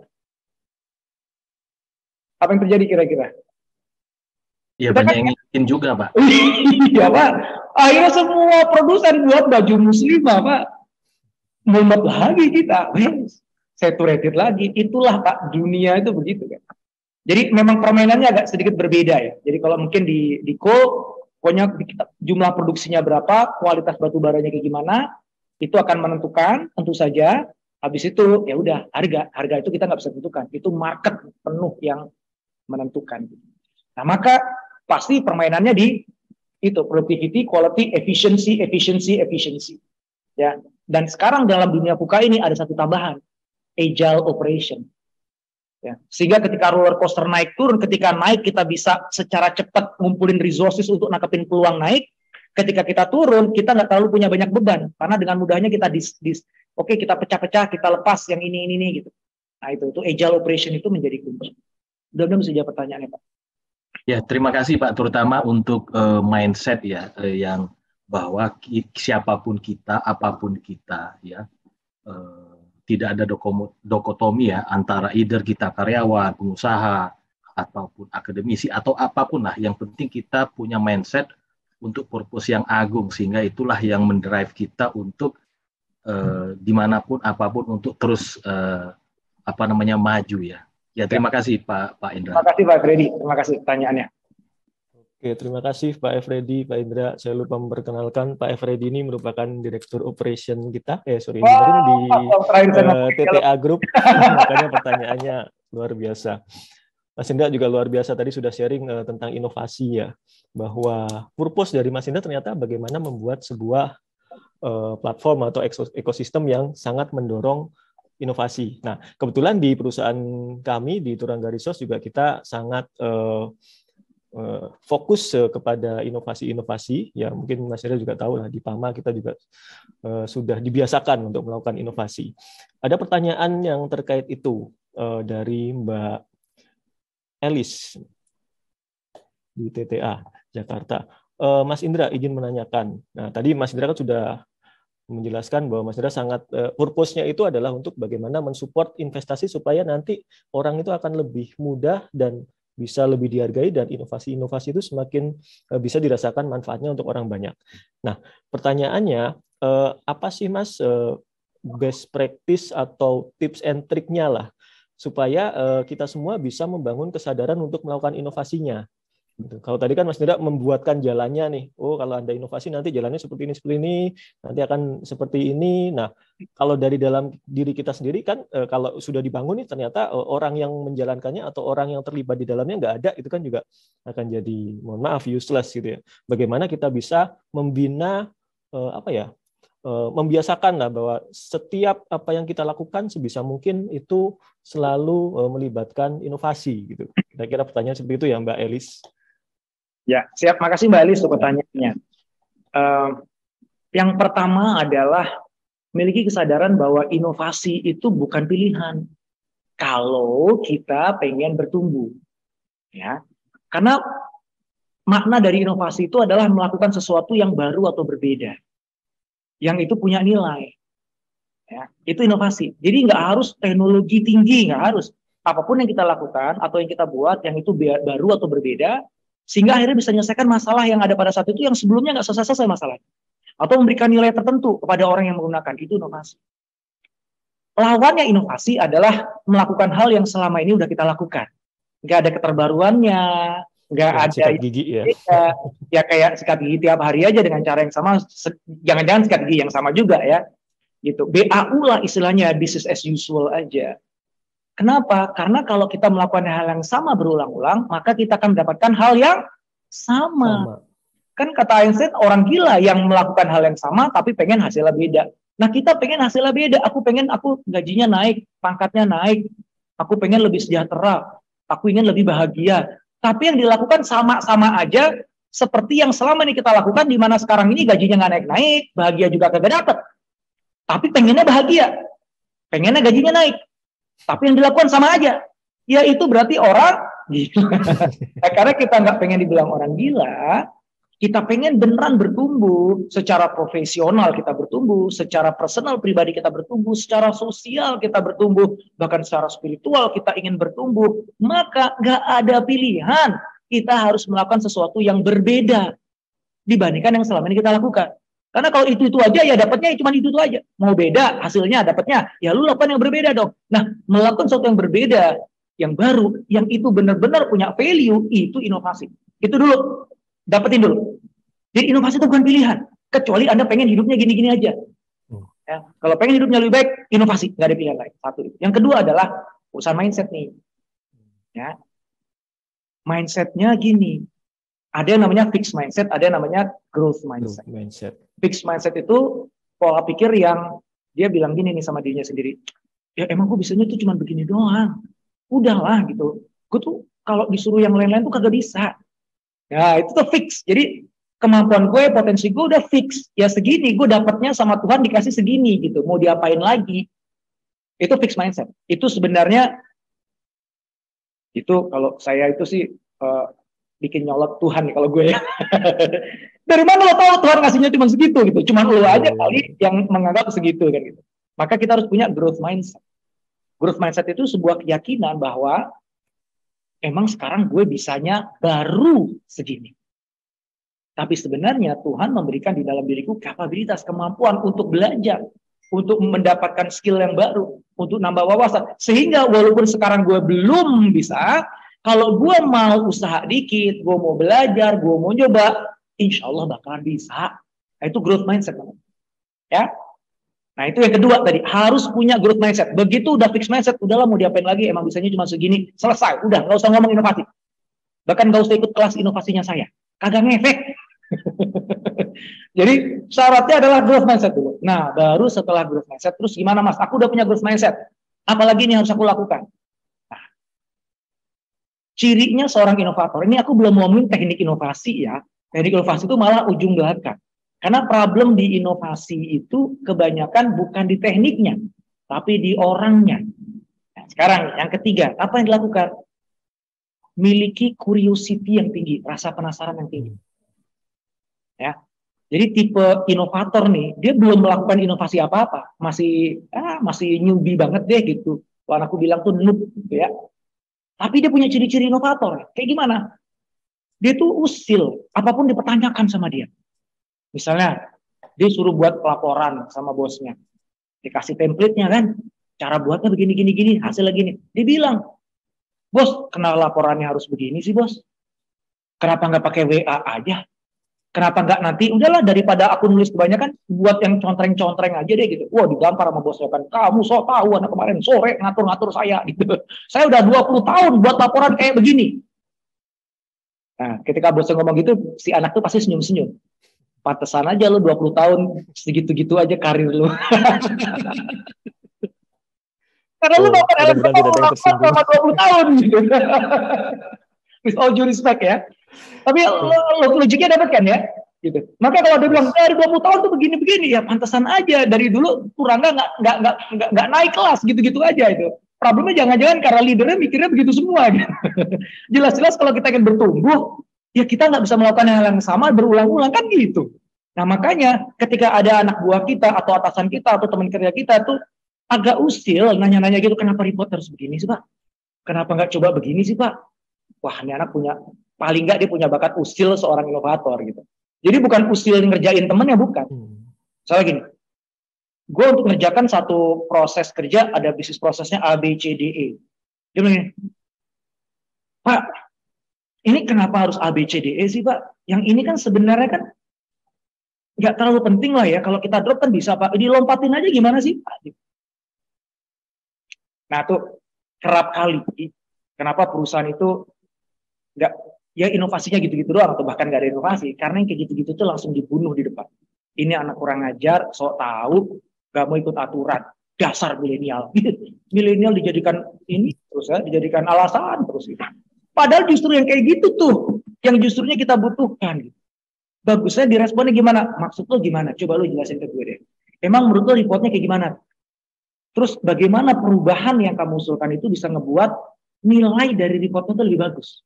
I: Apa yang terjadi kira-kira?
F: Ya banyak yang ngikutin juga Pak.
I: Iya Pak. Akhirnya semua produsen buat baju muslimah Pak. Mumet lagi kita. Saturated lagi. Itulah Pak, dunia itu begitu kan. Jadi memang permainannya agak sedikit berbeda ya. Jadi kalau mungkin di pokoknya jumlah produksinya berapa, kualitas batu baranya kayak gimana, itu akan menentukan tentu saja. Habis itu ya udah harga itu kita nggak bisa tentukan. Itu market penuh yang menentukan. Nah maka pasti permainannya di itu productivity, quality, efficiency. Ya. Dan sekarang dalam dunia VUCA ini ada satu tambahan, agile operation. Ya. Sehingga ketika roller coaster naik turun, ketika naik kita bisa secara cepat ngumpulin resources untuk nangkepin peluang naik. Ketika kita turun, kita nggak terlalu punya banyak beban karena dengan mudahnya kita oke, kita pecah-pecah, kita lepas yang ini gitu. Nah itu agile operation itu menjadi kunci. Mudah-mudahan bisa jawab pertanyaannya Pak.
F: Ya, terima kasih Pak, terutama untuk mindset ya, yang bahwa siapapun kita, apapun kita, ya, tidak ada dokotomi ya antara either kita karyawan, pengusaha, ataupun akademisi atau apapun lah. Yang penting kita punya mindset untuk purpose yang agung, sehingga itulah yang mendrive kita untuk dimanapun apapun untuk terus maju ya. Ya, terima kasih Pak Indra.
I: Terima kasih Pak Freddy, terima kasih pertanyaannya.
H: Oke, terima kasih Pak Freddy, Pak Indra. Saya lupa memperkenalkan Pak Freddy ini merupakan Direktur Operation kita, di TTA Group. Makanya pertanyaannya luar biasa. Mas Indra juga luar biasa, tadi sudah sharing tentang inovasi ya, bahwa purpose dari Mas Indra ternyata bagaimana membuat sebuah platform atau ekosistem yang sangat mendorong inovasi. Nah, kebetulan di perusahaan kami di Turangga Resource juga kita sangat fokus kepada inovasi-inovasi. Ya, mungkin Mas Indra juga tahu lah, di PAMA kita juga sudah dibiasakan untuk melakukan inovasi. Ada pertanyaan yang terkait itu dari Mbak Elis di TTA Jakarta. Mas Indra izin menanyakan. Nah, tadi Mas Indra kan sudah menjelaskan bahwa Mas Indra sangat purpose-nya itu adalah untuk bagaimana mensupport investasi supaya nanti orang itu akan lebih mudah dan bisa lebih dihargai, dan inovasi-inovasi itu semakin bisa dirasakan manfaatnya untuk orang banyak. Nah, pertanyaannya, apa sih Mas best practice atau tips and trick-nya lah supaya kita semua bisa membangun kesadaran untuk melakukan inovasinya. Gitu. Kalau tadi kan Mas Nira membuatkan jalannya nih, oh kalau Anda inovasi nanti jalannya seperti ini, nanti akan seperti ini. Nah, kalau dari dalam diri kita sendiri kan, kalau sudah dibangun nih ternyata orang yang menjalankannya atau orang yang terlibat di dalamnya nggak ada, itu kan juga akan jadi, mohon maaf, useless gitu ya. Bagaimana kita bisa membina, membiasakan lah bahwa setiap apa yang kita lakukan sebisa mungkin itu selalu melibatkan inovasi gitu. Kira-kira pertanyaan seperti itu ya Mbak Elis.
I: Ya, siap. Makasih Mbak Elis untuk pertanyaannya. Yang pertama adalah memiliki kesadaran bahwa inovasi itu bukan pilihan kalau kita pengen bertumbuh. Ya, karena makna dari inovasi itu adalah melakukan sesuatu yang baru atau berbeda, yang itu punya nilai. Ya, itu inovasi. Jadi nggak harus teknologi tinggi, nggak harus. Apapun yang kita lakukan atau yang kita buat yang itu baru atau berbeda, sehingga akhirnya bisa menyelesaikan masalah yang ada pada saat itu yang sebelumnya nggak selesai masalahnya. Atau memberikan nilai tertentu kepada orang yang menggunakan, itu inovasi. Lawannya inovasi adalah melakukan hal yang selama ini udah kita lakukan. Nggak ada keterbaruannya, nggak ada
H: sikat gigi ya.
I: Ya kayak sikat gigi tiap hari aja dengan cara yang sama, jangan-jangan sikat gigi yang sama juga ya. Gitu. BAU lah istilahnya, business as usual aja. Kenapa? Karena kalau kita melakukan hal yang sama berulang-ulang, maka kita akan mendapatkan hal yang sama. Kan kata Einstein, orang gila yang melakukan hal yang sama tapi pengen hasilnya beda. Nah, kita pengen hasilnya beda. Aku gajinya naik, pangkatnya naik. Aku pengen lebih sejahtera. Aku ingin lebih bahagia. Tapi yang dilakukan sama-sama aja seperti yang selama ini kita lakukan, di mana sekarang ini gajinya nggak naik-naik, bahagia juga kagak dapet. Tapi pengennya bahagia. Pengennya gajinya naik. Tapi yang dilakukan sama aja. Ya itu berarti orang gila. Karena kita nggak pengen dibilang orang gila, kita pengen beneran bertumbuh. Secara profesional kita bertumbuh, secara personal pribadi kita bertumbuh, secara sosial kita bertumbuh, bahkan secara spiritual kita ingin bertumbuh. Maka nggak ada pilihan. Kita harus melakukan sesuatu yang berbeda dibandingkan yang selama ini kita lakukan. Karena kalau itu aja ya dapatnya cuma itu aja. Mau beda hasilnya dapatnya, ya lu lakukan yang berbeda dong. Nah, melakukan sesuatu yang berbeda, yang baru, yang itu benar-benar punya value, itu inovasi. Itu dulu, dapetin dulu. Jadi inovasi itu bukan pilihan, kecuali Anda pengen hidupnya gini-gini aja. Ya, kalau pengen hidupnya lebih baik, inovasi, nggak ada pilihan lain. Satu. Yang kedua adalah urusan mindset nih. Ya, mindsetnya gini. Ada yang namanya fixed mindset, ada yang namanya growth mindset. Fixed mindset itu pola pikir yang dia bilang gini nih sama dirinya sendiri. Ya emang gue bisanya tuh cuma begini doang. Udahlah gitu. Gue tuh kalau disuruh yang lain-lain tuh kagak bisa. Ya itu tuh fix. Jadi kemampuan gue, potensi gue udah fix. Ya segini, gue dapatnya sama Tuhan dikasih segini gitu. Mau diapain lagi? Itu fixed mindset. Itu sebenarnya, itu kalau saya itu sih bikin nyolot Tuhan nih kalau gue ya. Dari mana lo tahu Tuhan ngasihnya cuma segitu gitu? Cuma lo aja kali yang menganggap segitu kan gitu. Maka kita harus punya growth mindset. Growth mindset itu sebuah keyakinan bahwa emang sekarang gue bisanya baru segini. Tapi sebenarnya Tuhan memberikan di dalam diriku kapabilitas, kemampuan untuk belajar, untuk mendapatkan skill yang baru, untuk nambah wawasan. Sehingga walaupun sekarang gue belum bisa, kalau gue mau usaha dikit, gue mau belajar, gue mau nyoba, insya Allah bakalan bisa. Nah, itu growth mindset. Ya. Nah itu yang kedua tadi, harus punya growth mindset. Begitu udah fixed mindset, udahlah mau diapain lagi, emang bisanya cuma segini, selesai. Udah, gak usah ngomong inovasi. Bahkan gak usah ikut kelas inovasinya saya. Kagak ngefek. Jadi syaratnya adalah growth mindset dulu. Nah baru setelah growth mindset, terus gimana Mas? Aku udah punya growth mindset. Apalagi ini harus aku lakukan? Cirinya seorang inovator, ini aku belum ngomongin teknik inovasi ya. Teknik inovasi itu malah ujung belakang. Karena problem di inovasi itu kebanyakan bukan di tekniknya, tapi di orangnya. Nah, sekarang yang ketiga, apa yang dilakukan? Miliki curiosity yang tinggi, rasa penasaran yang tinggi. Ya. Jadi tipe inovator nih, dia belum melakukan inovasi apa-apa, masih newbie banget deh gitu. Kalau aku bilang tuh noob gitu ya. Tapi dia punya ciri-ciri inovator. Kayak gimana? Dia tuh usil. Apapun dipertanyakan sama dia. Misalnya, dia suruh buat pelaporan sama bosnya. Dikasih template-nya kan. cara buatnya begini, gini, gini, hasilnya gini. Dia bilang, bos, kenapa laporannya harus begini sih, bos? Kenapa nggak pakai WA aja? Kenapa nggak nanti, udahlah daripada aku nulis kebanyakan, buat yang contreng-contreng aja deh gitu. Wah, digampar sama bosnya kan, kamu so tahu anak kemarin sore ngatur-ngatur saya gitu. Saya udah 20 tahun buat laporan kayak begini. Nah, ketika bosnya ngomong gitu, si anak tuh pasti senyum-senyum. Pantesan aja lu 20 tahun, segitu-gitu aja karir lu. Karena lu dapat LMK selama 20 tahun gitu. With all due respect ya. Tapi logiknya dapat kan ya? Gitu. Maka kalau dia bilang dari 20 tahun tuh begini-begini, ya pantesan aja dari dulu Turangga nggak naik kelas gitu-gitu aja itu. Problemnya jangan-jangan karena leadernya mikirnya begitu semua. Gitu. Jelas-jelas kalau kita ingin bertumbuh, ya kita nggak bisa melakukan hal yang sama berulang-ulang kan gitu. Nah makanya ketika ada anak buah kita atau atasan kita atau teman kerja kita tuh agak usil nanya-nanya gitu, kenapa report harus begini sih Pak? Kenapa nggak coba begini sih Pak? Wah ini anak punya, paling nggak dia punya bakat usil seorang inovator gitu. Jadi bukan usil ngerjain temennya, bukan. Soalnya gini, gue untuk ngerjakan satu proses kerja ada bisnis prosesnya A, B, C, D, E. Dia bilang, Pak, ini kenapa harus A, B, C, D, E sih Pak? Yang ini kan sebenarnya kan nggak terlalu penting lah ya. Kalau kita drop kan bisa Pak. Dilompatin aja gimana sih Pak? Nah tuh kerap kali kenapa perusahaan itu nggak, ya inovasinya gitu-gitu doang atau bahkan nggak ada inovasi karena yang kayak gitu-gitu tuh langsung dibunuh di depan. Ini anak kurang ajar, sok tahu, nggak mau ikut aturan, dasar milenial. Milenial dijadikan ini terus ya, dijadikan alasan terus. Padahal justru yang kayak gitu tuh yang justrunya kita butuhkan. Bagusnya diresponnya gimana? Maksud lo gimana? Coba lo jelasin ke gue deh. Emang menurut lo reportnya kayak gimana? Terus bagaimana perubahan yang kamu usulkan itu bisa ngebuat nilai dari reportnya itu lebih bagus?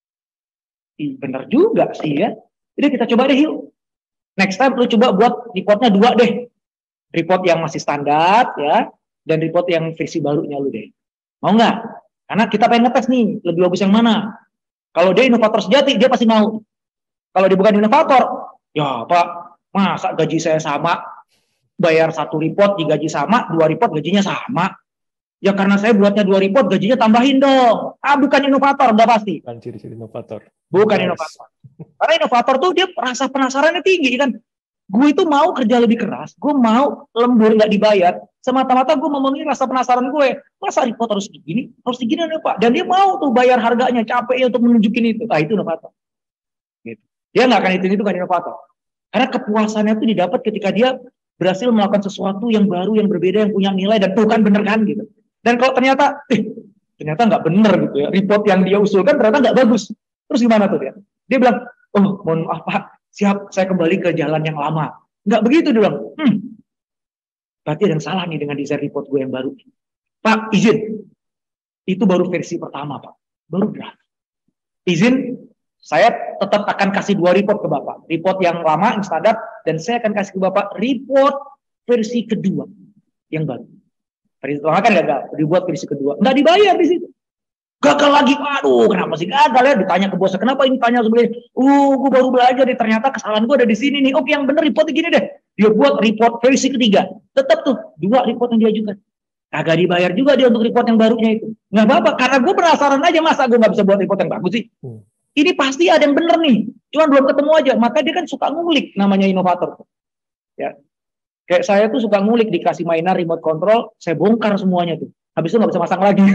I: Bener juga sih ya. Jadi kita coba deh yuk. Next time lu coba buat reportnya 2 deh. Report yang masih standar ya, dan report yang versi barunya lu deh. Mau nggak? Karena kita pengen ngetes nih, lebih bagus yang mana. Kalau dia inovator sejati, dia pasti mau. Kalau dia bukan inovator, ya Pak, masa gaji saya sama, bayar 1 report digaji sama, 2 report gajinya sama. Ya karena saya buatnya 2 report, gajinya tambahin dong. Ah, bukan inovator, udah pasti.
H: Bukan ciri-ciri inovator.
I: Bukan inovator. Karena inovator tuh dia rasa penasarannya tinggi kan. Gue itu mau kerja lebih keras, gue mau lembur nggak dibayar, semata-mata gue memenuhi rasa penasaran gue. Masa report harus begini nih Pak. Dan dia mau tuh bayar harganya, capeknya untuk menunjukin itu. Ah, itu inovator. Gitu. Dia nggak akan itu kan inovator. Karena kepuasannya itu didapat ketika dia berhasil melakukan sesuatu yang baru, yang berbeda, yang punya nilai, dan tuh kan bener kan gitu. Dan kalau ternyata nggak bener gitu ya, report yang dia usulkan ternyata nggak bagus. Terus gimana tuh dia? Dia bilang, oh mohon maaf Pak, siap saya kembali ke jalan yang lama. Nggak begitu dia bilang, berarti ada yang salah nih dengan desain report gue yang baru. Pak, izin. Itu baru versi pertama Pak, baru draft. Izin, saya tetap akan kasih 2 report ke Bapak. Report yang lama, yang standar, dan saya akan kasih ke Bapak report versi kedua yang baru. Versi pertama kan gagal, dibuat versi kedua. Nggak dibayar di situ. Gagal lagi, aduh kenapa sih gagal ya? Ditanya ke bosnya, kenapa ini tanya sebenarnya? Gue baru belajar nih, ternyata kesalahan gue ada di sini nih. Oke, yang bener reportnya gini deh. Dia buat report versi ketiga. Tetap tuh, 2 report yang diajukan. Kagak dibayar juga dia untuk report yang barunya itu. Nggak apa-apa, karena gue penasaran aja, masa gue nggak bisa buat report yang bagus sih? Ini pasti ada yang bener nih, cuman belum ketemu aja. Maka dia kan suka ngulik, namanya inovator. Ya, kayak saya tuh suka ngulik, dikasih mainan remote control, saya bongkar semuanya tuh. Habis itu nggak bisa masang lagi.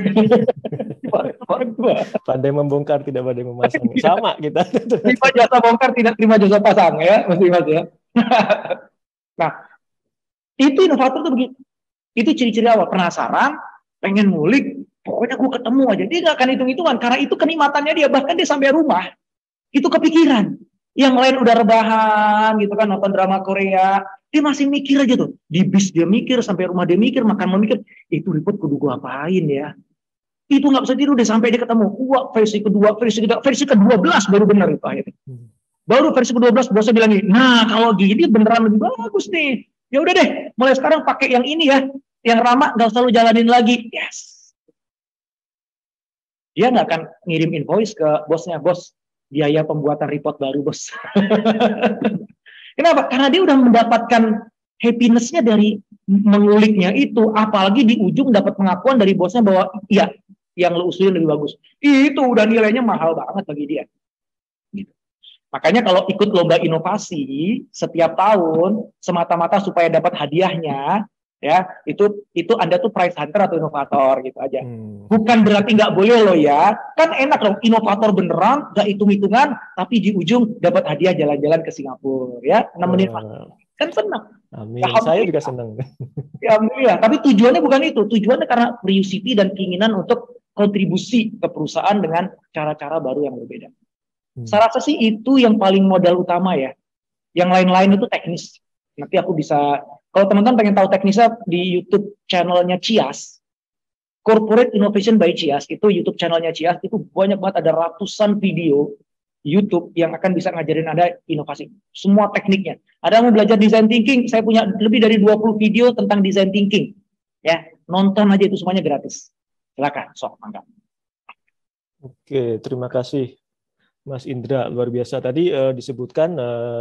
H: Pandai membongkar, tidak pandai memasang. Sama kita.
I: Terima jasa bongkar, tidak terima jasa pasang ya, mas ya. Nah, itu inovator tuh begitu. Itu ciri-ciri awal, penasaran, pengen ngulik, pokoknya gue ketemu aja. Dia nggak akan hitung-hitungan, karena itu kenikmatannya dia. Bahkan dia sampai rumah, itu kepikiran. Yang lain udah rebahan gitu kan, nonton drama Korea, dia masih mikir aja tuh. Di bis dia mikir, sampai rumah dia mikir, makan mau mikir, itu report kudu gue apain ya. Itu nggak bisa tidur deh sampai dia ketemu. Wah, versi kedua, versi ke-12 baru benar itu akhirnya. Baru versi ke-12 bosnya bilang nih, nah kalau gini beneran lebih bagus nih. Ya udah deh, mulai sekarang pakai yang ini ya, yang ramah nggak usah lu jalanin lagi. Yes. Dia nggak akan ngirim invoice ke bosnya, bos, biaya pembuatan report baru bos. Kenapa? Karena dia udah mendapatkan happiness-nya dari menguliknya itu, apalagi di ujung dapat pengakuan dari bosnya bahwa iya, yang lo usulin lebih bagus. Itu udah nilainya mahal banget bagi dia. Gitu. Makanya kalau ikut lomba inovasi setiap tahun semata-mata supaya dapat hadiahnya, ya itu Anda tuh prize hunter atau inovator gitu aja. Bukan berarti nggak boleh loh ya, kan enak dong inovator beneran, nggak hitung-hitungan, tapi di ujung dapat hadiah jalan-jalan ke Singapura, ya nemenin kan senang.
H: Amin. Ya, saya juga senang.
I: Ya, alhamdulillah. Tapi tujuannya bukan itu, tujuannya karena curiosity dan keinginan untuk kontribusi ke perusahaan dengan cara-cara baru yang berbeda. Saya rasa sih itu yang paling modal utama ya. Yang lain-lain itu teknis. Nanti aku bisa, kalau teman-teman pengen tahu teknisnya di YouTube channelnya Cias, Corporate Innovation by Cias, itu YouTube channelnya Cias, itu banyak banget, ada ratusan video YouTube yang akan bisa ngajarin Anda inovasi. Semua tekniknya. Ada yang mau belajar design thinking, saya punya lebih dari 20 video tentang design thinking. Ya, nonton aja itu semuanya gratis. Silakan, sok, mangga.
H: Oke, terima kasih Mas Indra, luar biasa. Tadi disebutkan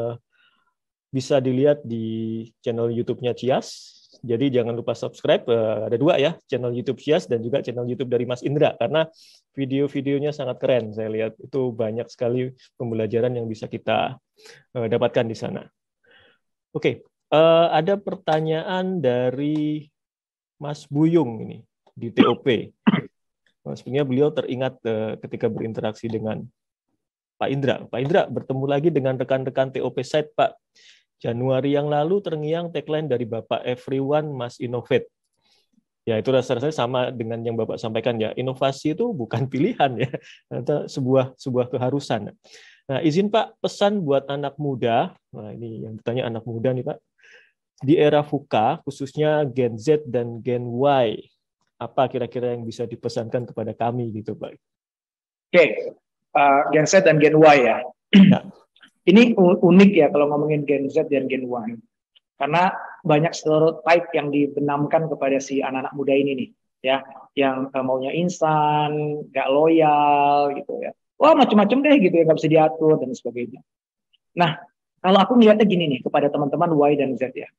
H: bisa dilihat di channel YouTube-nya Cias. Jadi jangan lupa subscribe. Ada dua ya, channel YouTube Cias dan juga channel YouTube dari Mas Indra. Karena video-videonya sangat keren. Saya lihat itu banyak sekali pembelajaran yang bisa kita dapatkan di sana. Oke, ada pertanyaan dari Mas Buyung ini di TOP. Sebenarnya beliau teringat ketika berinteraksi dengan Pak Indra. Pak Indra bertemu lagi dengan rekan-rekan TOP Site, Pak. Januari yang lalu terngiang tagline dari Bapak, "Everyone must innovate." Ya, itu rasa-rasanya sama dengan yang Bapak sampaikan ya. Inovasi itu bukan pilihan ya, atau sebuah keharusan. Nah, izin Pak, pesan buat anak muda. Nah, ini yang bertanya anak muda nih Pak. Di era VUCA, khususnya Gen Z dan Gen Y, apa kira-kira yang bisa dipesankan kepada kami gitu Pak?
I: Oke, Gen Z dan Gen Y ya.
H: Ya.
I: Ini unik ya kalau ngomongin Gen Z dan Gen Y. Karena banyak stereotype yang dibenamkan kepada si anak-anak muda ini nih, ya, yang maunya instan, gak loyal gitu ya. Wah, macam-macam deh gitu ya, nggak bisa diatur dan sebagainya. Nah, kalau aku ngeliatnya gini nih kepada teman-teman Y dan Z ya.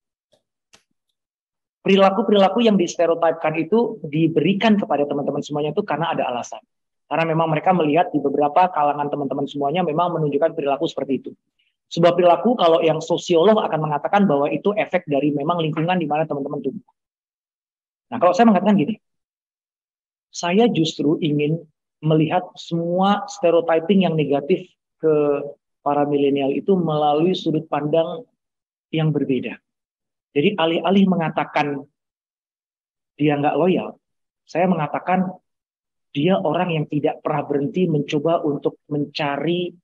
I: Perilaku-perilaku yang distereotipkan itu diberikan kepada teman-teman semuanya itu karena ada alasan. Karena memang mereka melihat di beberapa kalangan teman-teman semuanya memang menunjukkan perilaku seperti itu. Sebuah perilaku kalau yang sosiolog akan mengatakan bahwa itu efek dari memang lingkungan di mana teman-teman tumbuh. Nah, kalau saya mengatakan gini, saya justru ingin melihat semua stereotyping yang negatif ke para milenial itu melalui sudut pandang yang berbeda. Jadi alih-alih mengatakan dia nggak loyal, saya mengatakan dia orang yang tidak pernah berhenti mencoba untuk mencari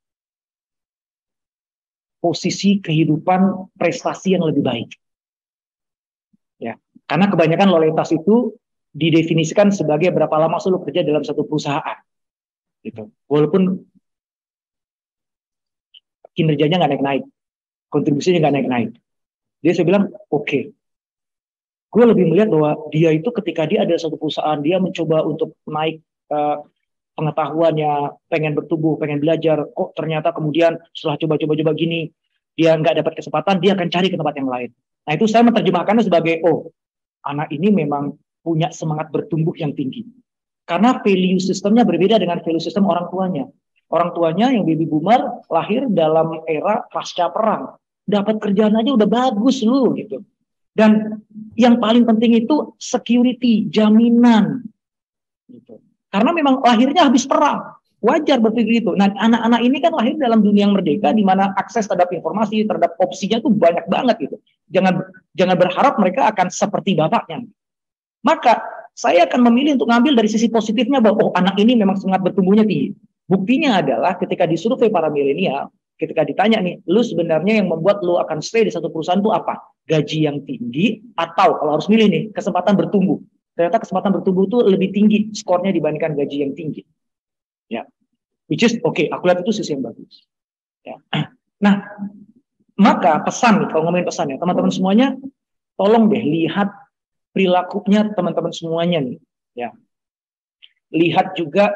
I: posisi kehidupan prestasi yang lebih baik. Ya, karena kebanyakan loyalitas itu didefinisikan sebagai berapa lama lu kerja dalam satu perusahaan. Gitu. Walaupun kinerjanya nggak naik-naik, kontribusinya nggak naik-naik. Dia saya bilang, oke. Gue lebih melihat bahwa dia itu ketika dia ada satu perusahaan, dia mencoba untuk naik pengetahuannya, pengen bertumbuh, pengen belajar, kok ternyata kemudian setelah coba-coba gini, dia nggak dapat kesempatan, dia akan cari ke tempat yang lain. Nah itu saya menerjemahkannya sebagai, oh, anak ini memang punya semangat bertumbuh yang tinggi. Karena value sistemnya berbeda dengan value sistem orang tuanya. Orang tuanya yang baby boomer lahir dalam era pasca perang. Dapat kerjaan aja udah bagus lu gitu. Dan yang paling penting itu security, jaminan. Gitu. Karena memang lahirnya habis perang. Wajar berpikir itu. Nah, anak-anak ini kan lahir dalam dunia yang merdeka di mana akses terhadap informasi, terhadap opsinya tuh banyak banget gitu. Jangan berharap mereka akan seperti bapaknya. Maka saya akan memilih untuk ngambil dari sisi positifnya bahwa oh, anak ini memang semangat bertumbuhnya tinggi. Buktinya adalah ketika disurvei para milenial, ketika ditanya nih, lu sebenarnya yang membuat lu akan stay di satu perusahaan itu apa? Gaji yang tinggi atau kalau harus milih nih, kesempatan bertumbuh. Ternyata kesempatan bertumbuh itu lebih tinggi skornya dibandingkan gaji yang tinggi. Ya, which is oke, aku lihat itu sisi yang bagus. Ya. Nah, maka pesan nih, kalau ngomongin pesan ya, teman-teman semuanya, tolong deh lihat perilakunya teman-teman semuanya nih. Ya, lihat juga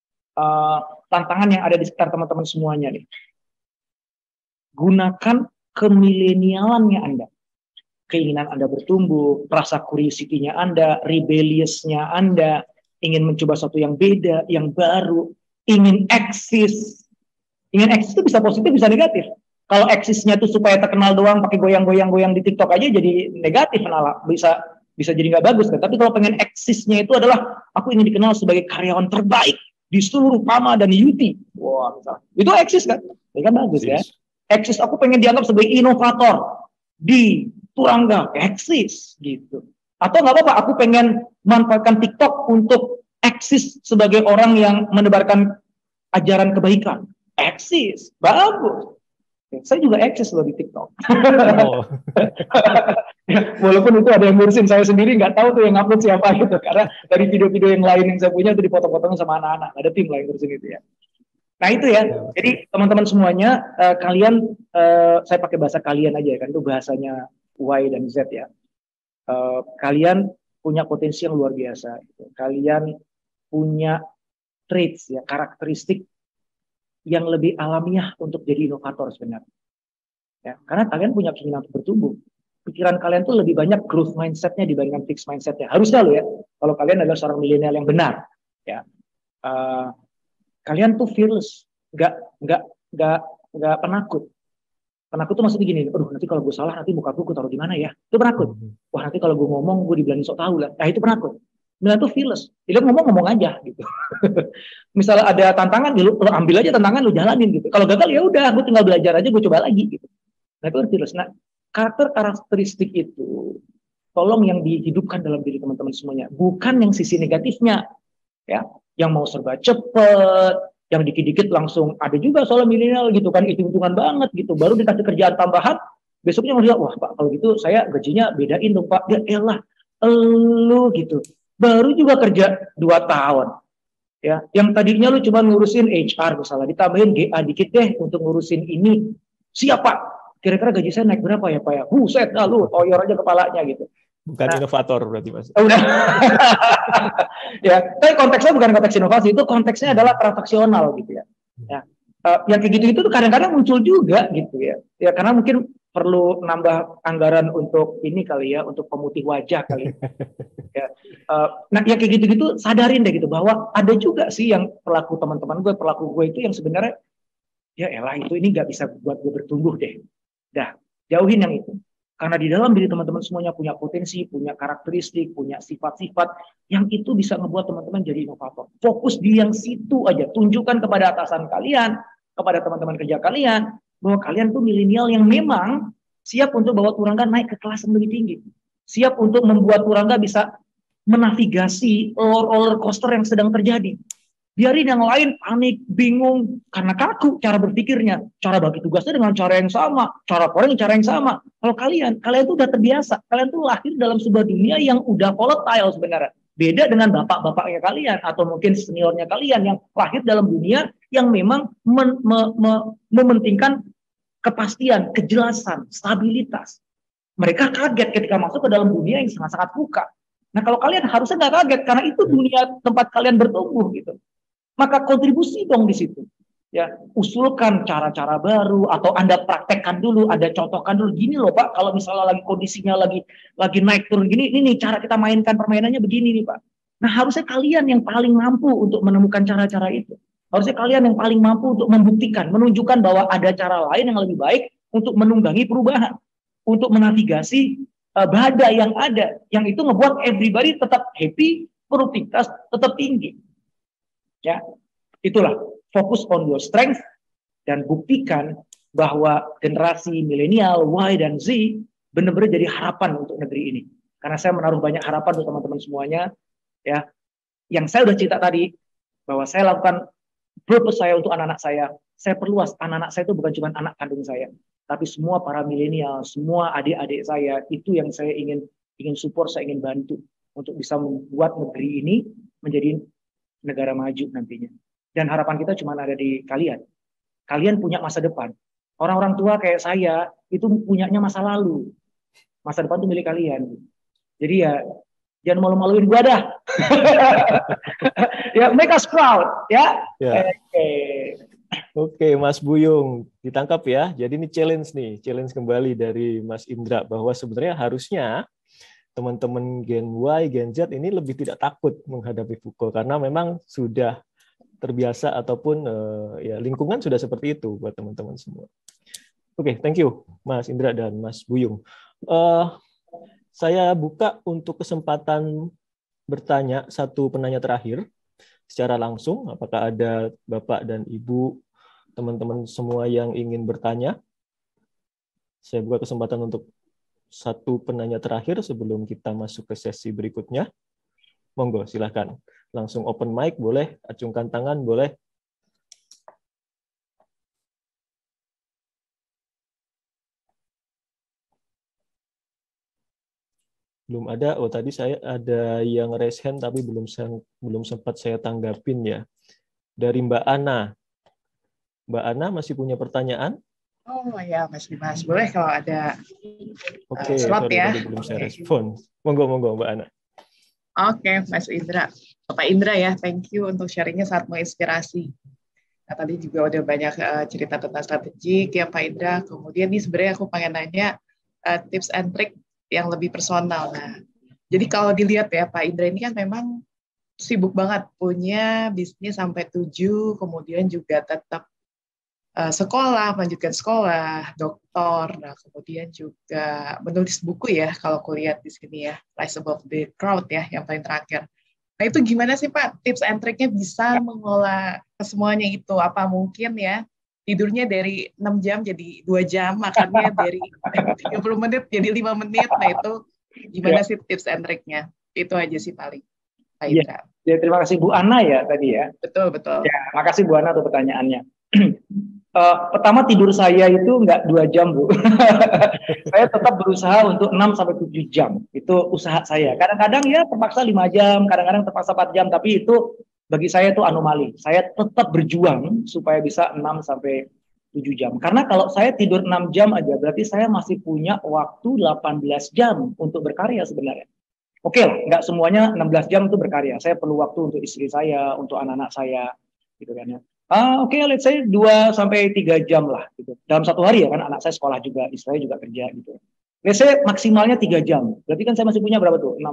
I: tantangan yang ada di sekitar teman-teman semuanya nih. Gunakan kemilenialannya Anda. Keinginan Anda bertumbuh, rasa curiosity-nya Anda, rebellious-nya Anda, ingin mencoba sesuatu yang beda, yang baru, ingin eksis. Ingin eksis itu bisa positif, bisa negatif. Kalau eksisnya itu supaya terkenal doang, pakai goyang-goyang di TikTok aja jadi negatif, malah bisa jadi nggak bagus kan. Tapi kalau pengen eksisnya itu adalah aku ingin dikenal sebagai karyawan terbaik di seluruh PAMA dan UT. Wah, misalnya. Itu eksis kan? Itu kan bagus ya. Eksis aku pengen dianggap sebagai inovator di Turangga, eksis gitu. Atau nggak apa-apa, aku pengen manfaatkan TikTok untuk eksis sebagai orang yang menebarkan ajaran kebaikan. Eksis, bagus. Saya juga eksis loh di TikTok. Oh. Walaupun itu ada yang ngurusin, saya sendiri nggak tahu tuh yang upload siapa gitu. Karena dari video-video yang lain yang saya punya itu dipotong-potong sama anak-anak. Ada tim lah yang ngurusin itu ya. Nah itu ya. Jadi teman-teman semuanya, kalian, saya pakai bahasa kalian aja kan, itu bahasanya Y dan Z ya. Kalian punya potensi yang luar biasa. Gitu. Kalian punya traits ya, karakteristik yang lebih alamiah untuk jadi inovator sebenarnya. Ya, karena kalian punya keinginan untuk bertumbuh. Pikiran kalian tuh lebih banyak growth mindset-nya dibandingkan fixed mindset-nya. Harusnya loh ya, kalau kalian adalah seorang milenial yang benar. Ya, kalian tuh fearless, nggak penakut. Penakut tuh maksudnya gini, aduh nanti kalau gue salah nanti muka gue taruh di mana ya? Itu penakut. Wah nanti kalau gue ngomong gue dibilangin sok tahu lah. Nah itu penakut. Misalnya tuh fearless. Dia ngomong aja gitu. Misalnya ada tantangan, lu ambil aja tantangan, lu jalanin gitu. Kalau gagal ya udah, gue tinggal belajar aja, gue coba lagi gitu. Nah itu fearless. Nah karakteristik itu, tolong yang dihidupkan dalam diri teman-teman semuanya, bukan yang sisi negatifnya, ya, yang mau serba cepet, yang dikit-dikit langsung ada juga soal milenial gitu kan, hitung-hitungan banget gitu, baru dikasih kerjaan tambahan, besoknya mau lihat, wah Pak kalau gitu saya gajinya bedain dong Pak, ya elah, lu gitu. Baru juga kerja 2 tahun, ya. Yang tadinya lu cuma ngurusin HR misalnya, ditambahin GA dikit deh untuk ngurusin ini. Siapa? Kira-kira gaji saya naik berapa ya Pak ya? Buset dah lu, toyor aja kepalanya gitu.
H: Bukan inovator berarti Mas.
I: Udah. Ya, tapi konteksnya bukan konteks inovasi, itu konteksnya adalah transaksional gitu ya. Ya. Yang kayak gitu itu tuh kadang-kadang muncul juga gitu ya. Ya karena mungkin perlu nambah anggaran untuk ini kali ya, untuk pemutih wajah kali. Ya. Nah, yang kayak gitu-gitu sadarin deh gitu bahwa ada juga sih yang pelaku teman-teman gue, pelaku gue itu yang sebenarnya ya elah itu ini nggak bisa buat gue bertumbuh deh. Dah, jauhin yang itu. Karena di dalam diri teman-teman semuanya punya potensi, punya karakteristik, punya sifat-sifat yang itu bisa ngebuat teman-teman jadi inovator. Fokus di yang situ aja, tunjukkan kepada atasan kalian, kepada teman-teman kerja kalian, bahwa kalian tuh milenial yang memang siap untuk bawa Turangga naik ke kelas yang lebih tinggi. Siap untuk membuat Turangga bisa menavigasi roller coaster yang sedang terjadi. Biarin yang lain panik, bingung, karena kaku cara berpikirnya. Cara bagi tugasnya dengan cara yang sama, cara orang cara yang sama. Kalau kalian tuh udah terbiasa. Kalian tuh lahir dalam sebuah dunia yang udah volatile sebenarnya. Beda dengan bapak-bapaknya kalian, atau mungkin seniornya kalian yang lahir dalam dunia yang memang mementingkan kepastian, kejelasan, stabilitas. Mereka kaget ketika masuk ke dalam dunia yang sangat-sangat buka. Nah kalau kalian harusnya nggak kaget, karena itu dunia tempat kalian bertumbuh gitu. Maka kontribusi dong di situ. Ya, usulkan cara-cara baru atau Anda praktekkan dulu, Anda contohkan dulu. Gini loh Pak, kalau misalnya lagi kondisinya lagi naik turun gini, ini cara kita mainkan permainannya begini nih Pak. Nah, harusnya kalian yang paling mampu untuk menemukan cara-cara itu. Harusnya kalian yang paling mampu untuk membuktikan, menunjukkan bahwa ada cara lain yang lebih baik untuk menunggangi perubahan, untuk menavigasi badai yang ada, yang itu ngebuat everybody tetap happy, produktivitas tetap tinggi. Ya, itulah fokus on your strength dan buktikan bahwa generasi milenial Y dan Z benar-benar jadi harapan untuk negeri ini. Karena saya menaruh banyak harapan untuk teman-teman semuanya, ya. Yang saya udah cerita tadi bahwa saya lakukan purpose saya untuk anak-anak saya perluas. Anak-anak saya itu bukan cuma anak kandung saya, tapi semua para milenial, semua adik-adik saya itu yang saya ingin support, saya ingin bantu untuk bisa membuat negeri ini menjadi negara maju nantinya. Dan harapan kita cuma ada di kalian. Kalian punya masa depan. Orang-orang tua kayak saya itu punyanya masa lalu. Masa depan itu milik kalian. Jadi ya jangan malu-maluin gua dah. Ya make us proud, ya. Yeah.
H: Oke, Mas Buyung, ditangkap ya. Jadi ini challenge kembali dari Mas Indra bahwa sebenarnya harusnya teman-teman Gen Y, Gen Z ini lebih tidak takut menghadapi pukul karena memang sudah terbiasa ataupun ya lingkungan sudah seperti itu buat teman-teman semua. Oke, thank you Mas Indra dan Mas Buyung. Saya buka untuk kesempatan bertanya satu penanya terakhir. Secara langsung, apakah ada Bapak dan Ibu, teman-teman semua yang ingin bertanya? Saya buka kesempatan untuk satu penanya terakhir sebelum kita masuk ke sesi berikutnya. Monggo, silakan. Langsung open mic, boleh. Acungkan tangan, boleh. Belum ada. Oh, tadi saya ada yang raise hand tapi belum sempat saya tanggapin ya. Dari Mbak Ana. Mbak Ana masih punya pertanyaan?
J: Oh ya, Mas Dimas. Boleh kalau ada
H: sorry,
J: slot ya.
H: Tadi belum saya respon. Monggo Mbak Ana.
J: Oke, Mas Indra. Bapak Indra ya, thank you untuk sharingnya sangat menginspirasi. Nah, tadi juga udah banyak cerita tentang strategik ya Pak Indra. Kemudian nih sebenarnya aku pengen nanya tips and trick yang lebih personal. Nah, jadi kalau dilihat ya Pak Indra ini kan memang sibuk banget, punya bisnis sampai 7, kemudian juga tetap sekolah, melanjutkan sekolah, doktor, nah kemudian juga menulis buku ya, kalau aku lihat di sini ya, Rise Above the Crowd ya, yang paling terakhir. Nah itu gimana sih Pak, tips and trick-nya bisa mengolah kesemuanya itu? Apa mungkin ya, tidurnya dari 6 jam jadi 2 jam, makannya dari 30 menit jadi 5 menit, nah itu gimana sih tips and trick-nya? Itu aja sih paling, Pak Indra.
I: Ya, terima kasih Bu Ana ya tadi ya.
J: Betul.
I: Ya, makasih Bu Ana untuk pertanyaannya. Pertama tidur saya itu nggak 2 jam Bu. Saya tetap berusaha untuk 6-7 jam. Itu usaha saya. Kadang-kadang ya terpaksa 5 jam, kadang-kadang terpaksa 4 jam. Tapi itu bagi saya itu anomali. Saya tetap berjuang supaya bisa 6-7 jam. Karena kalau saya tidur 6 jam aja, berarti saya masih punya waktu 18 jam untuk berkarya sebenarnya. Oke lah, nggak semuanya 16 jam itu berkarya. Saya perlu waktu untuk istri saya, untuk anak-anak saya, gitu kan ya. Oke, let's say 2-3 jam lah gitu. Dalam satu hari ya kan, anak saya sekolah juga, istri saya juga kerja gitu. Let's say maksimalnya 3 jam. Berarti kan saya masih punya berapa tuh?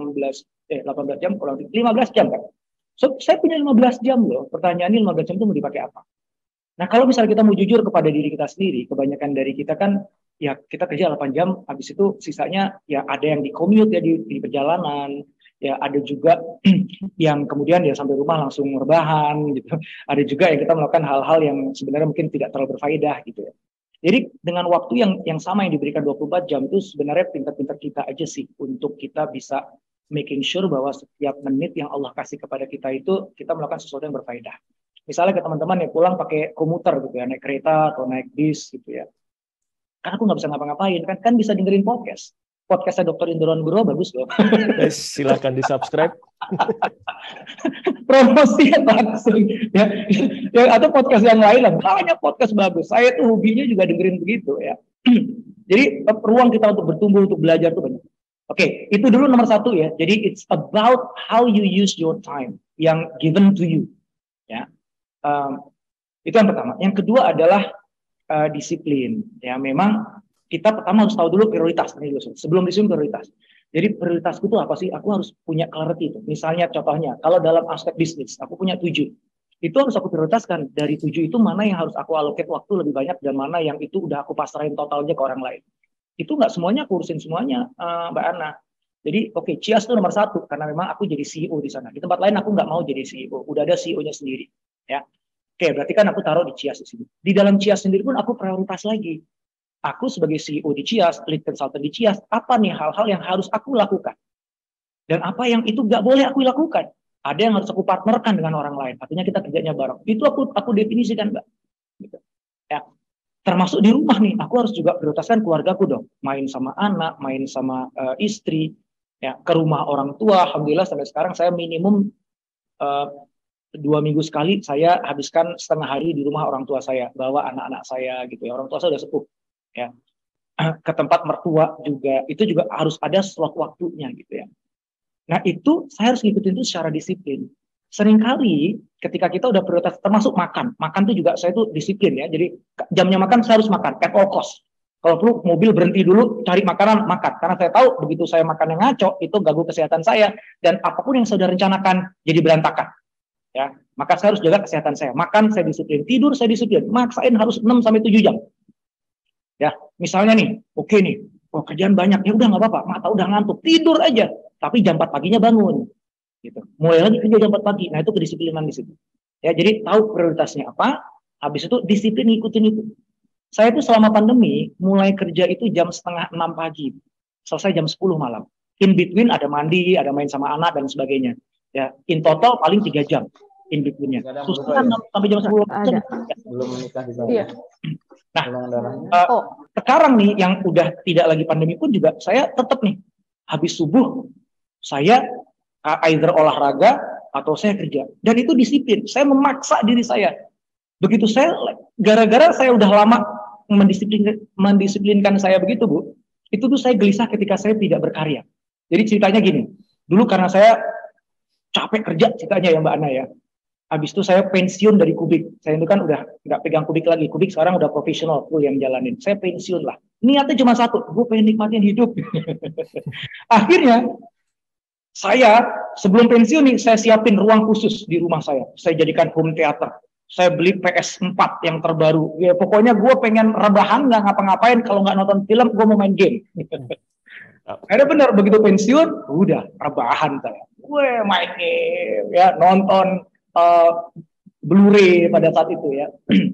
I: 18 jam, kurang 15 jam kan. So, saya punya 15 jam loh. Pertanyaannya 15 jam itu mau dipakai apa? Nah, kalau misalnya kita mau jujur kepada diri kita sendiri, kebanyakan dari kita kan ya kita kerja 8 jam, habis itu sisanya ya ada yang di commute ya di perjalanan, ya ada juga yang kemudian ya sampai rumah langsung rebahan gitu. Ada juga yang kita melakukan hal-hal yang sebenarnya mungkin tidak terlalu berfaedah gitu ya. Jadi dengan waktu yang sama yang diberikan 24 jam itu sebenarnya pintar-pintar kita aja sih untuk kita bisa making sure bahwa setiap menit yang Allah kasih kepada kita itu kita melakukan sesuatu yang berfaedah. Misalnya ke teman-teman yang pulang pakai komuter gitu ya, naik kereta atau naik bis gitu ya. Kan aku nggak bisa ngapa-ngapain, kan bisa dengerin podcast. Podcastnya Dr. Indro Nugroho bagus loh.
H: Silakan di subscribe.
I: Promosinya langsung ya. Atau podcast yang lain lah, banyak podcast bagus. Saya tuh hobinya juga dengerin begitu ya. Jadi ruang kita untuk bertumbuh, untuk belajar tuh banyak. Oke, itu dulu nomor 1 ya. Jadi it's about how you use your time yang given to you. Ya, itu yang pertama. Yang kedua adalah disiplin. Ya, memang kita pertama harus tahu dulu prioritas. Sebelum disusun prioritas. Jadi prioritasku itu apa sih? Aku harus punya clarity itu. Misalnya contohnya, kalau dalam aspek bisnis, aku punya 7. Itu harus aku prioritaskan. Dari 7 itu mana yang harus aku allocate waktu lebih banyak dan mana yang itu udah aku pasrahin totalnya ke orang lain. Itu nggak semuanya aku urusin semuanya, Mbak Ana. Jadi oke, Cias itu nomor 1 karena memang aku jadi CEO di sana. Di tempat lain aku nggak mau jadi CEO. Udah ada CEO-nya sendiri. Ya. Oke, berarti kan aku taruh di Cias di sini. Di dalam Cias sendiri pun aku prioritas lagi. Aku sebagai CEO di Cias, lead consultant di Cias, apa nih hal-hal yang harus aku lakukan? Dan apa yang itu nggak boleh aku lakukan? Ada yang harus aku partnerkan dengan orang lain. Artinya kita kerjanya bareng. Itu aku definisikan, Mbak. Gitu. Ya. Termasuk di rumah nih, aku harus juga prioritaskan keluargaku dong. Main sama anak, main sama istri, ya ke rumah orang tua. Alhamdulillah sampai sekarang saya minimum 2 minggu sekali saya habiskan setengah hari di rumah orang tua saya, bawa anak-anak saya gitu ya. Orang tua saya udah sepuh. Ya, ke tempat mertua juga itu juga harus ada slot waktunya gitu ya. Nah itu saya harus ngikutin itu secara disiplin. seringkali ketika kita udah prioritas, termasuk makan tuh juga saya tuh disiplin ya. Jadi jamnya makan saya harus makan at all cost. Kalau perlu mobil berhenti dulu cari makanan makan, karena saya tahu begitu saya makan yang ngaco itu ganggu kesehatan saya, dan apapun yang saya sudah rencanakan jadi berantakan. Ya, maka saya harus jaga kesehatan saya. Makan saya disiplin, tidur saya disiplin, maksain harus 6 sampai 7 jam. Ya, misalnya nih, oke nih, kerjaan banyak, ya udah nggak apa-apa, mata udah ngantuk, tidur aja, tapi jam 4 paginya bangun. Gitu. Mulai lagi kerja jam 4 pagi. Nah, itu kedisiplinan di situ. Ya, jadi tahu prioritasnya apa, habis itu disiplin ngikutin itu. Saya tuh selama pandemi mulai kerja itu jam 5:30 pagi, selesai jam 10 malam. In between ada mandi, ada main sama anak dan sebagainya. Ya, in total paling 3 jam in between-nya. Susah kan sampai jam 10.
K: Ada.
H: Belum menikah di sana.
K: Iya.
I: Nah, sekarang nih yang udah tidak lagi pandemi pun juga saya tetap nih habis subuh saya either olahraga atau saya kerja, dan itu disiplin. Saya memaksa diri saya. Begitu saya gara-gara saya udah lama mendisiplinkan saya begitu, Bu. Itu tuh saya gelisah ketika saya tidak berkarya. Jadi ceritanya gini. Dulu karena saya capek kerja ceritanya ya Mbak Ana ya. Habis itu saya pensiun dari Kubik. Saya itu kan udah nggak pegang Kubik lagi. Kubik sekarang udah profesional full yang jalanin. Saya pensiun lah. Niatnya cuma satu, gue pengen nikmatin hidup. Akhirnya saya sebelum pensiun nih, saya siapin ruang khusus di rumah saya. Saya jadikan home theater. Saya beli PS4 yang terbaru. Ya pokoknya gue pengen rebahan, nggak ngapa-ngapain. Kalau nggak nonton film, gue mau main game. Akhirnya benar, begitu pensiun, udah rebahan saya. Gue main game, ya nonton Blu-ray pada saat itu ya.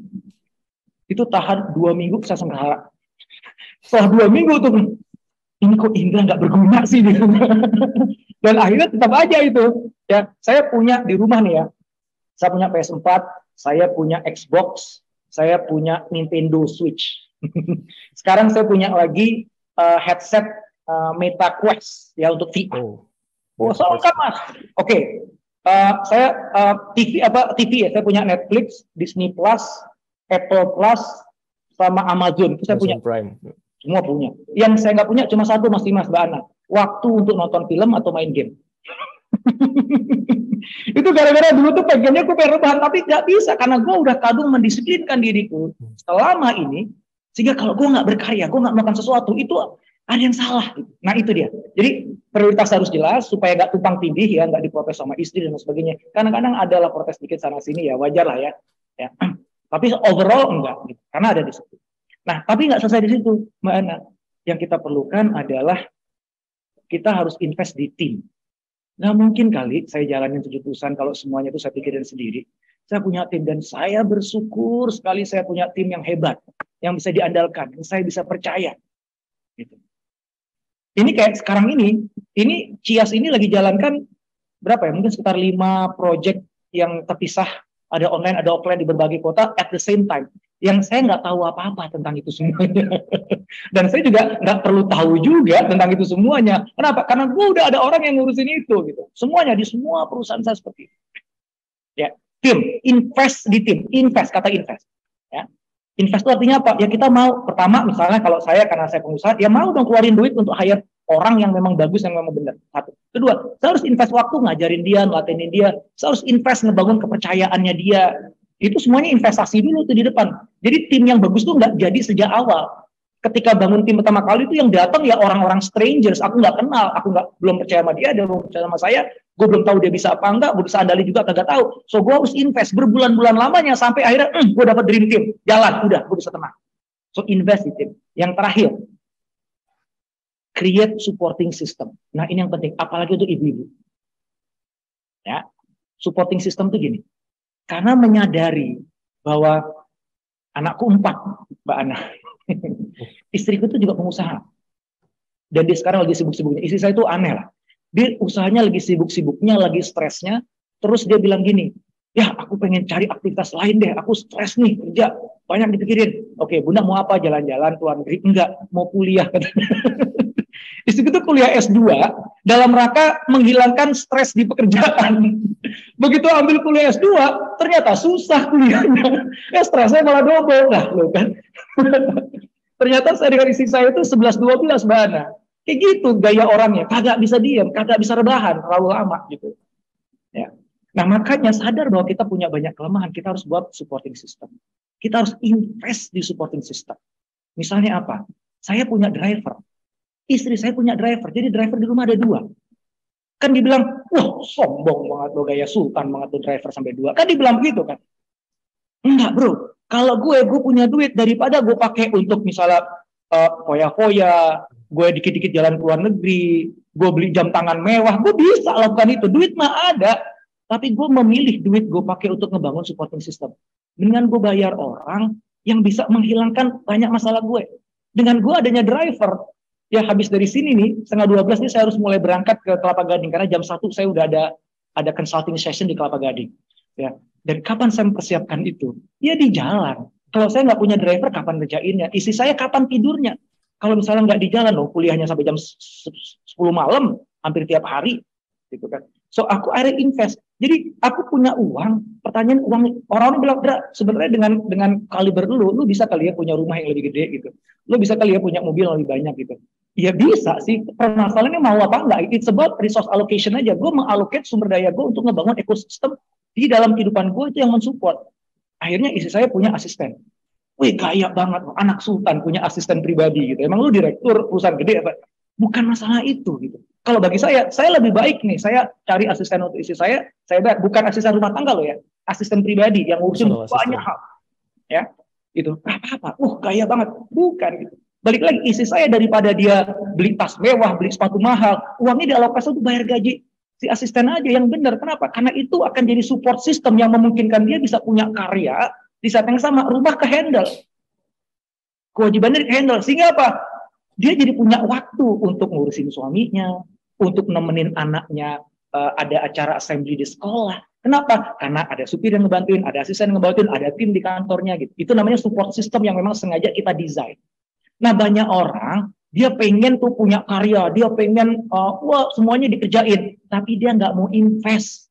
I: Itu tahan 2 minggu saya senggara. Setelah 2 minggu tuh, ini kok Indra nggak berguna sih. Dan akhirnya tetap aja itu. Ya, saya punya di rumah nih ya. Saya punya PS4, saya punya Xbox, saya punya Nintendo Switch. Sekarang saya punya lagi headset Meta Quest ya untuk VR. Oh, kan Mas. Oke. Saya TV ya, saya punya Netflix, Disney Plus, Apple Plus, sama Amazon. Itu saya punya.
H: Prime.
I: Semua punya. Yang saya nggak punya cuma satu, Mas Dimas, Mbak Ana. Waktu untuk nonton film atau main game. Itu gara-gara dulu tuh pengennya gue pengen rebahan, tapi nggak bisa karena gue udah kadung mendisiplinkan diriku selama ini, sehingga kalau gue nggak berkarya, gue nggak melakukan sesuatu, itu ada yang salah. Nah itu dia. Jadi prioritas harus jelas supaya nggak tumpang tindih ya, nggak diprotes sama istri dan sebagainya. Kadang-kadang adalah protes dikit sana sini ya, wajar lah ya. Tapi overall enggak, gitu. Karena ada di situ. Nah tapi nggak selesai di situ, Mbak Ana. Yang kita perlukan adalah kita harus invest di tim. Nggak mungkin kali saya jalanin 7 perusahaan kalau semuanya itu saya pikirin sendiri. Saya punya tim dan saya bersyukur sekali saya punya tim yang hebat, yang bisa diandalkan, yang saya bisa percaya. Gitu. Ini kayak sekarang ini Cias ini lagi jalankan berapa ya? Mungkin sekitar 5 project yang terpisah, ada online, ada offline di berbagai kota at the same time. Yang saya nggak tahu apa-apa tentang itu semuanya. Dan saya juga nggak perlu tahu juga tentang itu semuanya. Kenapa? Karena gue udah ada orang yang ngurusin itu gitu. Semuanya di semua perusahaan saya seperti itu. Ya, tim, invest di tim, invest, kata invest. Ya. Invest itu artinya apa? Ya kita mau, pertama misalnya kalau saya karena saya pengusaha, ya mau dong keluarin duit untuk hire orang yang memang bagus, yang memang benar. Satu. Kedua, saya harus invest waktu ngajarin dia, ngelatinin dia. Saya harus invest ngebangun kepercayaannya dia. Itu semuanya investasi dulu tuh di depan. Jadi tim yang bagus tuh nggak jadi sejak awal. Ketika bangun tim pertama kali itu yang datang ya orang-orang strangers, aku nggak kenal, aku belum percaya sama dia belum percaya sama saya, gue belum tahu dia bisa apa enggak, gue bisa andali juga kagak tahu. So gue harus invest berbulan-bulan lamanya sampai akhirnya gue dapat dream team, jalan, udah gue bisa tenang. So invest di tim. Yang terakhir, create supporting system. Nah ini yang penting, apalagi untuk ibu-ibu. Ya, supporting system tuh gini. Karena menyadari bahwa anakku 4, Mbak Ana. Istriku itu juga pengusaha. Dan dia sekarang lagi sibuk-sibuknya. Istri saya itu aneh lah. Dia usahanya lagi sibuk-sibuknya, lagi stresnya. Terus dia bilang gini, ya aku pengen cari aktivitas lain deh. Aku stres nih, kerja. Banyak dipikirin. Oke, Bunda mau apa? Jalan-jalan, keluar negeri? Enggak, mau kuliah. Istriku itu kuliah S2 dalam rangka menghilangkan stres di pekerjaan. Begitu ambil kuliah S2, ternyata susah kuliahnya. Ya stresnya malah double. Nah, loh kan. Ternyata saya dengan istri saya itu 11-12 Mbak Ana. Kayak gitu gaya orangnya. Kagak bisa diam, kagak bisa rebahan terlalu lama gitu. Ya. Nah, makanya sadar bahwa kita punya banyak kelemahan, kita harus buat supporting system. Kita harus invest di supporting system. Misalnya apa? Saya punya driver. Istri saya punya driver. Jadi driver di rumah ada 2. Kan dibilang, wah sombong banget lo, gaya sultan banget lo driver sampai 2. Kan dibilang begitu kan? Enggak bro. Kalau gue punya duit daripada gue pakai untuk misalnya foya-foya, gue dikit-dikit jalan ke luar negeri, gue beli jam tangan mewah, gue bisa lakukan itu. Duit mah ada. Tapi gue memilih duit gue pakai untuk ngebangun supporting system. Dengan gue bayar orang yang bisa menghilangkan banyak masalah gue. Dengan gue adanya driver, ya habis dari sini nih, 11:30 nih saya harus mulai berangkat ke Kelapa Gading. Karena jam 1 saya udah ada consulting session di Kelapa Gading. Ya. Dan kapan saya mempersiapkan itu? Ya di jalan. Kalau saya nggak punya driver, kapan ngerjainnya? Istri saya kapan tidurnya? Kalau misalnya nggak di jalan, loh, kuliahnya sampai jam 10 malam, hampir tiap hari. Gitu kan. So aku akhirnya invest. Jadi aku punya uang. Pertanyaan uang, orang bilang, sebenarnya dengan kaliber lu bisa kali ya punya rumah yang lebih gede gitu. Lu bisa kali ya punya mobil yang lebih banyak gitu. Ya bisa sih. Permasalahannya mau apa enggak? It's about resource allocation aja. Gue mengallocate sumber daya gue untuk ngebangun ekosistem di dalam kehidupan gue itu yang mensupport. Akhirnya istri saya punya asisten. Wih gaya banget, anak sultan punya asisten pribadi gitu. Emang lu direktur perusahaan gede apa? Bukan masalah itu gitu. Kalau bagi saya lebih baik nih, saya cari asisten untuk istri saya bukan asisten rumah tangga loh ya, asisten pribadi yang ngurusin banyak hal. Ya, itu apa-apa. Gaya banget. Bukan gitu. Balik lagi, istri saya daripada dia beli tas mewah, beli sepatu mahal, uangnya dialokasi untuk bayar gaji si asisten aja yang benar. Kenapa? Karena itu akan jadi support system yang memungkinkan dia bisa punya karya di saat yang sama, rumah ke handle. Kewajibannya di handle. Sehingga apa? Dia jadi punya waktu untuk ngurusin suaminya, untuk nemenin anaknya ada acara assembly di sekolah. Kenapa? Karena ada supir yang ngebantuin, ada asisten yang ngebantuin, ada tim di kantornya gitu. Itu namanya support system yang memang sengaja kita desain. Nah, banyak orang dia pengen tuh punya karya, dia pengen wah semuanya dikerjain, tapi dia nggak mau invest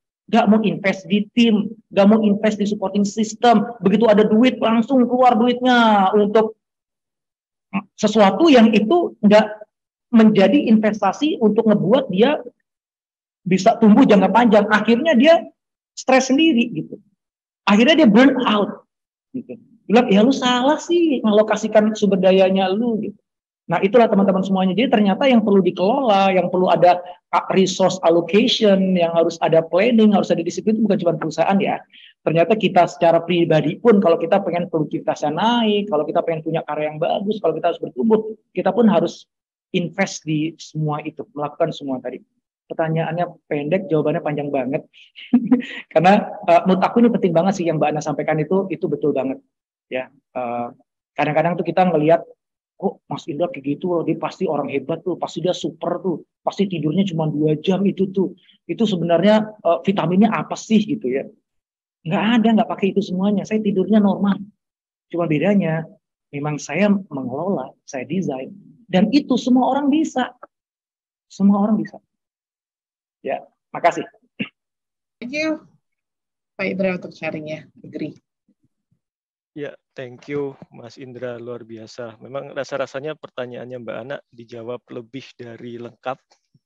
I: di tim, nggak mau invest di supporting system. Begitu ada duit langsung keluar duitnya untuk sesuatu yang itu nggak menjadi investasi untuk ngebuat dia bisa tumbuh jangka panjang. Akhirnya dia stres sendiri gitu. Akhirnya dia burn out gitu. Bilang, ya lu salah sih ngalokasikan sumber dayanya lu gitu. Nah itulah teman-teman semuanya. Jadi ternyata yang perlu dikelola, yang perlu ada resource allocation, yang harus ada planning, harus ada disiplin, itu bukan cuma perusahaan ya. Ternyata kita secara pribadi pun kalau kita pengen produktivitasnya naik, kalau kita pengen punya karya yang bagus, kalau kita harus bertumbuh, kita pun harus invest di semua itu, melakukan semua tadi. Pertanyaannya pendek, jawabannya panjang banget. Karena menurut aku ini penting banget sih yang Mbak Ana sampaikan itu betul banget. Ya, kadang-kadang tuh kita ngelihat, kok Mas Indra kayak gitu, dia pasti orang hebat tuh, pasti dia super tuh, pasti tidurnya cuma 2 jam itu tuh. Itu sebenarnya vitaminnya apa sih gitu ya? Nggak pakai itu semuanya. Saya tidurnya normal. Cuma bedanya, memang saya mengelola, saya desain. Dan itu semua orang bisa. Semua orang bisa. Ya, makasih.
J: Thank you, Pak Indra untuk sharingnya. Agree.
H: Ya, thank you Mas Indra, luar biasa. Memang rasa-rasanya pertanyaannya Mbak Ana dijawab lebih dari lengkap.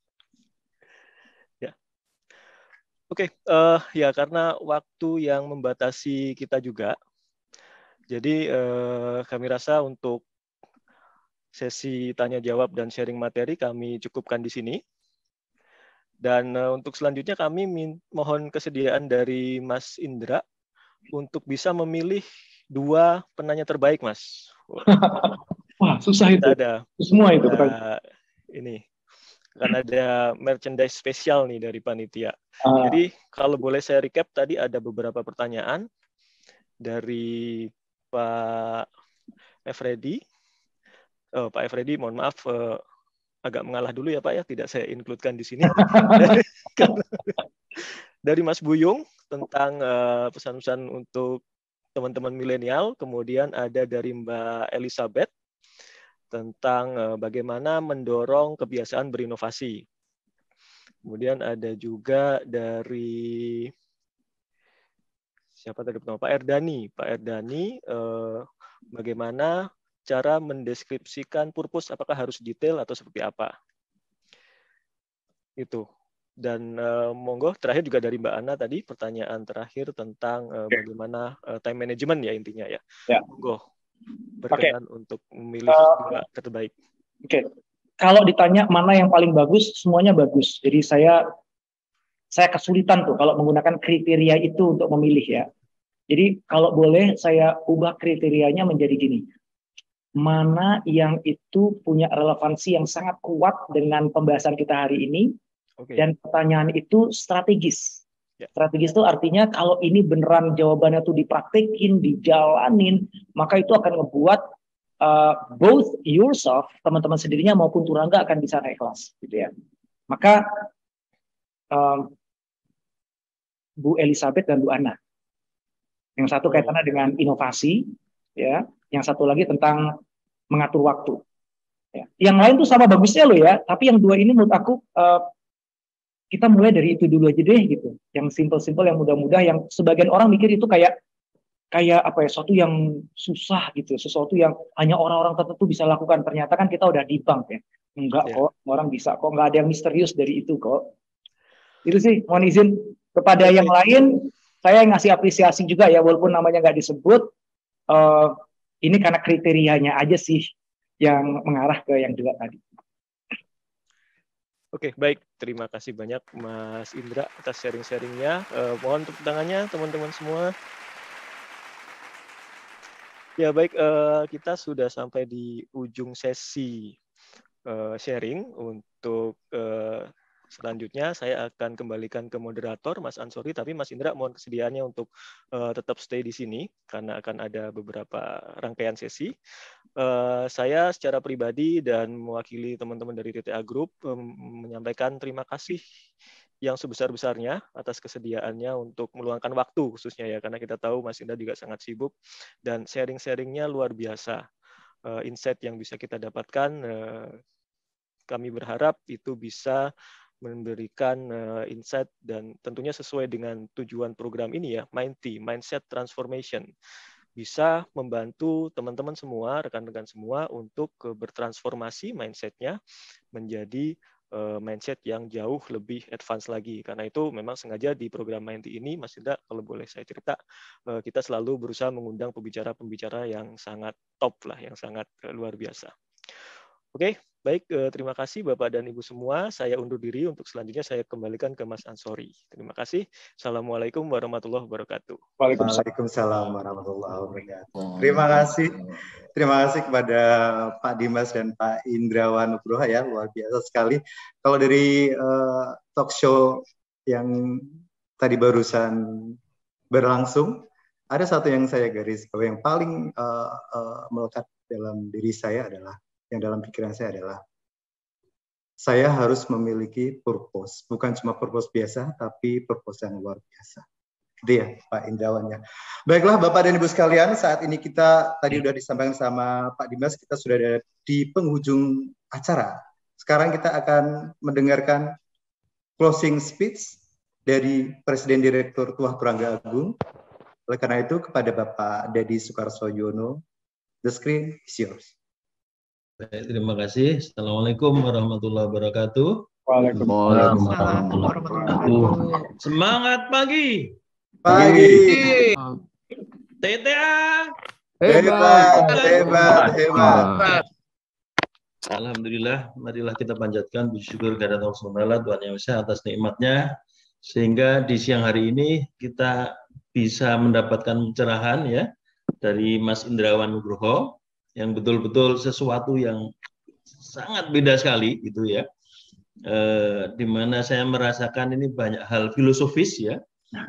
H: Ya, oke, ya karena waktu yang membatasi kita juga, jadi kami rasa untuk sesi tanya jawab dan sharing materi kami cukupkan di sini. Dan untuk selanjutnya kami mohon kesediaan dari Mas Indra untuk bisa memilih 2 penanya terbaik, Mas.
I: Wah, susah itu.
H: Ada
I: semua itu.
H: Ini akan ada merchandise spesial nih dari panitia. Jadi kalau boleh saya recap, tadi ada beberapa pertanyaan dari Pak Efredi. Pak Efredi, mohon maaf, agak mengalah dulu ya Pak ya, tidak saya include-kan di sini. Dari Mas Buyung tentang pesan-pesan untuk teman-teman milenial, kemudian ada dari Mbak Elizabeth tentang bagaimana mendorong kebiasaan berinovasi. Kemudian ada juga dari siapa tadi pertama, Pak Erdani. Pak Erdani, bagaimana cara mendeskripsikan purpose, apakah harus detail atau seperti apa? Itu. Dan monggo terakhir juga dari Mbak Ana tadi pertanyaan terakhir tentang bagaimana time management ya intinya ya. Monggo berkenan untuk memilih dua terbaik.
I: Oke. Kalau ditanya mana yang paling bagus, semuanya bagus. Jadi saya kesulitan tuh kalau menggunakan kriteria itu untuk memilih ya. Jadi kalau boleh saya ubah kriterianya menjadi gini. Mana yang itu punya relevansi yang sangat kuat dengan pembahasan kita hari ini, dan pertanyaan itu strategis. Strategis itu artinya kalau ini beneran jawabannya tuh dipraktekin, dijalanin, maka itu akan ngebuat both yourself, teman-teman sendirinya maupun Turangga akan bisa naik kelas, gitu ya. Maka Bu Elizabeth dan Bu Ana. Yang satu kaitannya dengan inovasi, ya. Yang satu lagi tentang mengatur waktu. Ya. Yang lain tuh sama bagusnya loh ya, tapi yang dua ini menurut aku kita mulai dari itu dulu aja deh gitu. Yang simple-simple, yang mudah-mudah, yang sebagian orang mikir itu kayak apa ya, sesuatu yang susah gitu, sesuatu yang hanya orang-orang tertentu bisa lakukan. Ternyata kan kita udah debunk ya. Enggak kok, orang bisa kok, enggak ada yang misterius dari itu kok. Itu sih, mohon izin kepada yang lain. Saya ngasih apresiasi juga ya, walaupun namanya nggak disebut, ini karena kriterianya aja sih yang mengarah ke yang dua tadi.
H: Oke, baik. Terima kasih banyak Mas Indra atas sharing-sharingnya. Mohon tepuk tangannya teman-teman semua. Ya baik, kita sudah sampai di ujung sesi sharing. Untuk selanjutnya saya akan kembalikan ke moderator Mas Ansori, tapi Mas Indra mohon kesediaannya untuk tetap stay di sini karena akan ada beberapa rangkaian sesi. Saya secara pribadi dan mewakili teman-teman dari TTA Group menyampaikan terima kasih yang sebesar-besarnya atas kesediaannya untuk meluangkan waktu khususnya ya, karena kita tahu Mas Indra juga sangat sibuk dan sharing-sharingnya luar biasa. Insight yang bisa kita dapatkan, kami berharap itu bisa memberikan insight dan tentunya sesuai dengan tujuan program ini ya, Mindset Transformation. Bisa membantu teman-teman semua, rekan-rekan semua untuk bertransformasi mindset-nya menjadi mindset yang jauh lebih advance lagi. Karena itu memang sengaja di program Mindset ini, Mas Indra, kalau boleh saya cerita, kita selalu berusaha mengundang pembicara-pembicara yang sangat top lah, yang sangat luar biasa. Oke, baik. Terima kasih Bapak dan Ibu semua. Saya undur diri. Untuk selanjutnya saya kembalikan ke Mas Ansori. Terima kasih. Assalamualaikum warahmatullahi wabarakatuh.
B: Waalaikumsalam warahmatullahi wabarakatuh. Terima kasih kepada Pak Dimas dan Pak Indrawan Nugroho ya, luar biasa sekali. Kalau dari talk show yang tadi barusan berlangsung, ada satu yang saya garis bahwa yang paling melekat dalam diri saya adalah, yang dalam pikiran saya adalah, saya harus memiliki purpose, bukan cuma purpose biasa, tapi purpose yang luar biasa. Gitu ya, Pak Indrawan ya. Baiklah, Bapak dan Ibu sekalian, saat ini kita tadi sudah disampaikan sama Pak Dimas, kita sudah ada di penghujung acara. Sekarang kita akan mendengarkan closing speech dari Presiden Direktur Tuah Turangga Agung. Oleh karena itu, kepada Bapak Deddy Soekarsojono, the screen is yours.
K: Baik, terima kasih. Assalamualaikum warahmatullahi wabarakatuh.
I: Waalaikumsalam
K: warahmatullahi wabarakatuh. Semangat pagi.
B: Pagi.
K: TTA.
B: Hebat.
K: Alhamdulillah, marilah kita panjatkan puji syukur kehadirat Allah SWT, Tuhan Yang Esa atas nikmatnya, sehingga di siang hari ini kita bisa mendapatkan pencerahan ya dari Mas Indrawan Nugroho, yang betul-betul sesuatu yang sangat beda sekali gitu ya, di mana saya merasakan ini banyak hal filosofis ya,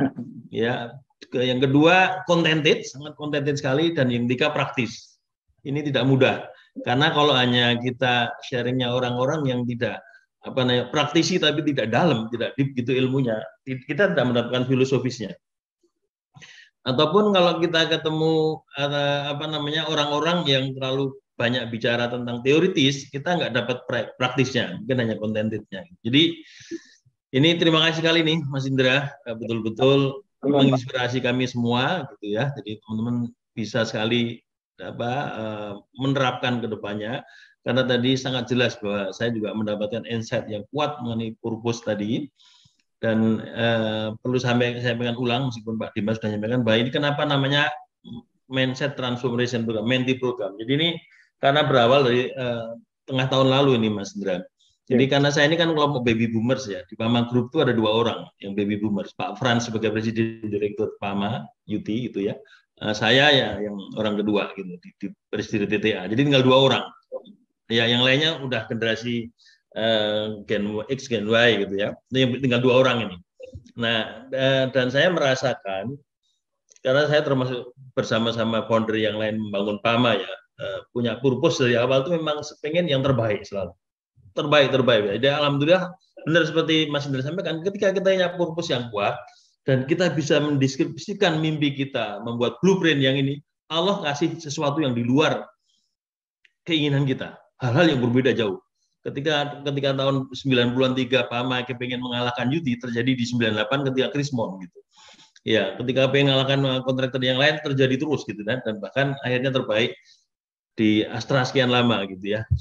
K: yang kedua contented, sangat contented sekali, dan yang ketiga praktis. Ini tidak mudah karena kalau hanya kita sharingnya orang-orang yang tidak praktisi tapi tidak dalam, tidak deep gitu ilmunya, kita tidak mendapatkan filosofisnya. Ataupun kalau kita ketemu orang-orang yang terlalu banyak bicara tentang teoritis, kita nggak dapat praktisnya, mungkin hanya contentednya. Jadi ini terima kasih sekali nih Mas Indra, betul-betul menginspirasi kami semua gitu ya. Jadi teman-teman bisa sekali menerapkan ke depannya, karena tadi sangat jelas bahwa saya juga mendapatkan insight yang kuat mengenai purpose tadi. Dan perlu saya sampaikan ulang, meskipun Pak Dimas sudah menyampaikan, bahwa ini kenapa namanya Mindset Transformation Program, Menti Program. Jadi ini karena berawal dari tengah tahun lalu ini, Mas Indra. Jadi karena saya ini kan kelompok baby boomers ya, di PAMA Group itu ada 2 orang yang baby boomers, Pak Frans sebagai Presiden Direktur PAMA UT itu ya, saya ya yang orang kedua gitu di Presiden TTA. Jadi tinggal 2 orang. Ya, yang lainnya udah generasi Gen X, Gen Y gitu ya. Ini tinggal 2 orang ini. Nah, dan saya merasakan, karena saya termasuk bersama-sama founder yang lain membangun PAMA ya, punya purpose dari awal itu memang pengen yang terbaik selalu. Terbaik. Jadi alhamdulillah benar seperti Mas Indra sampaikan, ketika kita punya purpose yang kuat dan kita bisa mendeskripsikan mimpi kita, membuat blueprint yang ini, Allah kasih sesuatu yang di luar keinginan kita. Hal-hal yang berbeda jauh. Ketika tahun 90-an 3 PAMA pengen mengalahkan Yuti, terjadi di 98 ketika Krismon gitu. Ya, ketika pengen mengalahkan kontraktor yang lain terjadi terus gitu kan, dan bahkan akhirnya terbaik di Astra sekian lama gitu ya.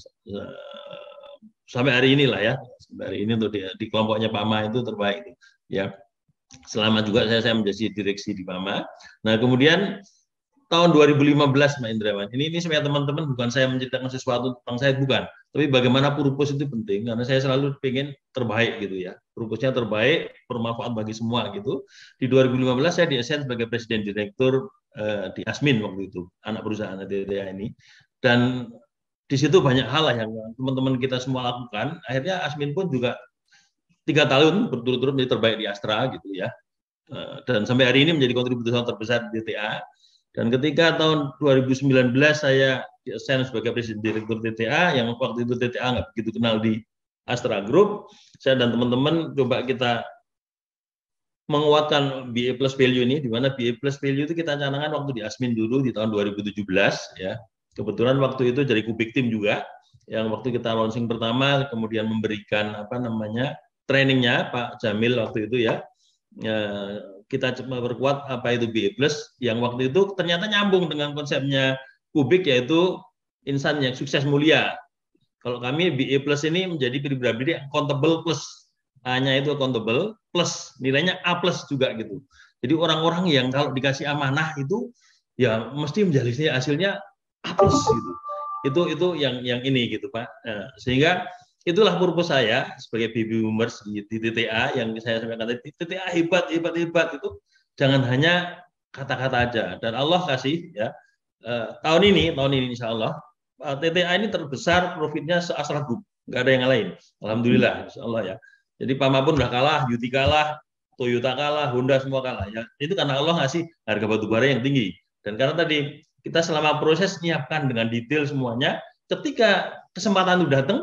K: Sampai hari inilah ya. Sampai hari ini untuk di kelompoknya PAMA itu terbaik gitu. Ya. Selama juga saya menjadi direksi di PAMA. Nah, kemudian tahun 2015 Pak Indrawan. Ini supaya teman-teman, bukan saya menceritakan sesuatu tentang saya, bukan. Tapi bagaimana purpose itu penting, karena saya selalu pengen terbaik gitu ya. Purpose-nya terbaik, bermanfaat bagi semua gitu. Di 2015 saya di-assign sebagai Presiden Direktur di Asmin waktu itu, anak perusahaan TTA ini. Dan di situ banyak hal yang teman-teman kita semua lakukan. Akhirnya Asmin pun juga 3 tahun berturut-turut menjadi terbaik di Astra gitu ya. Dan sampai hari ini menjadi kontributor terbesar di TTA. Dan ketika tahun 2019 saya di-assign sebagai Presiden Direktur TTA, yang waktu itu TTA nggak begitu kenal di Astra Group, saya dan teman-teman coba kita menguatkan BA Plus Value ini, di mana BA Plus Value itu kita canangkan waktu di Asmin dulu di tahun 2017 ya. Kebetulan waktu itu dari Kubik Tim juga, yang waktu kita launching pertama, kemudian memberikan trainingnya Pak Jamil waktu itu ya. Kita memperkuat apa itu BA Plus, yang waktu itu ternyata nyambung dengan konsepnya Kubik, yaitu insan yang sukses mulia. Kalau kami BA Plus ini menjadi pribadi accountable plus, A-nya itu accountable plus, nilainya A plus juga gitu. Jadi orang-orang yang kalau dikasih amanah itu ya mesti menjalani hasilnya A plus gitu. Itu yang ini gitu Pak. Sehingga itulah purpose saya sebagai baby boomers di TTA yang saya sampaikan tadi. TTA hebat itu jangan hanya kata-kata aja. Dan Allah kasih ya tahun ini insya Allah TTA ini terbesar profitnya se-Astra Group, nggak ada yang lain. Alhamdulillah insya Allah ya. Jadi PAMA pun udah kalah, Yuti kalah, Toyota kalah, Honda semua kalah ya. Itu karena Allah ngasih harga batubara yang tinggi. Dan karena tadi kita selama proses menyiapkan dengan detail semuanya, ketika kesempatan itu datang,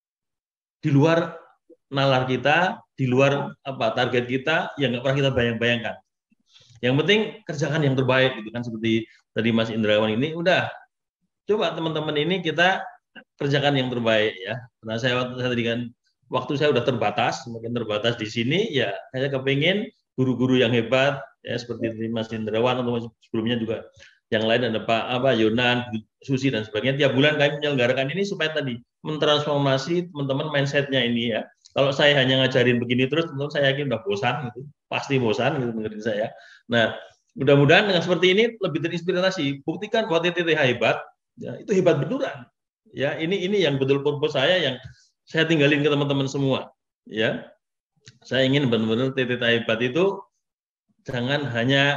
K: di luar nalar kita, di luar target kita, yang nggak pernah kita bayangkan. Yang penting kerjakan yang terbaik, gitu kan, seperti tadi Mas Indrawan ini, udah coba teman-teman ini kita kerjakan yang terbaik ya. Karena saya tadi kan waktu saya udah terbatas, semakin terbatas di sini, ya saya kepingin guru-guru yang hebat, ya seperti Mas Indrawan atau sebelumnya juga yang lain ada Pak Yonan, Susi dan sebagainya. Tiap bulan kami menyelenggarakan ini supaya tadi mentransformasi teman-teman mindsetnya ini ya. Kalau saya hanya ngajarin begini terus, teman-teman saya yakin udah bosan gitu, pasti bosan gitu dengerin saya. Nah, mudah-mudahan dengan seperti ini lebih terinspirasi. Buktikan bahwa TTA hebat, ya, itu hebat beneran. Ya, ini yang betul purpose saya yang saya tinggalin ke teman-teman semua. Ya, saya ingin benar-benar TTA hebat itu jangan hanya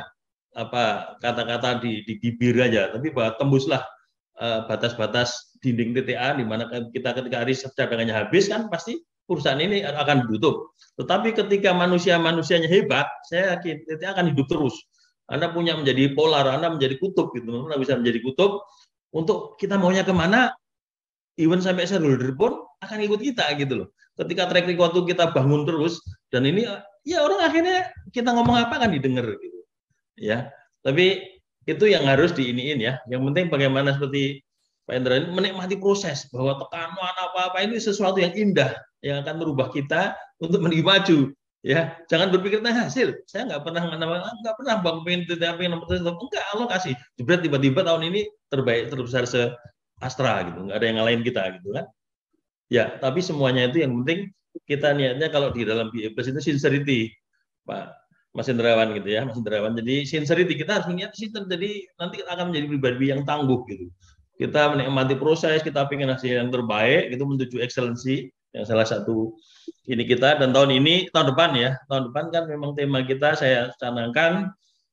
K: kata-kata di bibir aja, tapi bahwa tembuslah batas-batas dinding TTA di mana kita ketika hari cadangannya habis kan pasti perusahaan ini akan ditutup. Tetapi ketika manusianya hebat, saya yakin TTA akan hidup terus. Anda punya menjadi polar, Anda menjadi kutub gitu, Anda bisa menjadi kutub untuk kita maunya kemana, even sampai shareholder pun akan ikut kita gitu loh. Ketika track record kita bangun terus, dan ini ya orang akhirnya kita ngomong apa kan didengar gitu. Ya, tapi itu yang harus diiniin ya. Yang penting bagaimana seperti Pak Indra ini menikmati proses, bahwa tekanan apa-apa ini sesuatu yang indah yang akan merubah kita untuk menuju maju. Ya, jangan berpikir tentang hasil. Saya nggak pernah bang pengen nomor enggak, Allah kasih. Jebret tiba-tiba tahun ini terbaik terbesar se Astra gitu, nggak ada yang ngalahin kita gitu kan. Ya, tapi semuanya itu yang penting kita niatnya kalau di dalam BA Plus itu sincerity, Pak Mas Indrawan gitu ya, Mas Indrawan. Jadi sincerity kita harus niat sih, jadi nanti akan menjadi pribadi yang tangguh gitu. Kita menikmati proses, kita ingin hasil yang terbaik, itu menuju excellency yang salah satu ini kita. Dan tahun depan kan memang tema kita saya canangkan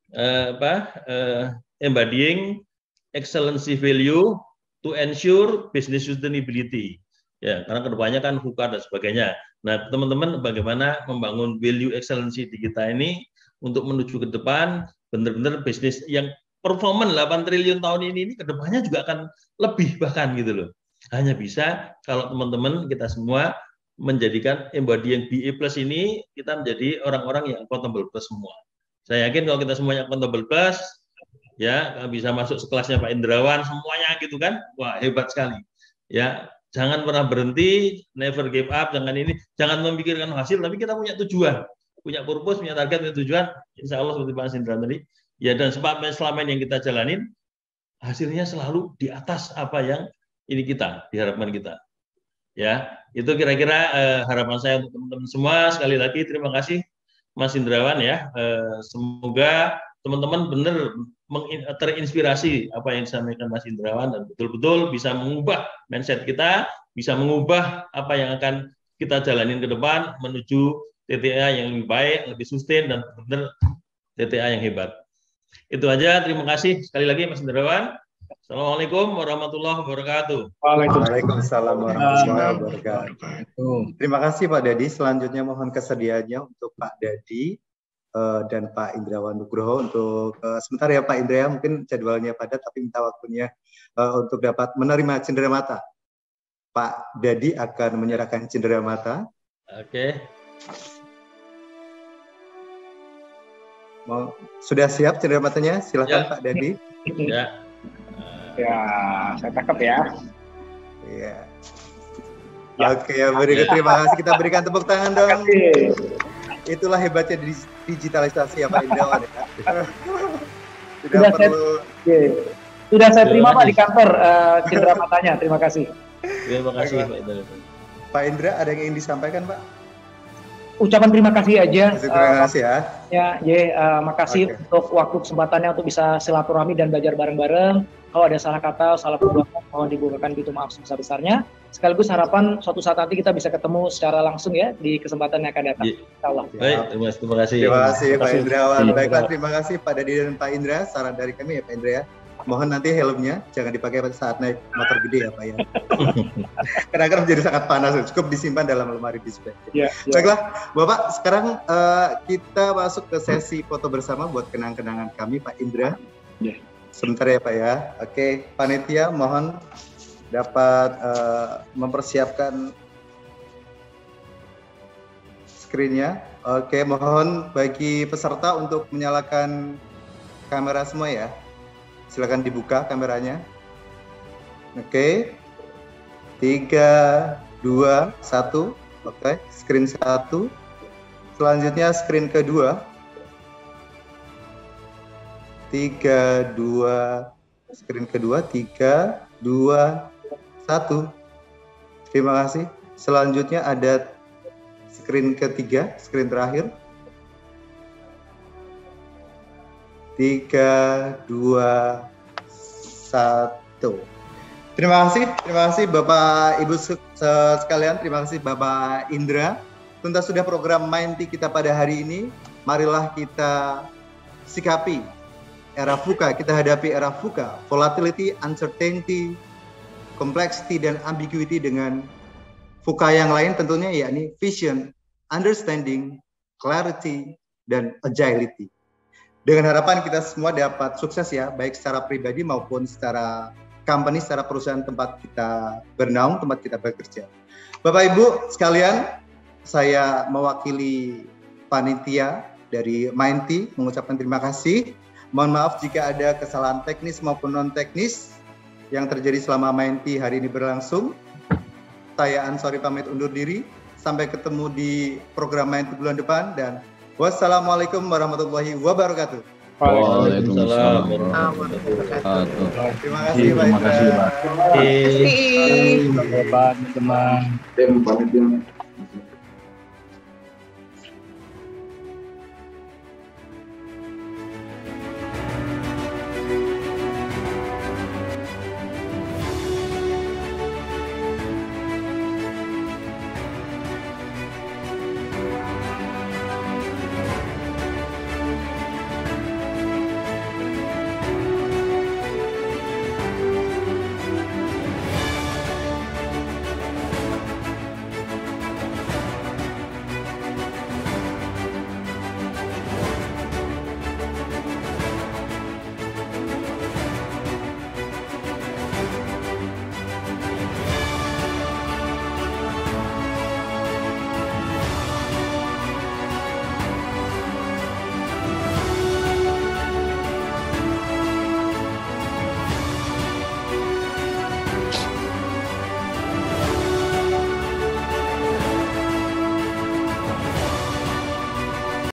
K: embodying excellency value to ensure business sustainability. Ya, karena kedepannya kan VUCA dan sebagainya. Nah, teman-teman, bagaimana membangun value excellency di kita ini untuk menuju ke depan benar-benar bisnis yang performan 8 triliun tahun ini kedepannya juga akan lebih bahkan gitu loh. Hanya bisa kalau teman-teman kita semua menjadikan embodying BA Plus ini kita menjadi orang-orang yang accountable plus semua. Saya yakin kalau kita semuanya accountable plus, ya bisa masuk sekelasnya Pak Indrawan semuanya gitu kan, wah hebat sekali. Ya, jangan pernah berhenti, never give up, jangan memikirkan hasil, tapi kita punya tujuan, punya purpose, punya target, punya tujuan. Insya Allah seperti Pak Indra tadi. Ya, dan selama ini yang kita jalanin, hasilnya selalu di atas apa yang ini kita diharapkan kita. Ya, itu kira-kira harapan saya untuk teman-teman semua. Sekali lagi terima kasih Mas Indrawan ya. Semoga teman-teman benar terinspirasi apa yang disampaikan Mas Indrawan dan betul-betul bisa mengubah mindset kita, bisa mengubah apa yang akan kita jalanin ke depan menuju TTA yang lebih baik, lebih sustain dan benar TTA yang hebat. Itu aja, terima kasih sekali lagi Mas Indrawan. Assalamualaikum warahmatullahi wabarakatuh.
B: Waalaikumsalam warahmatullahi wabarakatuh. Terima kasih Pak Dadi. Selanjutnya mohon kesediaannya untuk Pak Dadi dan Pak Indrawan Nugroho untuk sebentar ya Pak Indra, mungkin jadwalnya padat tapi minta waktunya untuk dapat menerima cenderamata. Pak Dadi akan menyerahkan cenderamata.
K: Oke.
B: Sudah siap cendeраmatanya? Silakan ya. Pak Dadi.
K: Ya.
I: Ya, saya tangkap ya.
B: Iya. Oke, ya, terima kasih. Kita berikan tepuk tangan dong. Itulah hebatnya digitalisasi ya Pak Indrawan ya.
I: Sudah saya terima Pak di kantor cenderamata-nya. Terima kasih.
K: Terima kasih Pak Indra.
B: Pak Indra, ada yang ingin disampaikan Pak?
I: Ucapan terima kasih aja.
B: Terima kasih ya.
I: Makasih untuk waktu kesempatannya untuk bisa silaturahmi dan belajar bareng-bareng. Kalau ada salah kata, salah perbuatan, mohon dibukakan gitu, maaf sebesar-besarnya. Sekaligus harapan suatu saat nanti kita bisa ketemu secara langsung ya di kesempatan yang akan datang. Insyaallah.
K: Baik, terima kasih.
B: Terima kasih Pak Indrawan. Baiklah, terima kasih Pak Dadi dan Pak Indra. Saran dari kami ya Pak Indra ya. Mohon nanti helmnya jangan dipakai pada saat naik motor gede ya Pak ya. Karena menjadi sangat panas, cukup disimpan dalam lemari display. Baiklah, Bapak, sekarang kita masuk ke sesi foto bersama buat kenang-kenangan kami Pak Indra. Sebentar ya Pak ya. Oke, panitia mohon dapat mempersiapkan screen-nya. Oke, mohon bagi peserta untuk menyalakan kamera semua ya. Silakan dibuka kameranya. Oke. 3, 2, 1. Oke, screen 1. Selanjutnya screen kedua. 3, 2, screen kedua, 3, 2, 1. Terima kasih. Selanjutnya ada screen ketiga, screen terakhir. 3, 2, 1. Terima kasih Bapak Ibu sekalian, terima kasih Bapak Indra. Tuntas sudah program Mindty kita pada hari ini. Marilah kita sikapi era VUCA, kita hadapi era VUCA, volatility, uncertainty, complexity, dan ambiguity dengan VUCA yang lain tentunya, yakni vision, understanding, clarity, dan agility. Dengan harapan kita semua dapat sukses ya, baik secara pribadi maupun secara company, secara perusahaan tempat kita bernaung, tempat kita bekerja. Bapak Ibu sekalian, saya mewakili panitia dari Mindty mengucapkan terima kasih. Mohon maaf jika ada kesalahan teknis maupun non-teknis yang terjadi selama Mindty hari ini berlangsung. Saya Ansori pamit undur diri. Sampai ketemu di program Mindty bulan depan dan wassalamualaikum warahmatullahi wabarakatuh.
D: Waalaikumsalam
I: Terima
B: kasih Pak Indra.
I: kasih.
F: Terima kasih, Pak. Teman-teman.
C: Tim pamit.